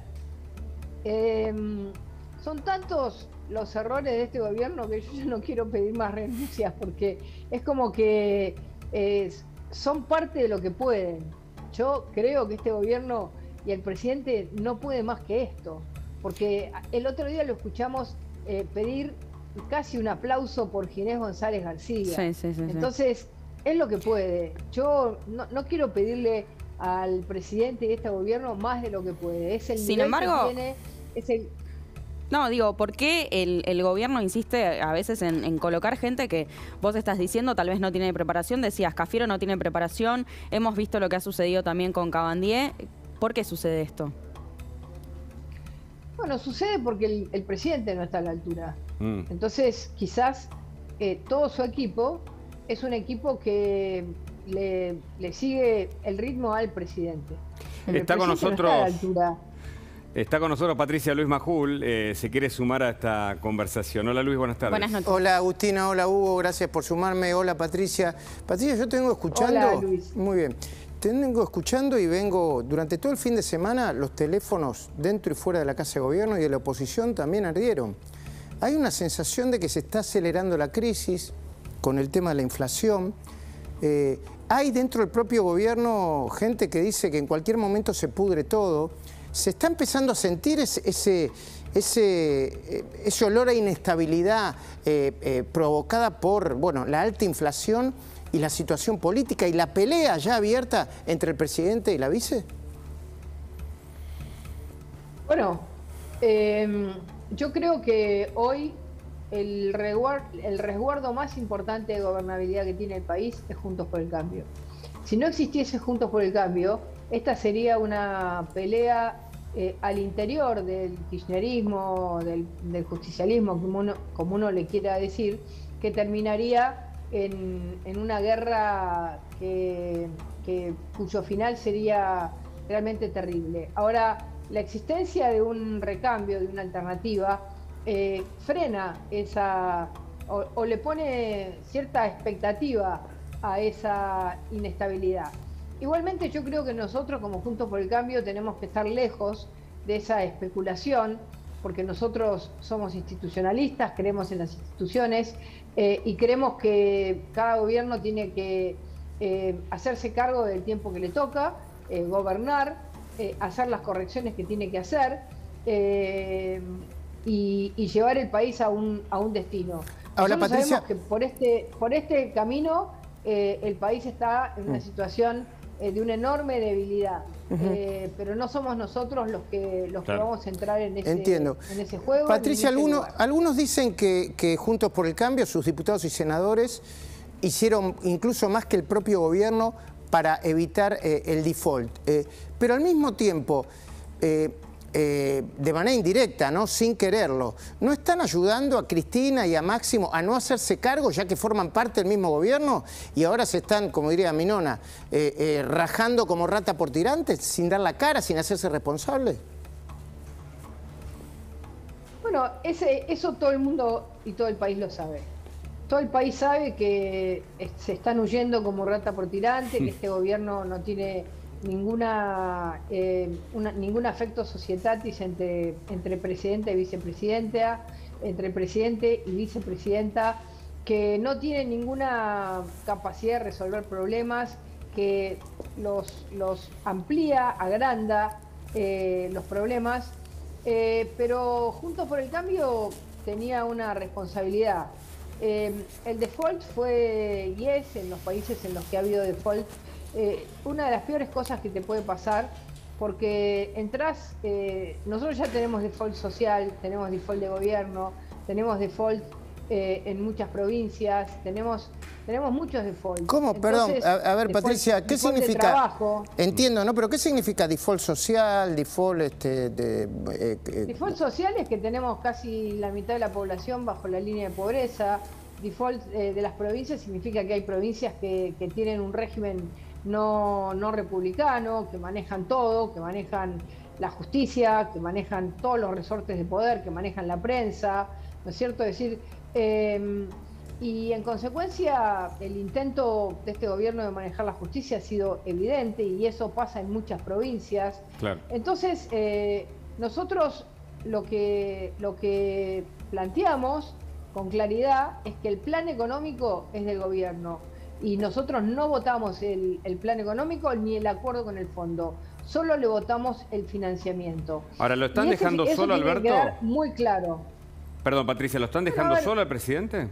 eh, son tantos los errores de este gobierno que yo ya no quiero pedir más renuncias, porque es como que eh, son parte de lo que pueden. Yo creo que este gobierno y el presidente no puede más que esto, porque el otro día lo escuchamos eh, pedir casi un aplauso por Ginés González García. Sí, sí, sí, sí. Entonces, es lo que puede. Yo no, no quiero pedirle al presidente y a este gobierno más de lo que puede. Es el Sin nivel embargo- que tiene, es el, No, digo, ¿por qué el, el gobierno insiste a veces en, en colocar gente que vos estás diciendo tal vez no tiene preparación? Decías, Cafiero no tiene preparación, hemos visto lo que ha sucedido también con Cabandier. ¿Por qué sucede esto? Bueno, sucede porque el, el presidente no está a la altura. Mm. Entonces, quizás eh, todo su equipo es un equipo que le, le sigue el ritmo al presidente. Pero el Está con presidente no está a la nosotros altura. Está con nosotros Patricia Luis Majul, eh, se quiere sumar a esta conversación. Hola Luis, buenas tardes. Buenas noches. Hola Agustina, hola Hugo, gracias por sumarme. Hola Patricia. Patricia, yo te vengo escuchando. Hola, Luis. Muy bien. Te vengo escuchando y vengo, durante todo el fin de semana, los teléfonos dentro y fuera de la Casa de Gobierno y de la oposición también ardieron. Hay una sensación de que se está acelerando la crisis con el tema de la inflación. Eh, hay dentro del propio gobierno gente que dice que en cualquier momento se pudre todo. Se está empezando a sentir ese, ese, ese, ese olor a inestabilidad eh, eh, provocada por bueno, la alta inflación y la situación política y la pelea ya abierta entre el presidente y la vice. Bueno, eh, yo creo que hoy el resguardo, el resguardo más importante de gobernabilidad que tiene el país es Juntos por el Cambio. Si no existiese Juntos por el Cambio, esta sería una pelea eh, al interior del kirchnerismo, del, del justicialismo, como uno, como uno le quiera decir, que terminaría en, en una guerra que, que, cuyo final sería realmente terrible. Ahora, la existencia de un recambio, de una alternativa, eh, frena esa, o, o le pone cierta expectativa a esa inestabilidad. Igualmente yo creo que nosotros como Juntos por el Cambio tenemos que estar lejos de esa especulación, porque nosotros somos institucionalistas, creemos en las instituciones eh, y creemos que cada gobierno tiene que eh, hacerse cargo del tiempo que le toca, eh, gobernar, eh, hacer las correcciones que tiene que hacer eh, y, y llevar el país a un, a un destino. Ahora, Nosotros Patricia, sabemos que por este, por este camino eh, el país está en una situación eh, de una enorme debilidad. Uh-huh. eh, pero no somos nosotros los que los claro. que vamos a entrar en ese, Entiendo. En ese juego. Patricia, en ese algunos, algunos dicen que, que Juntos por el Cambio, sus diputados y senadores, hicieron incluso más que el propio gobierno para evitar eh, el default. Eh, pero al mismo tiempo, eh, eh, de manera indirecta, ¿no? Sin quererlo, ¿no están ayudando a Cristina y a Máximo a no hacerse cargo, ya que forman parte del mismo gobierno y ahora se están, como diría mi nona, eh, eh, rajando como rata por tirantes, sin dar la cara, sin hacerse responsables? Bueno, ese, eso todo el mundo y todo el país lo sabe. Todo el país sabe que se están huyendo como rata por tirante, que este gobierno no tiene ninguna eh, una, ningún afecto societatis entre, entre presidente y vicepresidenta, entre presidente y vicepresidenta, que no tiene ninguna capacidad de resolver problemas, que los, los amplía, agranda eh, los problemas, eh, pero Juntos por el Cambio tenía una responsabilidad. Eh, el default fue y es en los países en los que ha habido default eh, una de las peores cosas que te puede pasar, porque entras, eh, nosotros ya tenemos default social, tenemos default de gobierno, tenemos default eh, en muchas provincias, tenemos tenemos muchos default. ¿Cómo? Entonces, perdón, a, a ver, default, Patricia, ¿qué significa? Entiendo, ¿no? Pero ¿qué significa default social, default este, de, eh, eh, default social es que tenemos casi la mitad de la población bajo la línea de pobreza. Default eh, de las provincias significa que hay provincias que, que tienen un régimen no, no republicano, que manejan todo, que manejan la justicia, que manejan todos los resortes de poder, que manejan la prensa, ¿no es cierto? Es decir, eh, y en consecuencia el intento de este gobierno de manejar la justicia ha sido evidente y eso pasa en muchas provincias. Claro. Entonces, eh, nosotros lo que, lo que planteamos con claridad es que el plan económico es del gobierno y nosotros no votamos el, el plan económico ni el acuerdo con el fondo, solo le votamos el financiamiento. Ahora, ¿lo están y ese, dejando eso solo, tiene Alberto? Que quedar muy claro. Perdón, Patricia, ¿lo están dejando ver, solo al presidente?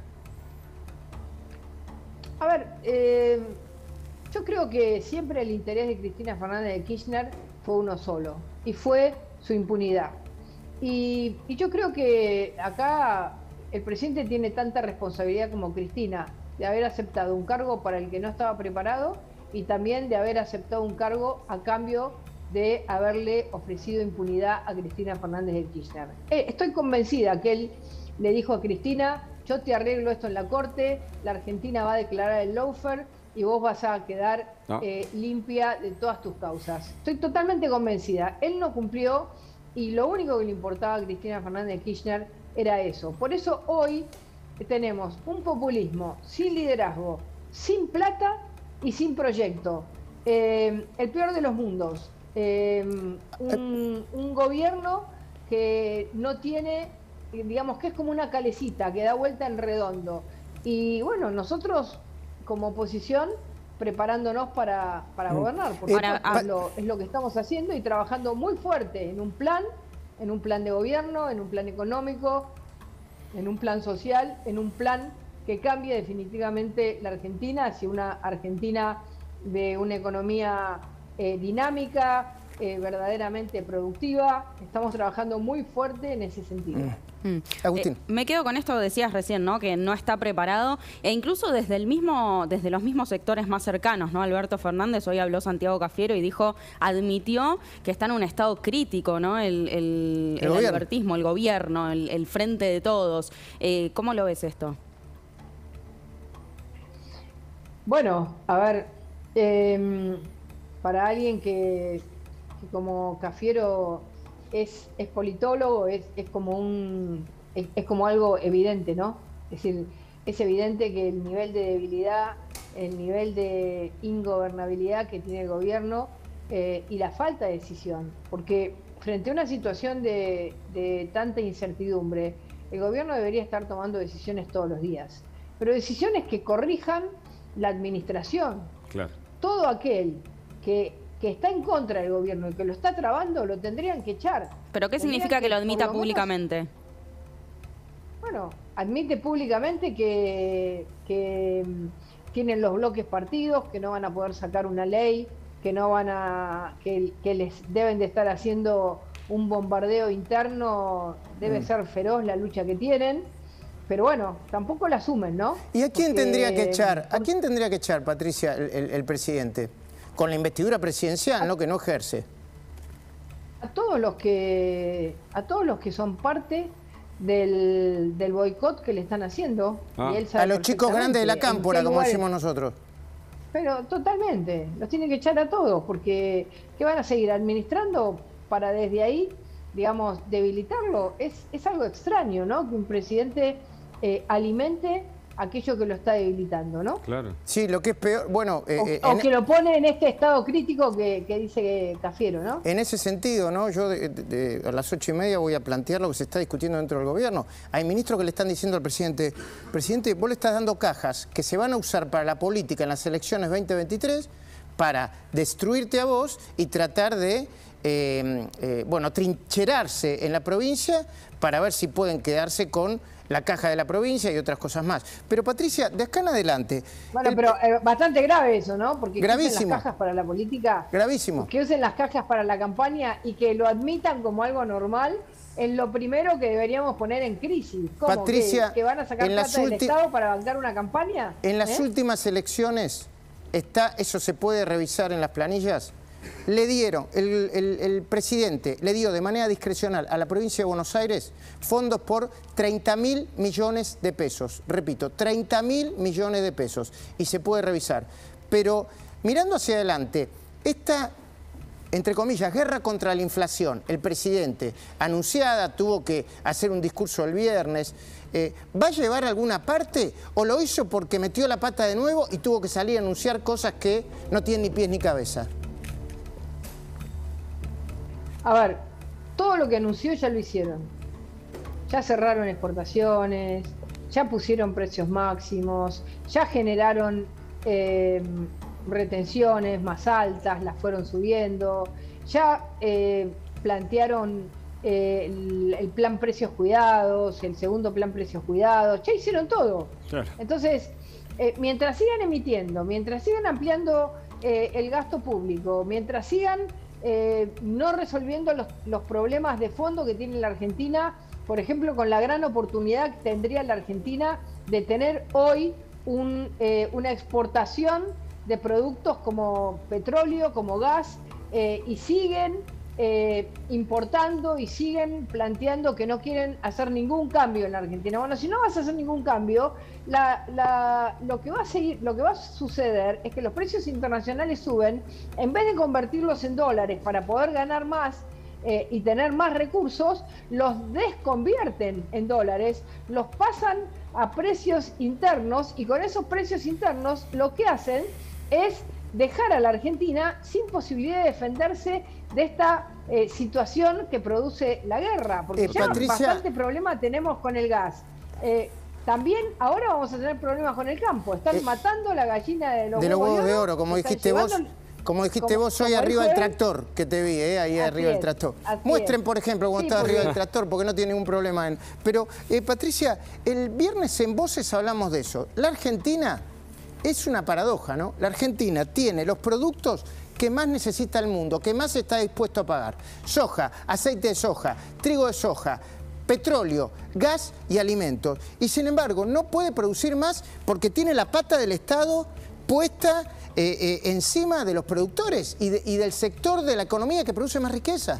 A ver, eh, yo creo que siempre el interés de Cristina Fernández de Kirchner fue uno solo y fue su impunidad. Y, y yo creo que acá el presidente tiene tanta responsabilidad como Cristina de haber aceptado un cargo para el que no estaba preparado y también de haber aceptado un cargo a cambio de haberle ofrecido impunidad a Cristina Fernández de Kirchner. Eh, estoy convencida que él le dijo a Cristina: yo te arreglo esto en la corte, la Argentina va a declarar el lawfare y vos vas a quedar no. eh, limpia de todas tus causas. Estoy totalmente convencida. Él no cumplió y lo único que le importaba a Cristina Fernández de Kirchner era eso. Por eso hoy tenemos un populismo sin liderazgo, sin plata y sin proyecto. Eh, el peor de los mundos. Eh, un, un gobierno que no tiene, digamos que es como una calecita que da vuelta en redondo. Y bueno, nosotros como oposición preparándonos para, para mm. gobernar, porque eh, es, lo, es lo que estamos haciendo y trabajando muy fuerte en un plan, en un plan de gobierno, en un plan económico, en un plan social, en un plan que cambie definitivamente la Argentina hacia una Argentina de una economía eh, dinámica, eh, verdaderamente productiva. Estamos trabajando muy fuerte en ese sentido. Mm. Mm. Agustín. Eh, me quedo con esto que decías recién, ¿no? Que no está preparado, e incluso desde el mismo, desde los mismos sectores más cercanos, ¿no? Alberto Fernández, hoy habló Santiago Cafiero y dijo, admitió que está en un estado crítico, ¿no? El, el, el, el albertismo, el gobierno, el, el frente de todos. Eh, ¿Cómo lo ves esto? Bueno, a ver, eh, para alguien que, que como Cafiero es, es politólogo, es, es como un es, es como algo evidente, ¿no? Es decir, es evidente que el nivel de debilidad, el nivel de ingobernabilidad que tiene el gobierno eh, y la falta de decisión, porque frente a una situación de, de tanta incertidumbre, el gobierno debería estar tomando decisiones todos los días, pero decisiones que corrijan la administración. Claro. Todo aquel que, que está en contra del gobierno y que lo está trabando, lo tendrían que echar. ¿Pero qué significa que, que lo admita lo públicamente? Menos, bueno, admite públicamente que, que tienen los bloques partidos, que no van a poder sacar una ley, que no van a, que, que les deben de estar haciendo un bombardeo interno, debe mm. ser feroz la lucha que tienen. Pero bueno, tampoco la asumen, ¿no? ¿Y a quién Porque... tendría que echar? ¿A quién tendría que echar, Patricia, el, el, el presidente? Con la investidura presidencial, a... ¿no? Que no ejerce. A todos los que, a todos los que son parte del, del boicot que le están haciendo. Ah. Y él sabe a los chicos grandes de la cámpora, como lugares... decimos nosotros. Pero totalmente, los tienen que echar a todos, porque ¿qué van a seguir administrando para desde ahí, digamos, debilitarlo? Es, es algo extraño, ¿no? Que un presidente eh, alimente aquello que lo está debilitando, ¿no? Claro. Sí, lo que es peor, bueno... Eh, o, eh, o que lo pone en este estado crítico que, que dice Cafiero, ¿no? En ese sentido, ¿no? Yo de, de, de, a las ocho y media voy a plantear lo que se está discutiendo dentro del gobierno. Hay ministros que le están diciendo al presidente, presidente, vos le estás dando cajas que se van a usar para la política en las elecciones veinte veintitrés para destruirte a vos y tratar de... Eh, eh, bueno, trincherarse en la provincia para ver si pueden quedarse con la caja de la provincia y otras cosas más. Pero Patricia, de acá en adelante... Bueno, el... pero eh, bastante grave eso, ¿no? Porque gravísimo. Que usen las cajas para la política... Gravísimo. Que usen las cajas para la campaña y que lo admitan como algo normal es lo primero que deberíamos poner en crisis. ¿Cómo? Patricia, ¿Que, que van a sacar en plata del Estado para bancar una campaña? En las ¿Eh? últimas elecciones, está, eso se puede revisar en las planillas... Le dieron, el, el, el presidente le dio de manera discrecional a la provincia de Buenos Aires fondos por treinta mil millones de pesos. Repito, treinta mil millones de pesos. Y se puede revisar. Pero mirando hacia adelante, esta, entre comillas, guerra contra la inflación, el presidente anunciada, tuvo que hacer un discurso el viernes, eh, ¿va a llevar alguna parte o lo hizo porque metió la pata de nuevo y tuvo que salir a anunciar cosas que no tienen ni pies ni cabeza? A ver, todo lo que anunció ya lo hicieron. Ya cerraron exportaciones, ya pusieron precios máximos, ya generaron eh, retenciones más altas, las fueron subiendo, ya eh, plantearon eh, el, el plan precios cuidados, el segundo plan precios cuidados, ya hicieron todo. Claro. Entonces, eh, mientras sigan emitiendo, mientras sigan ampliando eh, el gasto público, mientras sigan... Eh, no resolviendo los, los problemas de fondo que tiene la Argentina, por ejemplo, con la gran oportunidad que tendría la Argentina de tener hoy un, eh, una exportación de productos como petróleo, como gas, eh, y siguen eh, importando y siguen planteando que no quieren hacer ningún cambio en la Argentina. Bueno, si no vas a hacer ningún cambio, la, la, lo que va a seguir, lo que va a suceder es que los precios internacionales suben, en vez de convertirlos en dólares para poder ganar más, eh, y tener más recursos, los desconvierten en dólares, los pasan a precios internos y con esos precios internos lo que hacen es dejar a la Argentina sin posibilidad de defenderse de esta eh, situación que produce la guerra, porque eh, ya Patricia... bastante problema tenemos con el gas. Eh, también ahora vamos a tener problemas con el campo, están eh, matando la gallina de los, de los huevos de oro, oro como dijiste vos. Como dijiste como, vos hoy arriba del tractor, que te vi, ¿eh? ahí así arriba del tractor. Muestren, por ejemplo, cómo sí, está arriba del tractor, porque no tiene ningún problema. En... Pero, eh, Patricia, el viernes en Voces hablamos de eso. La Argentina es una paradoja, ¿no? La Argentina tiene los productos que más necesita el mundo, que más está dispuesto a pagar. Soja, aceite de soja, trigo de soja, petróleo, gas y alimentos. Y sin embargo, no puede producir más porque tiene la pata del Estado puesta eh, eh, encima de los productores y, de, y del sector de la economía que produce más riqueza.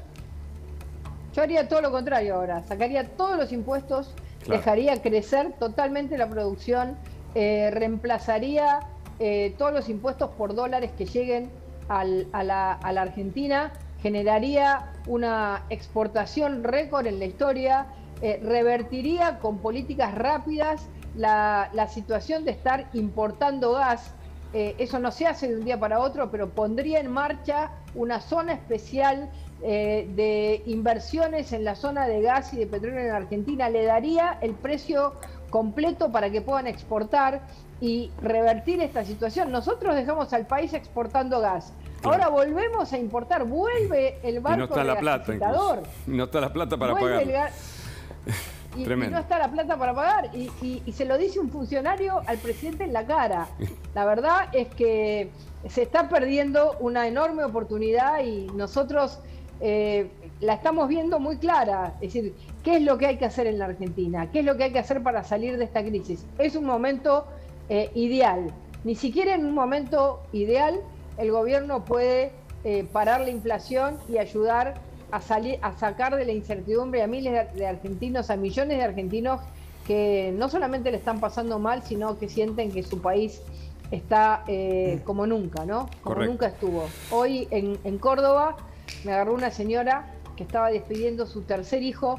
Yo haría todo lo contrario ahora, sacaría todos los impuestos, claro. Dejaría crecer totalmente la producción, eh, reemplazaría eh, todos los impuestos por dólares que lleguen al, a, la, a la Argentina, generaría una exportación récord en la historia, eh, revertiría con políticas rápidas la, la situación de estar importando gas. Eh, eso no se hace de un día para otro, pero pondría en marcha una zona especial eh, de inversiones en la zona de gas y de petróleo en Argentina. Le daría el precio completo para que puedan exportar y revertir esta situación. Nosotros dejamos al país exportando gas. Claro. Ahora volvemos a importar, vuelve el barco y no está la plata, no está la plata para vuelve pagar. Y, y no está la plata para pagar y, y, y se lo dice un funcionario al presidente en la cara. La verdad es que se está perdiendo una enorme oportunidad y nosotros eh, la estamos viendo muy clara. Es decir, ¿qué es lo que hay que hacer en la Argentina? ¿Qué es lo que hay que hacer para salir de esta crisis? Es un momento eh, ideal. Ni siquiera en un momento ideal el gobierno puede eh, parar la inflación y ayudar a salir, a sacar de la incertidumbre a miles de argentinos, a millones de argentinos que no solamente le están pasando mal, sino que sienten que su país está eh, como nunca, ¿no? Como Correcto. Nunca estuvo. Hoy en, en Córdoba me agarró una señora que estaba despidiendo su tercer hijo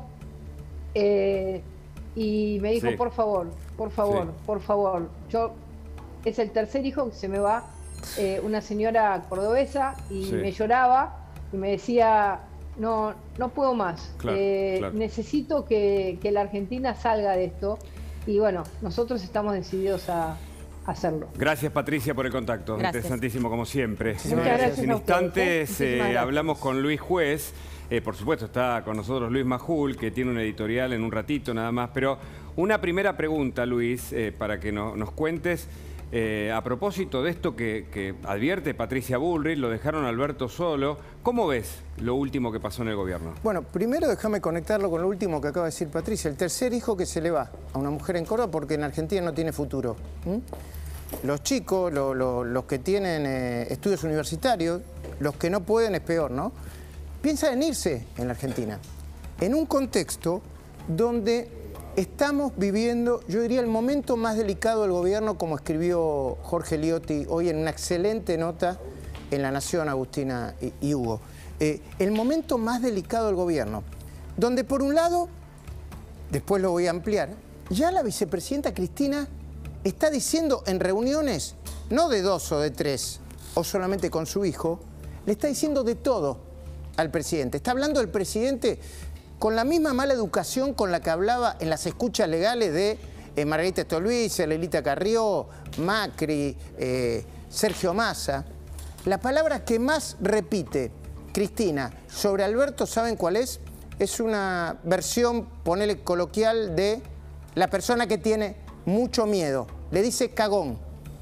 eh, y me dijo, sí. por favor, por favor, sí. por favor, yo es el tercer hijo que se me va, eh, una señora cordobesa y sí. me lloraba y me decía... No, no puedo más. Claro, eh, claro. Necesito que, que la Argentina salga de esto y bueno, nosotros estamos decididos a hacerlo. Gracias, Patricia, por el contacto. Gracias. Interesantísimo como siempre. Muchas gracias. En instantes ¿eh? eh, hablamos con Luis Juez. Eh, por supuesto está con nosotros Luis Majul, que tiene una editorial en un ratito nada más. Pero una primera pregunta, Luis, eh, para que no, nos cuentes. Eh, a propósito de esto que, que advierte Patricia Bullrich, lo dejaron a Alberto solo. ¿Cómo ves lo último que pasó en el gobierno? Bueno, primero déjame conectarlo con lo último que acaba de decir Patricia. El tercer hijo que se le va a una mujer en Córdoba porque en Argentina no tiene futuro. ¿Mm? Los chicos, lo, lo, los que tienen eh, estudios universitarios, los que no pueden es peor, ¿no? Piensan en irse en la Argentina. En un contexto donde... estamos viviendo, yo diría, el momento más delicado del gobierno, como escribió Jorge Liotti hoy en una excelente nota en La Nación, Agustina y, y Hugo. Eh, el momento más delicado del gobierno, donde por un lado, después lo voy a ampliar, ya la vicepresidenta Cristina está diciendo en reuniones, no de dos o de tres, o solamente con su hijo, le está diciendo de todo al presidente. Está hablando el presidente... con la misma mala educación con la que hablaba en las escuchas legales de eh, Margarita Stolbizer, Lelita Carrió, Macri, eh, Sergio Massa. La palabra que más repite Cristina sobre Alberto, ¿saben cuál es? Es una versión, ponele coloquial, de la persona que tiene mucho miedo. Le dice cagón.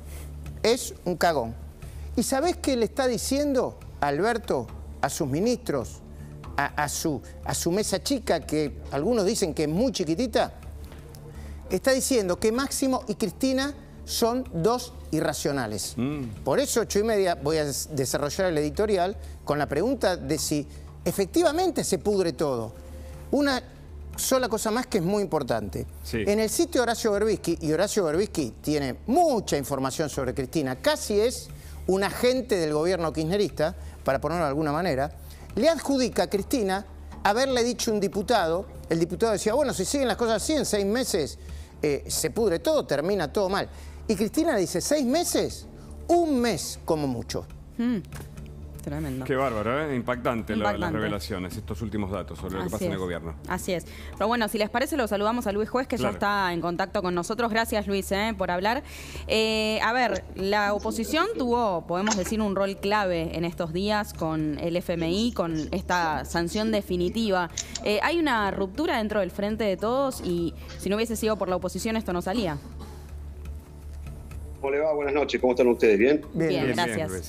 Es un cagón. ¿Y sabés qué le está diciendo a Alberto, a sus ministros? A, a, su, a su mesa chica, que algunos dicen que es muy chiquitita, está diciendo que Máximo y Cristina son dos irracionales. Mm. Por eso, ocho y media, voy a desarrollar el editorial con la pregunta de si efectivamente se pudre todo. Una sola cosa más que es muy importante. Sí. En el sitio de Horacio Berbisky, y Horacio Berbisky tiene mucha información sobre Cristina, casi es un agente del gobierno kirchnerista, para ponerlo de alguna manera, le adjudica a Cristina haberle dicho a un diputado, el diputado decía, bueno, si siguen las cosas así, en seis meses eh, se pudre todo, termina todo mal. Y Cristina le dice, ¿seis meses? Un mes como mucho. Mm. Tremendo. Qué bárbaro, ¿eh? Impactante, Impactante. La, las revelaciones, estos últimos datos sobre lo que Así pasa en el es. gobierno. Así es. Pero bueno, si les parece, lo saludamos a Luis Juez, que Claro. ya está en contacto con nosotros. Gracias, Luis, ¿eh? por hablar. Eh, a ver, la oposición tuvo, podemos decir, un rol clave en estos días con el F M I, con esta sanción definitiva. Eh, hay una ruptura dentro del Frente de Todos y si no hubiese sido por la oposición, esto no salía. ¿Cómo le va? Buenas noches. ¿Cómo están ustedes? ¿Bien? Bien, bien, gracias. Bien,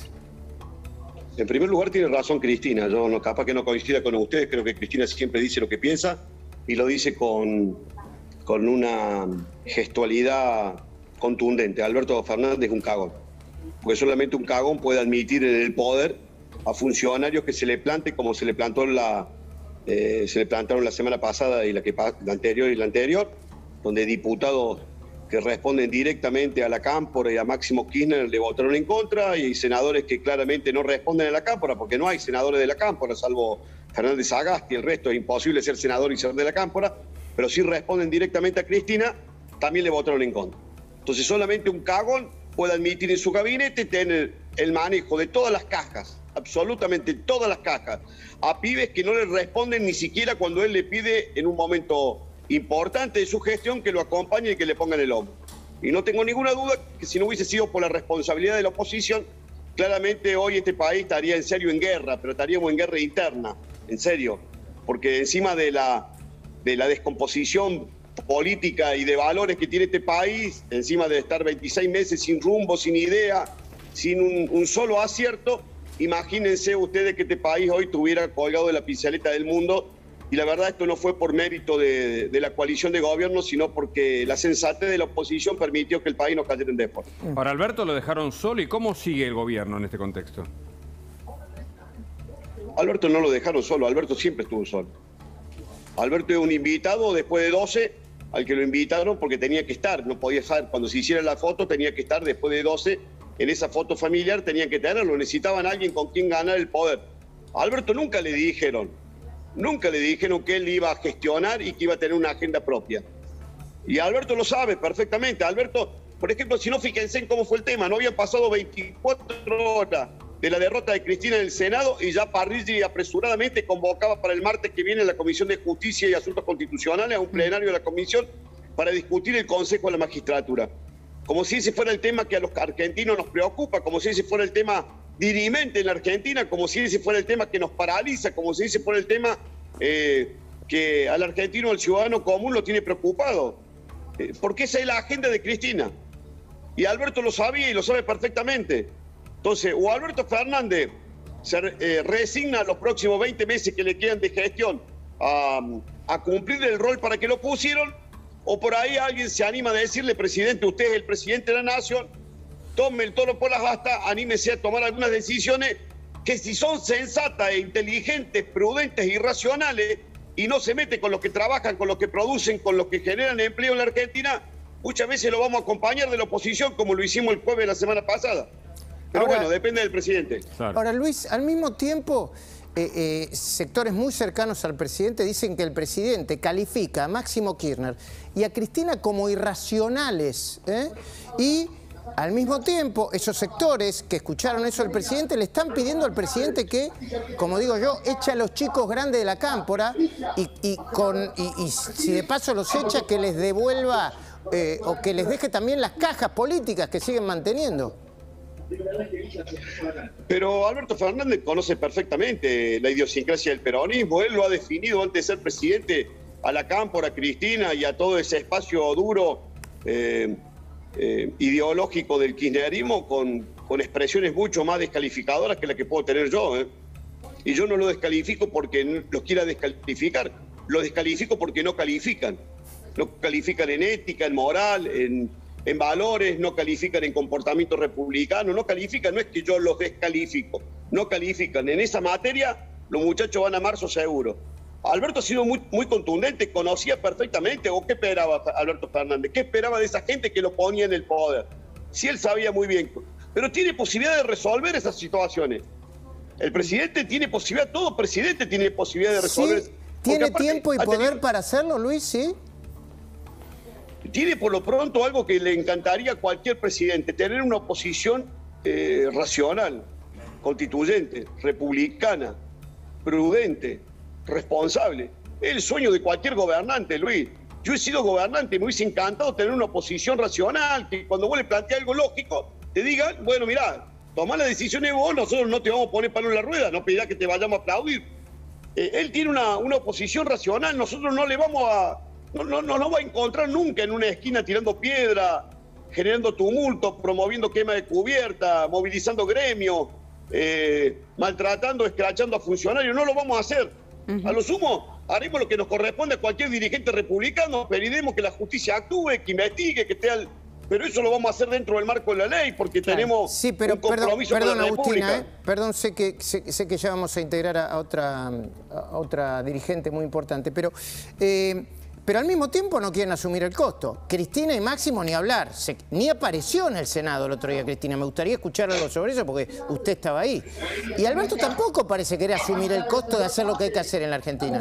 en primer lugar, tiene razón Cristina. Yo no, capaz que no coincida con ustedes. Creo que Cristina siempre dice lo que piensa y lo dice con, con una gestualidad contundente. Alberto Fernández es un cagón. Porque solamente un cagón puede admitir en el poder a funcionarios que se le plante como se le plantó la, eh, se le plantaron la semana pasada y la, que, la anterior y la anterior, donde diputados que responden directamente a la Cámpora y a Máximo Kirchner le votaron en contra, y hay senadores que claramente no responden a la Cámpora, porque no hay senadores de la Cámpora, salvo Fernández Sagasti, el resto es imposible ser senador y ser de la Cámpora, pero sí responden directamente a Cristina, también le votaron en contra. Entonces solamente un cagón puede admitir en su gabinete tener el manejo de todas las cajas, absolutamente todas las cajas, a pibes que no le responden ni siquiera cuando él le pide en un momento importante de su gestión que lo acompañe y que le pongan el hombro. Y no tengo ninguna duda que si no hubiese sido por la responsabilidad de la oposición, claramente hoy este país estaría en serio en guerra, pero estaríamos en guerra interna, en serio, porque encima de la, de la descomposición política y de valores que tiene este país, encima de estar veintiséis meses sin rumbo, sin idea, sin un, un solo acierto, imagínense ustedes que este país hoy estuviera colgado de la pinceleta del mundo. Y la verdad, esto no fue por mérito de, de la coalición de gobierno, sino porque la sensatez de la oposición permitió que el país no cayera en desorden. Ahora, Alberto lo dejaron solo. ¿Y cómo sigue el gobierno en este contexto? Alberto no lo dejaron solo, Alberto siempre estuvo solo. Alberto es un invitado después de doce, al que lo invitaron porque tenía que estar, no podía estar. Cuando se hiciera la foto tenía que estar después de doce, en esa foto familiar tenían que tenerlo, necesitaban a alguien con quien ganar el poder. A Alberto nunca le dijeron, Nunca le dijeron que él iba a gestionar y que iba a tener una agenda propia. Y Alberto lo sabe perfectamente. Alberto, por ejemplo, si no, fíjense en cómo fue el tema. No habían pasado veinticuatro horas de la derrota de Cristina en el Senado y ya Parrilli apresuradamente convocaba para el martes que viene la Comisión de Justicia y Asuntos Constitucionales a un plenario de la Comisión para discutir el Consejo de la Magistratura. Como si ese fuera el tema que a los argentinos nos preocupa, como si ese fuera el tema dirimente en la Argentina, como si ese fuera el tema que nos paraliza, como si ese fuera el tema eh, que al argentino, al ciudadano común lo tiene preocupado. Eh, porque esa es la agenda de Cristina. Y Alberto lo sabía y lo sabe perfectamente. Entonces, o Alberto Fernández se eh, resigna los próximos veinte meses que le quedan de gestión a, a cumplir el rol para que lo pusieron, o por ahí alguien se anima a decirle, presidente, usted es el presidente de la nación, tome el toro por las astas, anímese a tomar algunas decisiones que si son sensatas e inteligentes, prudentes y racionales, y no se mete con los que trabajan, con los que producen, con los que generan empleo en la Argentina, muchas veces lo vamos a acompañar de la oposición, como lo hicimos el jueves de la semana pasada. Pero Ahora, bueno, depende del presidente. Ahora, Luis, al mismo tiempo, eh, eh, sectores muy cercanos al presidente dicen que el presidente califica a Máximo Kirchner y a Cristina como irracionales, ¿eh? Y al mismo tiempo, esos sectores que escucharon eso del presidente le están pidiendo al presidente que, como digo yo, eche a los chicos grandes de la Cámpora y, y, con, y, y si de paso los echa, que les devuelva eh, o que les deje también las cajas políticas que siguen manteniendo. Pero Alberto Fernández conoce perfectamente la idiosincrasia del peronismo. Él lo ha definido antes de ser presidente a la Cámpora, a Cristina y a todo ese espacio duro eh, eh, ideológico del kirchnerismo con, con expresiones mucho más descalificadoras que las que puedo tener yo. ¿eh? Y yo no lo descalifico porque los quiera descalificar, lo descalifico porque no califican. No califican en ética, en moral, en, en valores, no califican en comportamiento republicano, no califican, no es que yo los descalifico, no califican. En esa materia los muchachos van a marzo seguro. Alberto ha sido muy, muy contundente, conocía perfectamente, o qué esperaba Alberto Fernández, qué esperaba de esa gente que lo ponía en el poder. Sí, él sabía muy bien, pero tiene posibilidad de resolver esas situaciones. El presidente tiene posibilidad, todo presidente tiene posibilidad de resolver. Sí, ¿Tiene tiempo y poder tenido... para hacerlo, Luis? ¿Sí? Tiene por lo pronto algo que le encantaría a cualquier presidente, tener una oposición eh, racional, constituyente, republicana, prudente, responsable. Es el sueño de cualquier gobernante, Luis. Yo he sido gobernante, me hubiese encantado tener una oposición racional, que cuando vos le planteas algo lógico, te digan, bueno, mirá, tomá las decisiones vos, nosotros no te vamos a poner palo en la rueda, no pedirá que te vayamos a aplaudir. Eh, él tiene una, una oposición racional, nosotros no le vamos a... No, no, no nos va a encontrar nunca en una esquina tirando piedra, generando tumulto, promoviendo quema de cubierta, movilizando gremios, eh, maltratando, escrachando a funcionarios. No lo vamos a hacer. Uh-huh. A lo sumo, haremos lo que nos corresponde a cualquier dirigente republicano, pediremos que la justicia actúe, que investigue, que esté al... Pero eso lo vamos a hacer dentro del marco de la ley, porque claro. tenemos sí, pero, un compromiso perdón, con la perdón, Agustina, República. ¿eh? Perdón, sé que, sé, sé que ya vamos a integrar a, a, otra, a otra dirigente muy importante, pero... Eh, Pero al mismo tiempo no quieren asumir el costo. Cristina y Máximo ni hablar. Se, ni apareció en el Senado el otro día Cristina. Me gustaría escuchar algo sobre eso porque usted estaba ahí. Y Alberto tampoco parece querer asumir el costo de hacer lo que hay que hacer en la Argentina.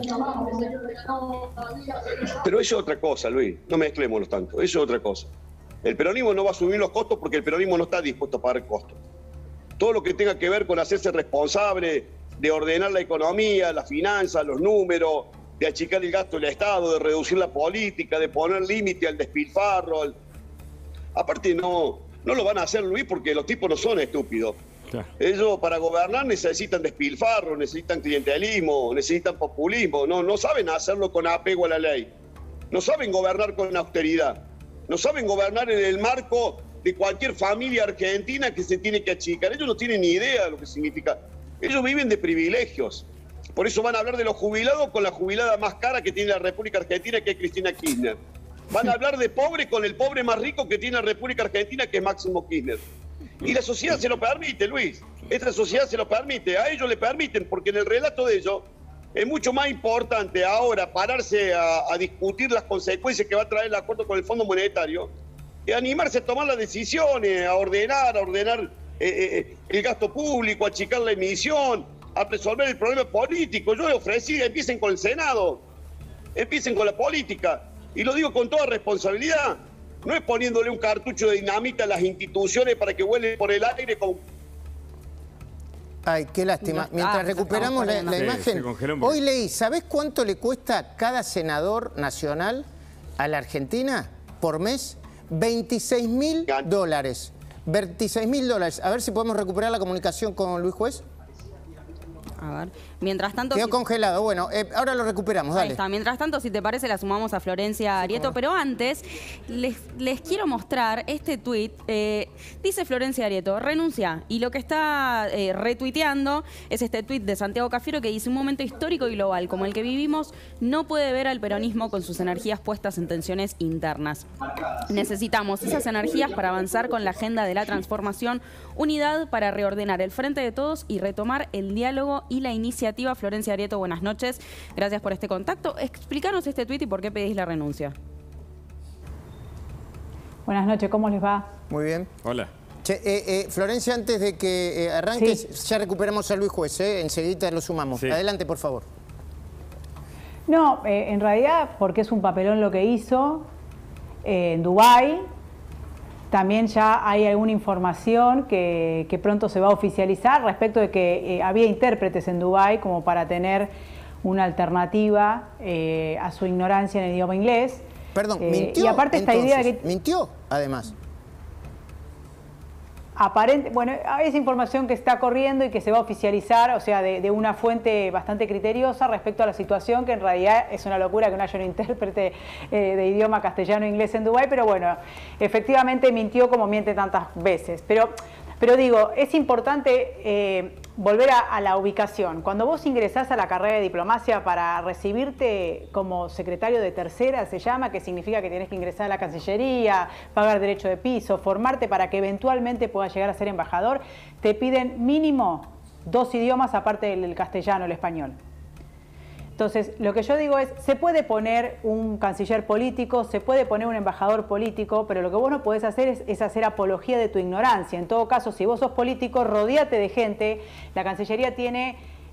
Pero eso es otra cosa, Luis. No mezclémoslo tanto. Eso es otra cosa. El peronismo no va a asumir los costos porque el peronismo no está dispuesto a pagar costos. Todo lo que tenga que ver con hacerse responsable de ordenar la economía, las finanzas, los números, de achicar el gasto del Estado, de reducir la política, de poner límite al despilfarro. Al... Aparte no, no lo van a hacer, Luis, porque los tipos no son estúpidos. Claro. Ellos para gobernar necesitan despilfarro, necesitan clientelismo, necesitan populismo. No, no saben hacerlo con apego a la ley. No saben gobernar con austeridad. No saben gobernar en el marco de cualquier familia argentina que se tiene que achicar. Ellos no tienen ni idea de lo que significa. Ellos viven de privilegios. Por eso van a hablar de los jubilados con la jubilada más cara que tiene la República Argentina, que es Cristina Kirchner. Van a hablar de pobre con el pobre más rico que tiene la República Argentina, que es Máximo Kirchner. Y la sociedad se lo permite, Luis. Esta sociedad se lo permite. A ellos le permiten, porque en el relato de ellos es mucho más importante ahora pararse a, a discutir las consecuencias que va a traer el acuerdo con el Fondo Monetario y animarse a tomar las decisiones, a ordenar, a ordenar eh, eh, el gasto público, a achicar la emisión, a resolver el problema político. Yo le ofrecí, empiecen con el Senado, empiecen con la política. Y lo digo con toda responsabilidad. No es poniéndole un cartucho de dinamita a las instituciones para que vuelen por el aire con... Ay, qué lástima. Mientras ah, recuperamos la, la imagen, sí, hoy leí, ¿sabés cuánto le cuesta cada senador nacional a la Argentina por mes? veintiséis mil dólares. veintiséis mil dólares. A ver si podemos recuperar la comunicación con Luis Juez. A ver, mientras tanto... Quedó si... congelado, bueno, eh, ahora lo recuperamos, dale. Ahí está. Mientras tanto, si te parece, la sumamos a Florencia Arieto, sí, pero antes les, les quiero mostrar este tuit. Eh, dice Florencia Arieto, renuncia, y lo que está eh, retuiteando es este tuit de Santiago Cafiero que dice: un momento histórico y global como el que vivimos no puede ver al peronismo con sus energías puestas en tensiones internas. Necesitamos esas energías para avanzar con la agenda de la transformación, unidad para reordenar el frente de todos y retomar el diálogo y la iniciativa. Florencia Arieto, buenas noches. Gracias por este contacto. Explícanos este tuit y por qué pedís la renuncia. Buenas noches, ¿cómo les va? Muy bien. Hola. Che, eh, eh, Florencia, antes de que eh, arranques, sí, ya recuperamos a Luis Juez, eh, enseguida lo sumamos. Sí. Adelante, por favor. No, eh, en realidad, porque es un papelón lo que hizo eh, en Dubái. También ya hay alguna información que, que pronto se va a oficializar respecto de que eh, había intérpretes en Dubái como para tener una alternativa eh, a su ignorancia en el idioma inglés. Perdón, eh, mintió. Y aparte esta entonces, idea de que... mintió, además. Aparente, bueno, hay esa información que está corriendo y que se va a oficializar, o sea, de, de una fuente bastante criteriosa respecto a la situación, que en realidad es una locura que no haya un intérprete eh, de idioma castellano e inglés en Dubái, pero bueno, efectivamente mintió como miente tantas veces. Pero, pero digo, es importante eh, volver a, a la ubicación. Cuando vos ingresás a la carrera de diplomacia para recibirte como secretario de tercera, se llama, que significa que tenés que ingresar a la Cancillería, pagar derecho de piso, formarte para que eventualmente puedas llegar a ser embajador, te piden mínimo dos idiomas aparte del castellano, el español. Entonces, lo que yo digo es, se puede poner un canciller político, se puede poner un embajador político, pero lo que vos no podés hacer es, es hacer apología de tu ignorancia. En todo caso, si vos sos político, rodéate de gente. La Cancillería tiene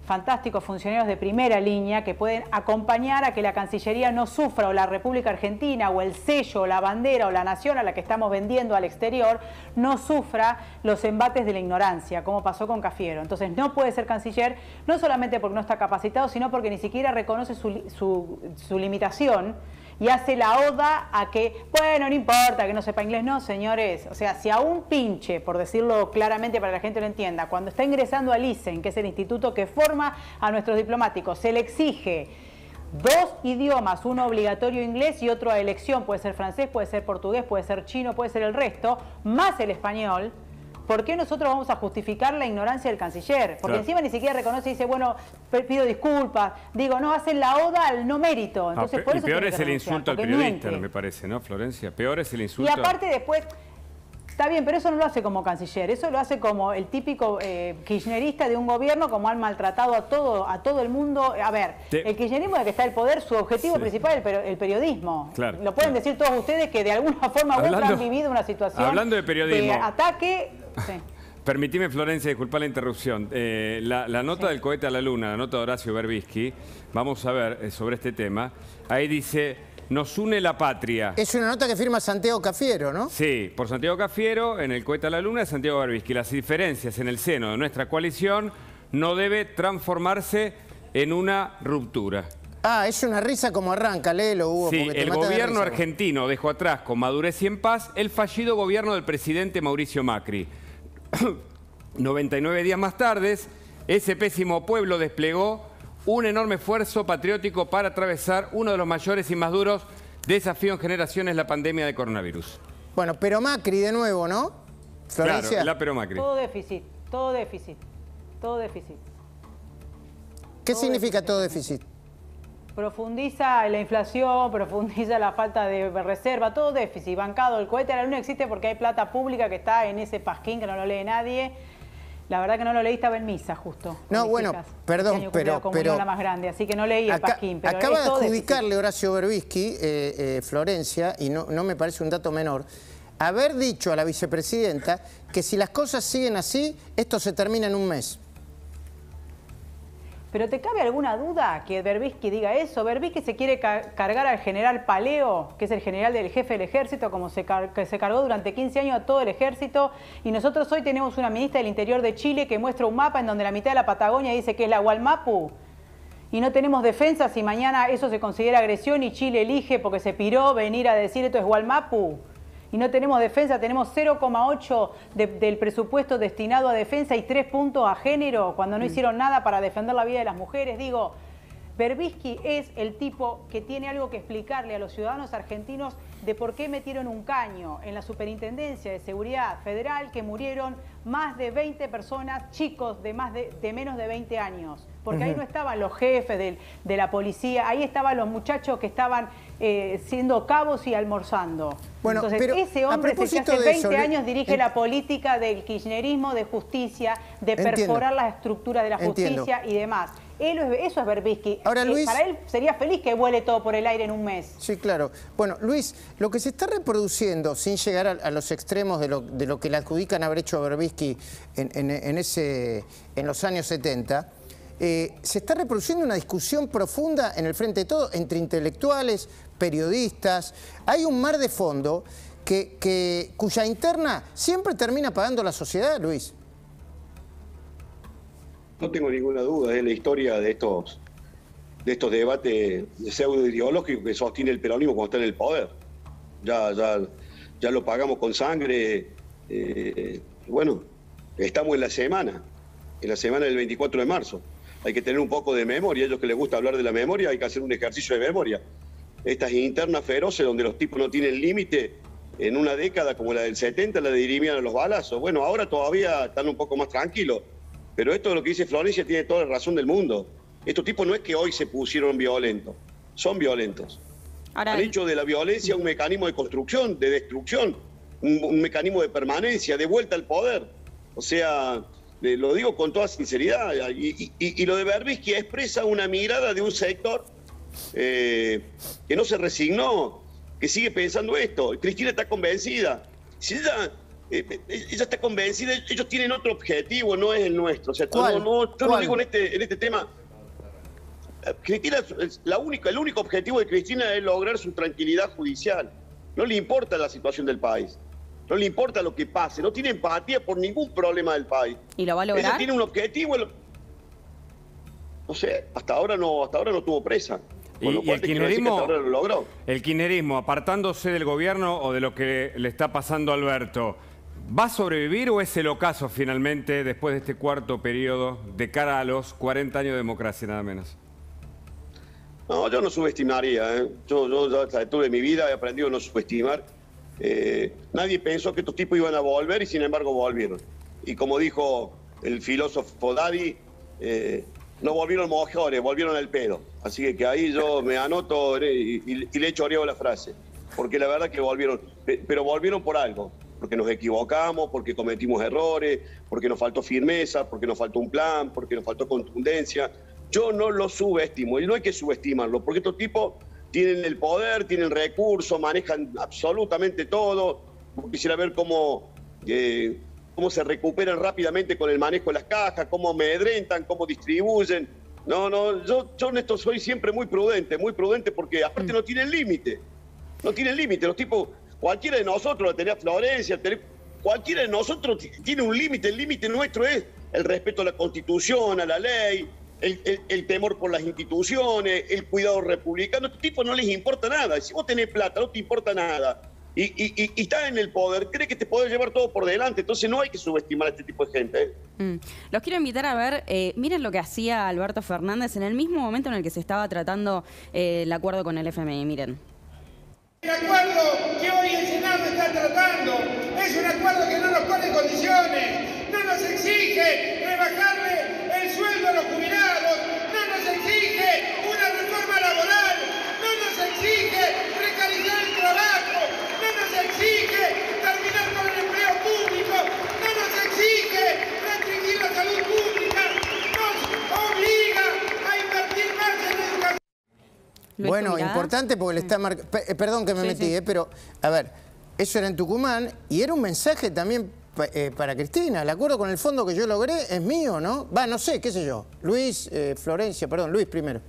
fantásticos funcionarios de primera línea que pueden acompañar a que la Cancillería no sufra, o la República Argentina, o el sello, o la bandera, o la nación a la que estamos vendiendo al exterior, no sufra los embates de la ignorancia, como pasó con Cafiero. Entonces no puede ser canciller, no solamente porque no está capacitado, sino porque ni siquiera reconoce su, su, su limitación y hace la oda a que, bueno, no importa que no sepa inglés. No, señores, o sea, si a un pinche, por decirlo claramente para que la gente lo entienda, cuando está ingresando al I S E N, que es el instituto que forma a nuestros diplomáticos, se le exige dos idiomas, uno obligatorio inglés y otro a elección, puede ser francés, puede ser portugués, puede ser chino, puede ser el resto, más el español. ¿Por qué nosotros vamos a justificar la ignorancia del canciller? Porque claro, encima ni siquiera reconoce y dice, bueno, pido disculpas. Digo, no, hacen la oda al no mérito. Entonces, no, por y eso peor es el insulto al periodista, miente. Me parece, ¿no, Florencia? Peor es el insulto. Y aparte después, está bien, pero eso no lo hace como canciller, eso lo hace como el típico eh, kirchnerista de un gobierno, como han maltratado a todo, a todo el mundo. A ver, Te... el kirchnerismo de que está el poder, su objetivo sí. principal es el, el periodismo. Claro, lo pueden claro. decir todos ustedes que de alguna forma u otra han vivido una situación hablando de periodismo, de ataque. Sí. Permitime, Florencia, disculpa la interrupción. Eh, la, la nota sí. del cohete a la luna, la nota de Horacio Berbisky, vamos a ver eh, sobre este tema. Ahí dice, nos une la patria. Es una nota que firma Santiago Cafiero, ¿no? Sí, por Santiago Cafiero, en el cohete a la luna de Santiago Berbisky. Las diferencias en el seno de nuestra coalición no debe transformarse en una ruptura. Ah, es una risa como arranca, léelo, Hugo. Sí, porque te el mata de gobierno risa, argentino dejó atrás con madurez y en paz el fallido gobierno del presidente Mauricio Macri. noventa y nueve días más tarde, ese pésimo pueblo desplegó un enorme esfuerzo patriótico para atravesar uno de los mayores y más duros desafíos en generaciones, la pandemia de coronavirus. Bueno, pero Macri de nuevo, ¿no? Florencia. Claro, la pero Macri. Todo déficit, todo déficit, todo déficit. ¿Qué todo significa déficit. todo déficit? Profundiza la inflación, profundiza la falta de reserva, todo déficit, bancado. El cohete a la luna existe porque hay plata pública que está en ese pasquín que no lo lee nadie. La verdad que no lo leí, estaba en misa justo. No, bueno, hijas. perdón, este pero... pero la más grande, así que no leí el acá, pasquín. Pero acaba es de todo adjudicarle déficit. Horacio Berbisky, eh, eh, Florencia, y no, no me parece un dato menor, haber dicho a la vicepresidenta que si las cosas siguen así, esto se termina en un mes. ¿Pero te cabe alguna duda que Berbisky diga eso? Berbisky se quiere ca cargar al general Paleo, que es el general del jefe del ejército, como se, car que se cargó durante quince años a todo el ejército. Y nosotros hoy tenemos una ministra del Interior de Chile que muestra un mapa en donde la mitad de la Patagonia dice que es la Gualmapu. Y no tenemos defensa si mañana eso se considera agresión y Chile elige, porque se piró, venir a decir esto es Gualmapu. Y no tenemos defensa, tenemos cero coma ocho de, del presupuesto destinado a defensa y tres puntos a género, cuando no hicieron nada para defender la vida de las mujeres. Digo, Berbisky es el tipo que tiene algo que explicarle a los ciudadanos argentinos de por qué metieron un caño en la Superintendencia de Seguridad Federal, que murieron más de veinte personas, chicos de, más de, de menos de veinte años. Porque uh-huh. ahí no estaban los jefes de, de la policía, ahí estaban los muchachos que estaban eh, siendo cabos y almorzando. Bueno, Entonces, pero ese hombre que hace veinte eso, años dirige en... la política del kirchnerismo de justicia, de Entiendo. perforar las estructuras de la justicia Entiendo. y demás. Él, eso es Berbisky. Ahora, Luis, para él sería feliz que vuele todo por el aire en un mes. Sí, claro. Bueno, Luis, lo que se está reproduciendo, sin llegar a, a los extremos de lo, de lo que le adjudican haber hecho a Berbisky en, en, en, ese, en los años setenta, eh, se está reproduciendo una discusión profunda en el Frente de Todos, entre intelectuales, periodistas. Hay un mar de fondo que, que, cuya interna siempre termina pagando la sociedad, Luis. No tengo ninguna duda, es la historia de estos, de esestos debates pseudo-ideológicos que sostiene el peronismo cuando está en el poder. Ya, ya, ya lo pagamos con sangre. Eh, bueno, estamos en la semana, en la semana del veinticuatro de marzo. Hay que tener un poco de memoria. A ellos que les gusta hablar de la memoria, hay que hacer un ejercicio de memoria. Estas internas feroces donde los tipos no tienen límite, en una década como la del setenta, la dirimían a los balazos. Bueno, ahora todavía están un poco más tranquilos. Pero esto de lo que dice Florencia tiene toda la razón del mundo. Estos tipos no es que hoy se pusieron violentos, son violentos. Ahora, Han hecho de la violencia un mecanismo de construcción, de destrucción, un, un mecanismo de permanencia, de vuelta al poder. O sea, eh, lo digo con toda sinceridad. Y, y, y lo de Berbisky expresa una mirada de un sector eh, que no se resignó, que sigue pensando esto. Cristina está convencida. Si ella eh, ella está convencida, ellos tienen otro objetivo, no es el nuestro. O sea, ¿Cuál? no, no, yo ¿Cuál? no digo en este, en este tema. Cristina, la única, el único objetivo de Cristina es lograr su tranquilidad judicial. No le importa la situación del país. No le importa lo que pase. No tiene empatía por ningún problema del país. ¿Y lo va a lograr? Ella tiene un objetivo. No sé, hasta ahora no, hasta ahora no tuvo presa. Y, y el kirchnerismo, hasta ahora lo logró. El kirchnerismo, apartándose del gobierno o de lo que le está pasando a Alberto, ¿va a sobrevivir o es el ocaso finalmente después de este cuarto periodo de cara a los cuarenta años de democracia nada menos? No, yo no subestimaría. ¿eh? Yo, yo, yo a esta altura de mi vida he aprendido a no subestimar. Eh, nadie pensó que estos tipos iban a volver y sin embargo volvieron. Y como dijo el filósofo Daddy, eh, no volvieron mejores, volvieron al pedo. Así que, que ahí yo me anoto y, y, y le echo oreo a la frase. Porque la verdad que volvieron, pero volvieron por algo. Porque nos equivocamos, porque cometimos errores, porque nos faltó firmeza, porque nos faltó un plan, porque nos faltó contundencia. Yo no lo subestimo, y no hay que subestimarlo, porque estos tipos tienen el poder, tienen recursos, manejan absolutamente todo. Quisiera ver cómo, eh, cómo se recuperan rápidamente con el manejo de las cajas, cómo amedrentan, cómo distribuyen. No, no, yo, yo en esto soy siempre muy prudente, muy prudente porque aparte no tienen límite. No tienen límite. Los tipos, cualquiera de nosotros, la tenía Florencia, tenía, cualquiera de nosotros tiene un límite. El límite nuestro es el respeto a la Constitución, a la ley, El, el, el temor por las instituciones, el cuidado republicano. A estos tipos no les importa nada. Si vos tenés plata, no te importa nada. Y, y, y, y estás en el poder, cree que te podés llevar todo por delante. Entonces no hay que subestimar a este tipo de gente. ¿eh? Mm. Los quiero invitar a ver, eh, miren lo que hacía Alberto Fernández en el mismo momento en el que se estaba tratando eh, el acuerdo con el F M I. Miren. El acuerdo que hoy el Senado está tratando es un acuerdo que no nos pone condiciones, no nos exige rebajarle el sueldo a los jubilados, no nos exige una reforma laboral, no nos exige precarizar el trabajo, no nos exige terminar con el empleo público, no nos exige restringir la salud pública, nos obliga a invertir más en educación. Bueno, importante porque le está marcando... Perdón que me sí, metí, sí. Eh, pero a ver, eso era en Tucumán y era un mensaje también eh, para Cristina. El acuerdo con el fondo que yo logré es mío, ¿no? Va, no sé, qué sé yo. Luis, eh, Florencia, perdón, Luis primero.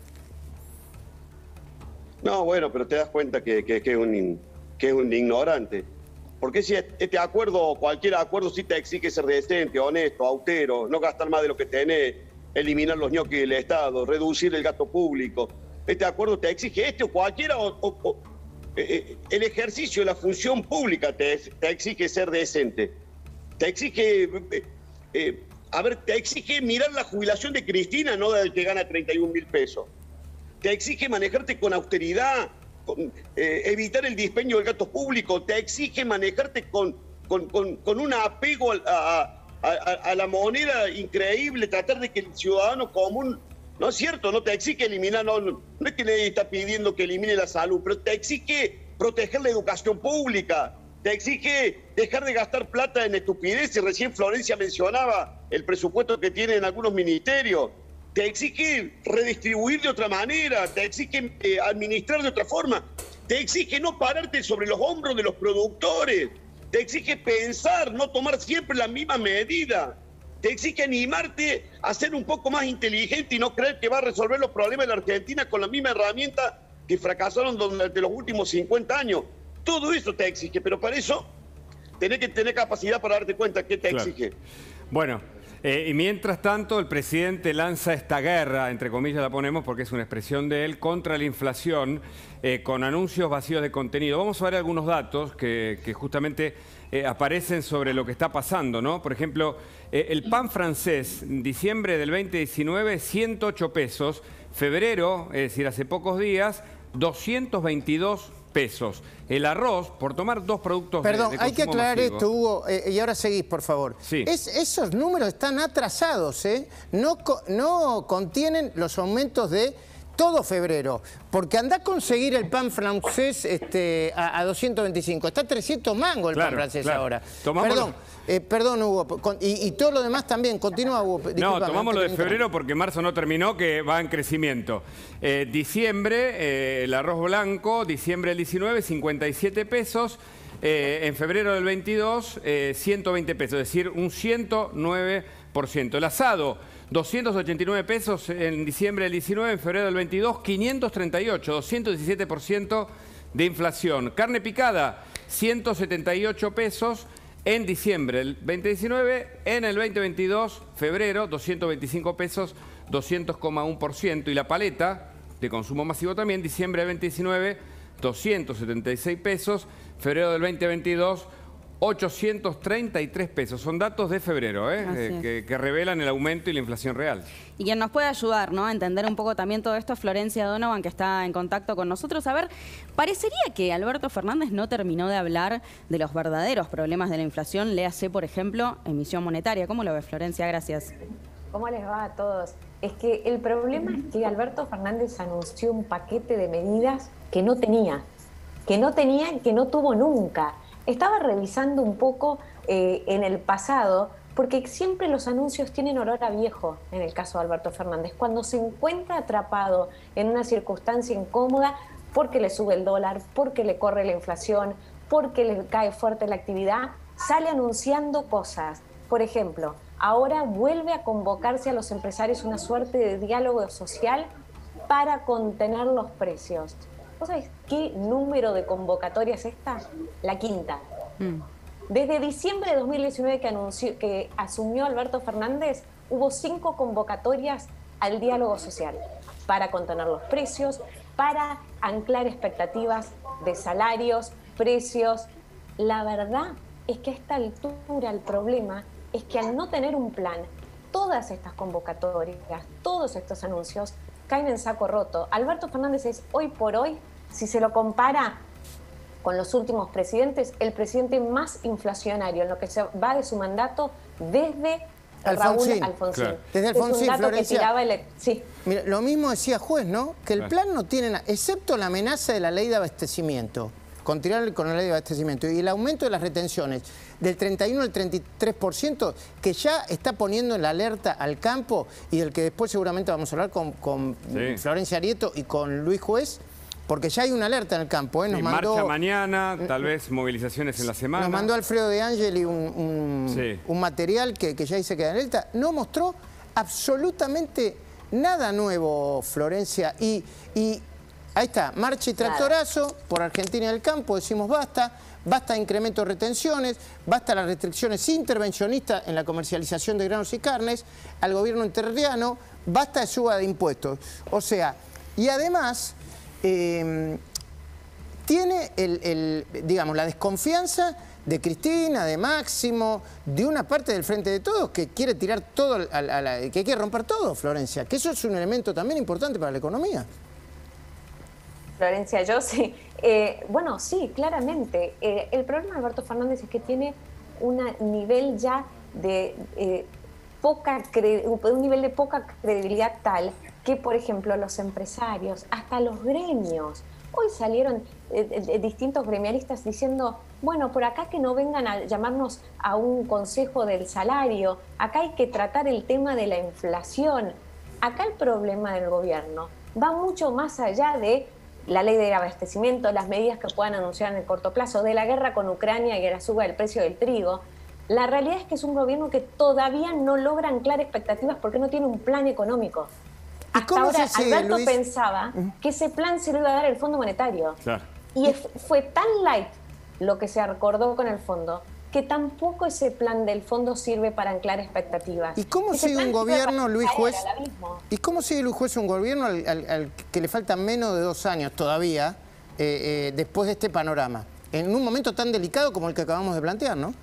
No, bueno, pero te das cuenta que, que, que, es, un, que es un ignorante. Porque si este acuerdo, cualquier acuerdo, sí te exige ser decente, honesto, austero, no gastar más de lo que tenés, eliminar los ñoquis del Estado, reducir el gasto público. Este acuerdo te exige este o cualquiera, o, o, o, eh, el ejercicio de la función pública te, te exige ser decente. Te exige, eh, eh, a ver, te exige mirar la jubilación de Cristina, no del que gana treinta y un mil pesos. Te exige manejarte con austeridad, con, eh, evitar el dispendio del gasto público. Te exige manejarte con, con, con, con un apego a, a, a, a la moneda increíble, tratar de que el ciudadano común... No es cierto, no te exige eliminar, no, no es que nadie está pidiendo que elimine la salud, pero te exige proteger la educación pública, te exige dejar de gastar plata en estupideces. Recién Florencia mencionaba el presupuesto que tienen algunos ministerios. Te exige redistribuir de otra manera, te exige eh, administrar de otra forma, te exige no pararte sobre los hombros de los productores, te exige pensar, no tomar siempre la misma medida. Te exige animarte a ser un poco más inteligente y no creer que va a resolver los problemas de la Argentina con la misma herramienta que fracasaron durante los últimos cincuenta años. Todo eso te exige, pero para eso tenés que tener capacidad para darte cuenta qué te claro. exige. Bueno, eh, y mientras tanto el presidente lanza esta guerra, entre comillas la ponemos porque es una expresión de él, contra la inflación, eh, con anuncios vacíos de contenido. Vamos a ver algunos datos que, que justamente eh, aparecen sobre lo que está pasando, ¿no? Por ejemplo, eh, el pan francés, en diciembre del veinte diecinueve, ciento ocho pesos. Febrero, es decir, hace pocos días, doscientos veintidós pesos. El arroz, por tomar dos productos Perdón, de, de hay que aclarar masivo. esto, Hugo, eh, y ahora seguís, por favor. Sí. Es, esos números están atrasados, ¿eh? No, no contienen los aumentos de todo febrero, porque andá a conseguir el pan francés este, a, a doscientos veinticinco. Está a trescientos mangos el claro, pan francés claro. ahora. Tomámoslo. Perdón, eh, perdón, Hugo. Con, y, y todo lo demás también. Continúa, Hugo. Disculpame, no, tomamos lo de febrero porque marzo no terminó, que va en crecimiento. Eh, diciembre, eh, el arroz blanco, diciembre del diecinueve, cincuenta y siete pesos. eh, en febrero del veintidós, eh, ciento veinte pesos, es decir, un ciento nueve por ciento. El asado, doscientos ochenta y nueve pesos en diciembre del diecinueve, en febrero del veintidós, quinientos treinta y ocho, doscientos diecisiete por ciento de inflación. Carne picada, ciento setenta y ocho pesos en diciembre del veinte diecinueve, en el veinte veintidós, febrero, doscientos veinticinco pesos, doscientos coma uno por ciento. Y la paleta, de consumo masivo también, diciembre del veinte diecinueve, doscientos setenta y seis pesos, febrero del veinte veintidós, ochocientos treinta y tres pesos. Son datos de febrero, ¿eh? Eh, que, que revelan el aumento y la inflación real. Y quien nos puede ayudar, ¿no?, a entender un poco también todo esto es Florencia Donovan, que está en contacto con nosotros. A ver, parecería que Alberto Fernández no terminó de hablar de los verdaderos problemas de la inflación. Léase, por ejemplo, emisión monetaria. ¿Cómo lo ve, Florencia? Gracias. ¿Cómo les va a todos? Es que el problema es que Alberto Fernández anunció un paquete de medidas que no tenía, que no tenía y que no tuvo nunca. Estaba revisando un poco eh, en el pasado, porque siempre los anuncios tienen olor a viejo en el caso de Alberto Fernández. Cuando se encuentra atrapado en una circunstancia incómoda, porque le sube el dólar, porque le corre la inflación, porque le cae fuerte la actividad, sale anunciando cosas. Por ejemplo, ahora vuelve a convocarse a los empresarios una suerte de diálogo social para contener los precios. ¿Vos sabés qué número de convocatoria es esta? La quinta. Mm. Desde diciembre de dos mil diecinueve que, anunció, que asumió Alberto Fernández, hubo cinco convocatorias al diálogo social para contener los precios, para anclar expectativas de salarios, precios. La verdad es que a esta altura el problema es que al no tener un plan, todas estas convocatorias, todos estos anuncios caen en saco roto. Alberto Fernández es hoy por hoy, si se lo compara con los últimos presidentes, el presidente más inflacionario en lo que se va de su mandato desde Alfonsín. Raúl Alfonsín. Claro. Desde Alfonsín, es un dato Florencia. Que tiraba el... sí. Mira, lo mismo decía Juez, ¿no? Que el plan no tiene nada, excepto la amenaza de la ley de abastecimiento, con tirar con la ley de abastecimiento y el aumento de las retenciones del treinta y uno al treinta y tres por ciento, que ya está poniendo en la alerta al campo y del que después seguramente vamos a hablar con, con sí. Florencia Arieto y con Luis Juez, porque ya hay una alerta en el campo. ¿eh? Nos sí, mandó, marcha mañana, tal vez movilizaciones en la semana. Nos mandó Alfredo De Angeli un, un, sí. un material que, que ya dice que da alerta. No mostró absolutamente nada nuevo, Florencia. Y, y ahí está, marcha y tractorazo claro. por Argentina en el campo, decimos basta. Basta incremento de retenciones, basta las restricciones intervencionistas en la comercialización de granos y carnes, al gobierno entrerriano, basta de suba de impuestos. O sea, y además eh, tiene el, el, digamos, la desconfianza de Cristina, de Máximo, de una parte del Frente de Todos que quiere tirar todo, a la, a la, que quiere romper todo, Florencia, que eso es un elemento también importante para la economía. Florencia, yo sí. Eh, bueno, sí, claramente. Eh, el problema de Alberto Fernández es que tiene un nivel ya de eh, poca un nivel de poca credibilidad tal que, por ejemplo, los empresarios, hasta los gremios, hoy salieron eh, eh, distintos gremialistas diciendo, bueno, por acá que no vengan a llamarnos a un consejo del salario, acá hay que tratar el tema de la inflación. Acá el problema del gobierno va mucho más allá de la ley de abastecimiento, las medidas que puedan anunciar en el corto plazo, de la guerra con Ucrania y la suba del precio del trigo. La realidad es que es un gobierno que todavía no logra anclar expectativas porque no tiene un plan económico. Hasta ahora sigue, Alberto Luis? pensaba que ese plan se lo iba a dar el Fondo Monetario. Claro. Y fue tan light lo que se acordó con el fondo que tampoco ese plan del fondo sirve para anclar expectativas. ¿Y cómo ese sigue un gobierno, Luis Juez? ¿Y cómo sigue Luis Juez un gobierno al, al, al que le faltan menos de dos años todavía, eh, eh, después de este panorama? En un momento tan delicado como el que acabamos de plantear, ¿no?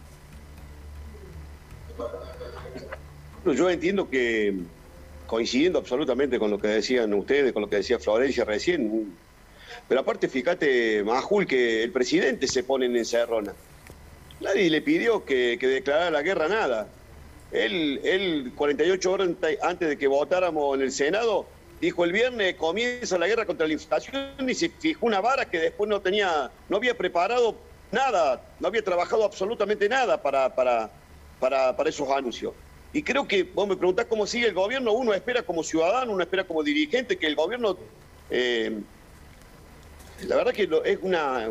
Yo entiendo que, coincidiendo absolutamente con lo que decían ustedes, con lo que decía Florencia recién, pero aparte, fíjate, Majul, que el presidente se pone en encerrona. Nadie le pidió que, que declarara la guerra, nada. Él, él, cuarenta y ocho horas antes de que votáramos en el Senado, dijo el viernes comienza la guerra contra la inflación y se fijó una vara que después no tenía, no había preparado nada, no había trabajado absolutamente nada para, para, para, para esos anuncios. Y creo que, vos me preguntás cómo sigue el gobierno, uno espera como ciudadano, uno espera como dirigente que el gobierno... Eh, la verdad que es una...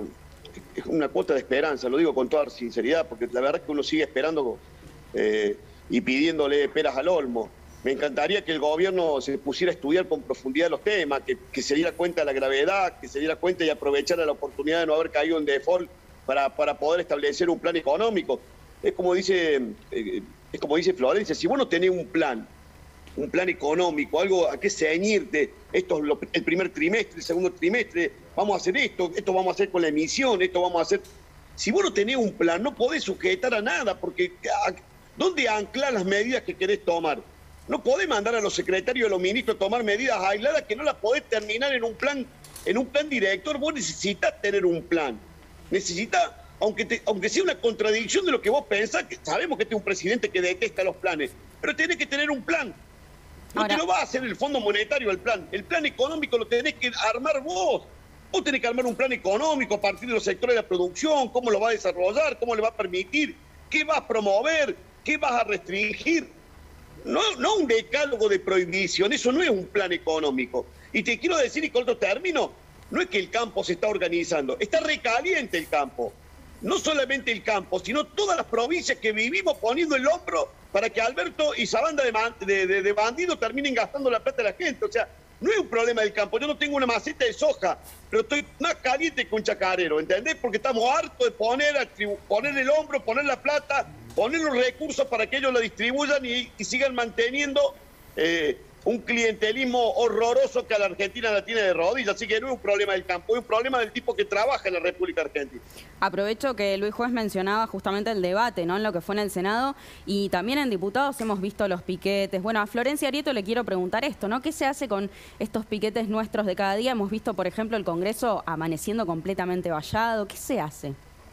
es una cuota de esperanza, lo digo con toda sinceridad, porque la verdad es que uno sigue esperando eh, y pidiéndole peras al olmo. Me encantaría que el gobierno se pusiera a estudiar con profundidad los temas, que, que se diera cuenta de la gravedad, que se diera cuenta y aprovechara la oportunidad de no haber caído en default para, para poder establecer un plan económico. Es como dice, eh, es como dice Florencia, si vos no tenés un plan, un plan económico, algo a qué ceñirte, esto es lo, el primer trimestre, el segundo trimestre, vamos a hacer esto, esto vamos a hacer con la emisión, esto vamos a hacer... Si vos no tenés un plan, no podés sujetar a nada, porque ¿dónde anclás las medidas que querés tomar? No podés mandar a los secretarios y a los ministros a tomar medidas aisladas que no las podés terminar en un plan, en un plan director. Vos necesitas tener un plan. Necesitas, aunque, te, aunque sea una contradicción de lo que vos pensás, que sabemos que este es un presidente que detesta los planes, pero tenés que tener un plan. No Ahora, te lo va a hacer el Fondo Monetario el plan. El plan económico lo tenés que armar vos. Vos tenés que armar un plan económico a partir de los sectores de la producción, cómo lo va a desarrollar, cómo le va a permitir, qué vas a promover, qué vas a restringir. No, no un decálogo de prohibición, eso no es un plan económico. Y te quiero decir, y con otro término, no es que el campo se está organizando, está recaliente el campo. No solamente el campo, sino todas las provincias que vivimos poniendo el hombro para que Alberto y esa banda de, de, de, de bandidos terminen gastando la plata de la gente. O sea, no es un problema del campo. Yo no tengo una maceta de soja, pero estoy más caliente que un chacarero, ¿entendés? Porque estamos hartos de poner, poner el hombro, poner la plata, poner los recursos para que ellos la distribuyan y, y sigan manteniendo eh, un clientelismo horroroso que a la Argentina la tiene de rodillas. Así que no es un problema del campo, es un problema del tipo que trabaja en la República Argentina. Aprovecho que Luis Juez mencionaba justamente el debate, ¿no?, en lo que fue en el Senado, y también en diputados hemos visto los piquetes. Bueno, a Florencia Arieto le quiero preguntar esto, ¿no? ¿Qué se hace con estos piquetes nuestros de cada día? Hemos visto, por ejemplo, el Congreso amaneciendo completamente vallado. ¿Qué se hace?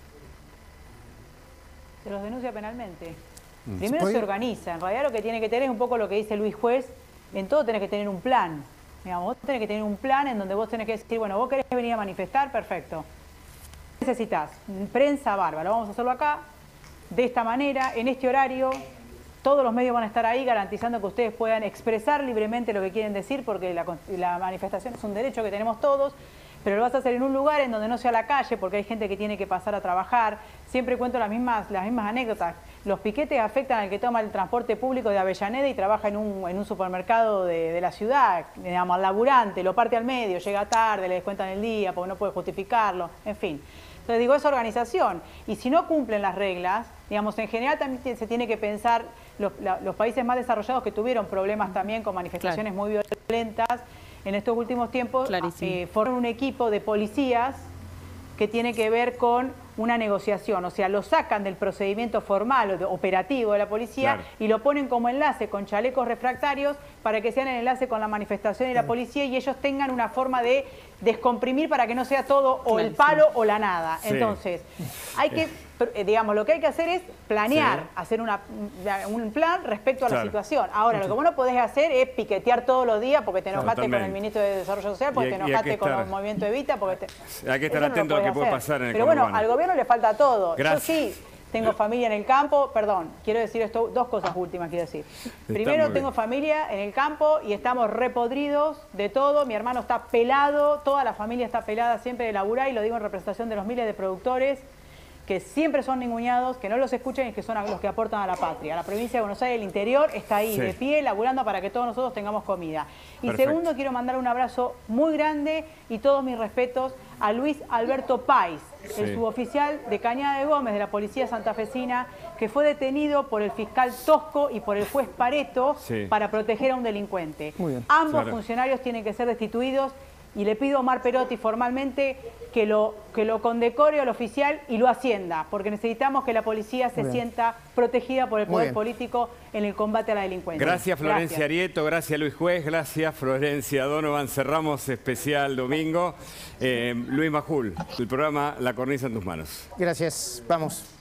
Se los denuncia penalmente. Primero se organiza. En realidad lo que tiene que tener es un poco lo que dice Luis Juez. En todo tenés que tener un plan. Digamos, vos tenés que tener un plan en donde vos tenés que decir, bueno, vos querés venir a manifestar, perfecto. Necesitas prensa bárbara, vamos a hacerlo acá, de esta manera, en este horario. Todos los medios van a estar ahí garantizando que ustedes puedan expresar libremente lo que quieren decir, porque la, la manifestación es un derecho que tenemos todos. Pero lo vas a hacer en un lugar en donde no sea la calle, porque hay gente que tiene que pasar a trabajar. Siempre cuento las mismas, las mismas anécdotas. Los piquetes afectan al que toma el transporte público de Avellaneda y trabaja en un, en un supermercado de, de la ciudad, digamos, al laburante, lo parte al medio, llega tarde, le descuentan el día porque no puede justificarlo, en fin. Entonces digo, es organización. Y si no cumplen las reglas, digamos, en general también se tiene que pensar, los, la, los países más desarrollados que tuvieron problemas también con manifestaciones claro. muy violentas, en estos últimos tiempos eh, forman un equipo de policías que tiene que ver con una negociación, o sea, lo sacan del procedimiento formal o de, operativo de la policía claro. y lo ponen como enlace con chalecos refractarios para que sean el enlace con la manifestación y la policía y ellos tengan una forma de descomprimir para que no sea todo o el palo o la nada. Sí. Entonces, hay que, digamos, lo que hay que hacer es planear, sí. hacer una, un plan respecto a claro. la situación. Ahora, lo que vos no podés hacer es piquetear todos los días porque te enojaste claro, con el ministro de Desarrollo Social, porque hay, te enojaste con el movimiento Evita, porque te... Hay que estar atento no a lo que puede pasar en el Pero bueno, al gobierno le falta todo. Gracias. Yo sí tengo familia en el campo, perdón, quiero decir esto, dos cosas últimas quiero decir. Primero, tengo familia en el campo y estamos repodridos de todo. Mi hermano está pelado, toda la familia está pelada siempre de laburar y lo digo en representación de los miles de productores que siempre son ninguneados, que no los escuchan y que son los que aportan a la patria. La provincia de Buenos Aires, el interior, está ahí sí. de pie, laburando para que todos nosotros tengamos comida. Y Perfecto. segundo, quiero mandar un abrazo muy grande y todos mis respetos a Luis Alberto Páez, sí. el suboficial de Cañada de Gómez de la Policía Santafesina, que fue detenido por el fiscal Tosco y por el juez Pareto sí. para proteger a un delincuente. Ambos claro. funcionarios tienen que ser destituidos. Y le pido a Omar Perotti formalmente que lo, que lo condecore al oficial y lo ascienda, porque necesitamos que la policía se sienta protegida por el poder político en el combate a la delincuencia. Gracias Florencia gracias. Arieto, gracias Luis Juez, gracias Florencia Donovan. Cerramos especial domingo. Eh, Luis Majul, el programa La Cornisa en tus manos. Gracias, vamos.